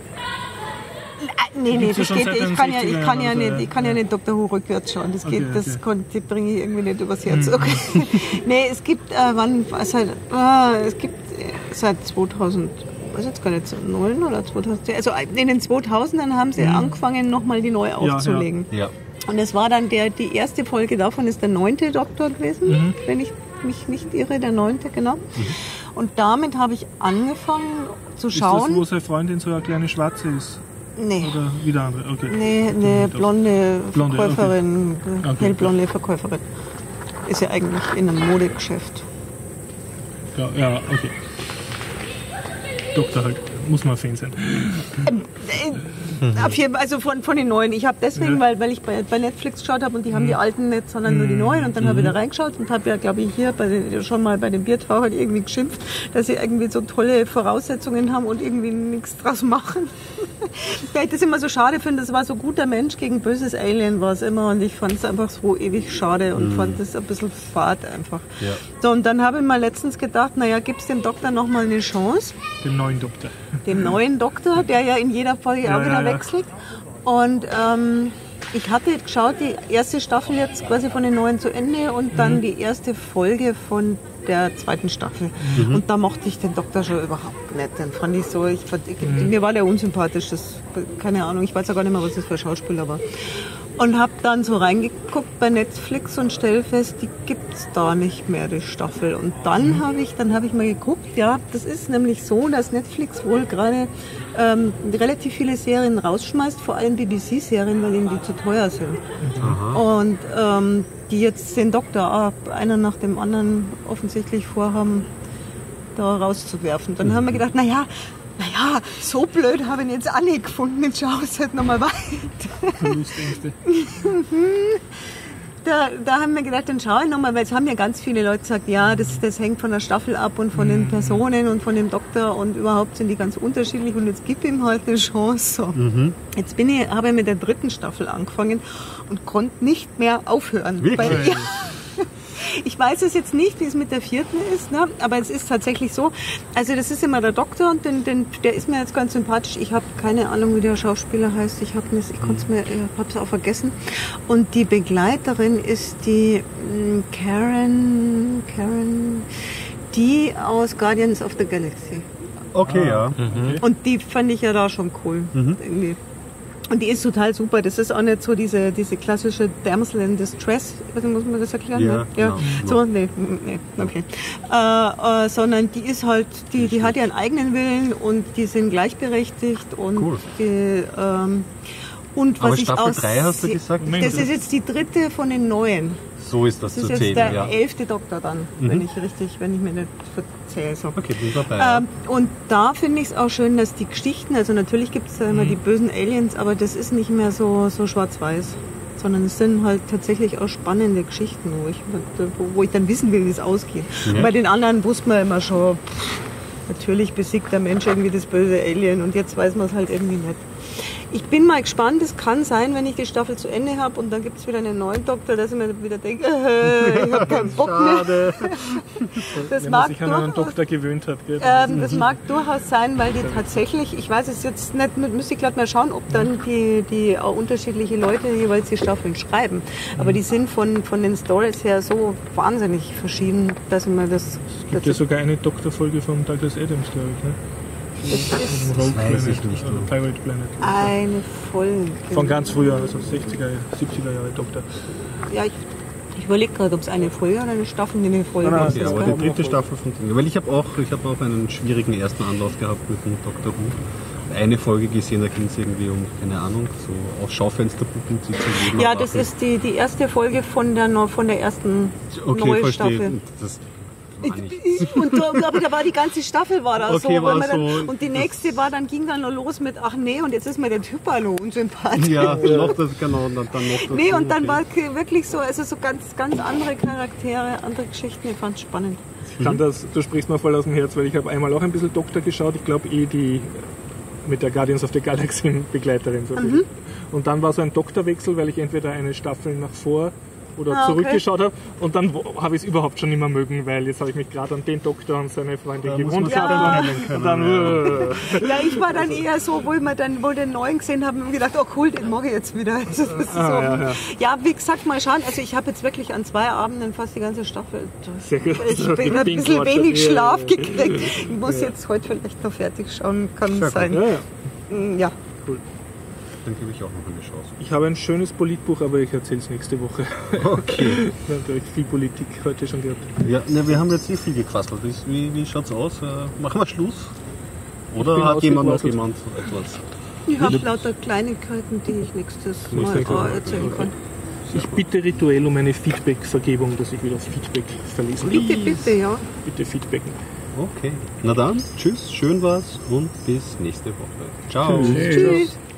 Nee, Gibt's ja das schon geht, seit ich den kann 60er ja nicht Dr. Who rückwärts schauen. Das geht, Okay, das bringe ich irgendwie nicht übers Herz. Okay. Nee, es gibt, es gibt seit 2000, weiß jetzt gar nicht, 9 oder 2010, also in den 2000ern haben sie angefangen, nochmal die neu aufzulegen. Ja. Und es war dann die erste Folge davon ist der 9. Doktor gewesen, wenn ich mich nicht irre, der 9. genau. Und damit habe ich angefangen zu schauen. Ist das, wo seine Freundin so eine kleine Schwarze ist? Nee. Oder wieder andere? Okay. Nee, eine blonde Verkäuferin, Okay. hellblonde Verkäuferin. Ist ja eigentlich in einem Modegeschäft. Ja, okay. Doktor halt. Muss man Fan sein. Also von den neuen. Ich habe deswegen, weil ich bei Netflix geschaut habe und die haben die alten nicht, sondern nur die neuen. Und dann habe ich da reingeschaut und habe ja, glaube ich, hier schon mal bei den Biertauchern irgendwie geschimpft, dass sie irgendwie so tolle Voraussetzungen haben und irgendwie nichts draus machen. Weil ich das immer so schade finde, das war so guter Mensch gegen böses Alien war es immer und ich fand es einfach so ewig schade und fand das ein bisschen fad einfach. Ja. So, und dann habe ich mal letztens gedacht, naja, gib's dem Doktor nochmal eine Chance. Dem neuen Doktor. Dem neuen Doktor, der ja in jeder Folge auch wieder wechselt. Und ich hatte geschaut, die erste Staffel jetzt quasi von den neuen zu Ende und dann die erste Folge von der zweiten Staffel. Und da mochte ich den Doktor schon überhaupt nicht. Den fand ich so, mir war der unsympathisch. Keine Ahnung, ich weiß ja gar nicht mehr, was das für ein Schauspieler war. Und habe dann so reingeguckt bei Netflix und stelle fest, die gibt's da nicht mehr, die Staffel. Und dann habe ich mal geguckt, ja, das ist nämlich so, dass Netflix wohl gerade relativ viele Serien rausschmeißt, vor allem BBC-Serien, weil ihnen die zu teuer sind. Und die jetzt den Doktor einer nach dem anderen offensichtlich vorhaben, da rauszuwerfen. Dann haben wir gedacht, naja, so blöd habe ich ihn jetzt auch nicht gefunden, jetzt schau es halt nochmal weiter. Verlustängste. Da haben wir gedacht, dann schaue ich nochmal, weil es haben ja ganz viele Leute gesagt, ja, das hängt von der Staffel ab und von den Personen und von dem Doktor und überhaupt sind die ganz unterschiedlich und jetzt gib ihm halt eine Chance. So. Jetzt habe ich mit der 3. Staffel angefangen und konnte nicht mehr aufhören. Wirklich? Ich weiß es jetzt nicht, wie es mit der 4. ist, ne? Aber es ist tatsächlich so. Also das ist immer der Doktor und der ist mir jetzt ganz sympathisch. Ich habe keine Ahnung, wie der Schauspieler heißt. Ich habe es auch vergessen. Und die Begleiterin ist die Karen, die aus Guardians of the Galaxy. Okay, ja. Und die fand ich ja da schon cool. Irgendwie. Und die ist total super. Das ist auch nicht so diese klassische Damsel in Distress. Muss man das erklären? Ja, ja. So, nee, okay. Sondern die ist halt, die hat ihren eigenen Willen und die sind gleichberechtigt und cool. und was aber ich Staffel aus 3 hast du gesagt? Das ist jetzt die 3. von den neuen. So ist das, Das zu ist jetzt zählen, der 11. Doktor dann, wenn ich mir nicht verzähle. So. Okay, bin dabei. Und da finde ich es auch schön, dass die Geschichten, also natürlich gibt es ja immer die bösen Aliens, aber das ist nicht mehr so schwarz-weiß, sondern es sind halt tatsächlich auch spannende Geschichten, wo ich dann wissen will, wie es ausgeht. Und bei den anderen wusste man immer schon, natürlich besiegt der Mensch irgendwie das böse Alien und jetzt weiß man es halt irgendwie nicht. Ich bin mal gespannt, es kann sein, wenn ich die Staffel zu Ende habe und dann gibt es wieder einen neuen Doktor, dass ich mir wieder denke, ich habe keinen Bock mehr. Das wenn man mag sich an einen Doktor gewöhnt hat. das mag durchaus sein, weil die tatsächlich, ich weiß es jetzt nicht, müsste ich gerade mal schauen, ob dann die auch unterschiedliche Leute jeweils die Staffeln schreiben. Aber die sind von den Stories her so wahnsinnig verschieden, dass man das... Es gibt ja sogar eine Doktorfolge von Douglas Adams, glaube ich, ne? Das ist weiß ich nicht. Pirate Planet. eine Folge. Von ganz früher, also 60er, 70er Jahre Doktor. Ja, ich überlege gerade, ob es eine Folge oder eine Staffel eine Folge ist. Ja, aber die 3. Staffel funktioniert. Weil ich habe auch einen schwierigen ersten Anlauf gehabt mit dem Dr. Who. Eine Folge gesehen, da ging es irgendwie um, keine Ahnung, so aus Schaufensterpuppen zu leben. Ja, das ist die erste Folge von der ersten neuen Staffel. Aber da war die ganze Staffel war da okay, so, war so. Und die nächste ging dann noch los mit, ach nee, und jetzt ist mir der Typ hallo unsympathisch. Ja, noch das, genau. Und dann noch das nee, und dann war wirklich so, also so ganz andere Charaktere, andere Geschichten, ich fand es spannend. Du sprichst mir voll aus dem Herz, weil ich habe einmal auch ein bisschen Doktor geschaut, ich glaube die mit der Guardians of the Galaxy Begleiterin. So und dann war so ein Doktorwechsel, weil ich entweder eine Staffel nach vor oder zurückgeschaut habe und dann habe ich es überhaupt schon nicht mehr mögen, weil jetzt habe ich mich gerade an den Doktor und seine Freundin gewohnt gehabt. Und dann, ja, ich war dann eher so, wo ich den neuen gesehen habe und gedacht, oh cool, den mag ich jetzt wieder. Also das ist so. Ja, wie gesagt, mal schauen, also ich habe jetzt wirklich an 2 Abenden fast die ganze Staffel. Ich bin ein bisschen wenig Schlaf gekriegt. Ich muss jetzt heute vielleicht noch fertig schauen, kann sein. Ja. Cool. Dann gebe ich auch noch eine Chance. Ich habe ein schönes Politbuch, aber ich erzähle es nächste Woche. Okay. Wir haben, glaube ich, viel Politik heute schon gehabt. Ja, ne, wir haben jetzt viel gequasselt. Wie schaut es aus? Machen wir Schluss? Oder hat jemand noch etwas? Ich habe lauter Kleinigkeiten, die ich nächstes Mal erzählen kann. Ich bitte rituell um eine Feedback-Vergebung, dass ich wieder Feedback verlesen kann. Bitte, ja. Bitte feedbacken. Okay. Na dann, tschüss, schön war's und bis nächste Woche. Ciao. Tschüss.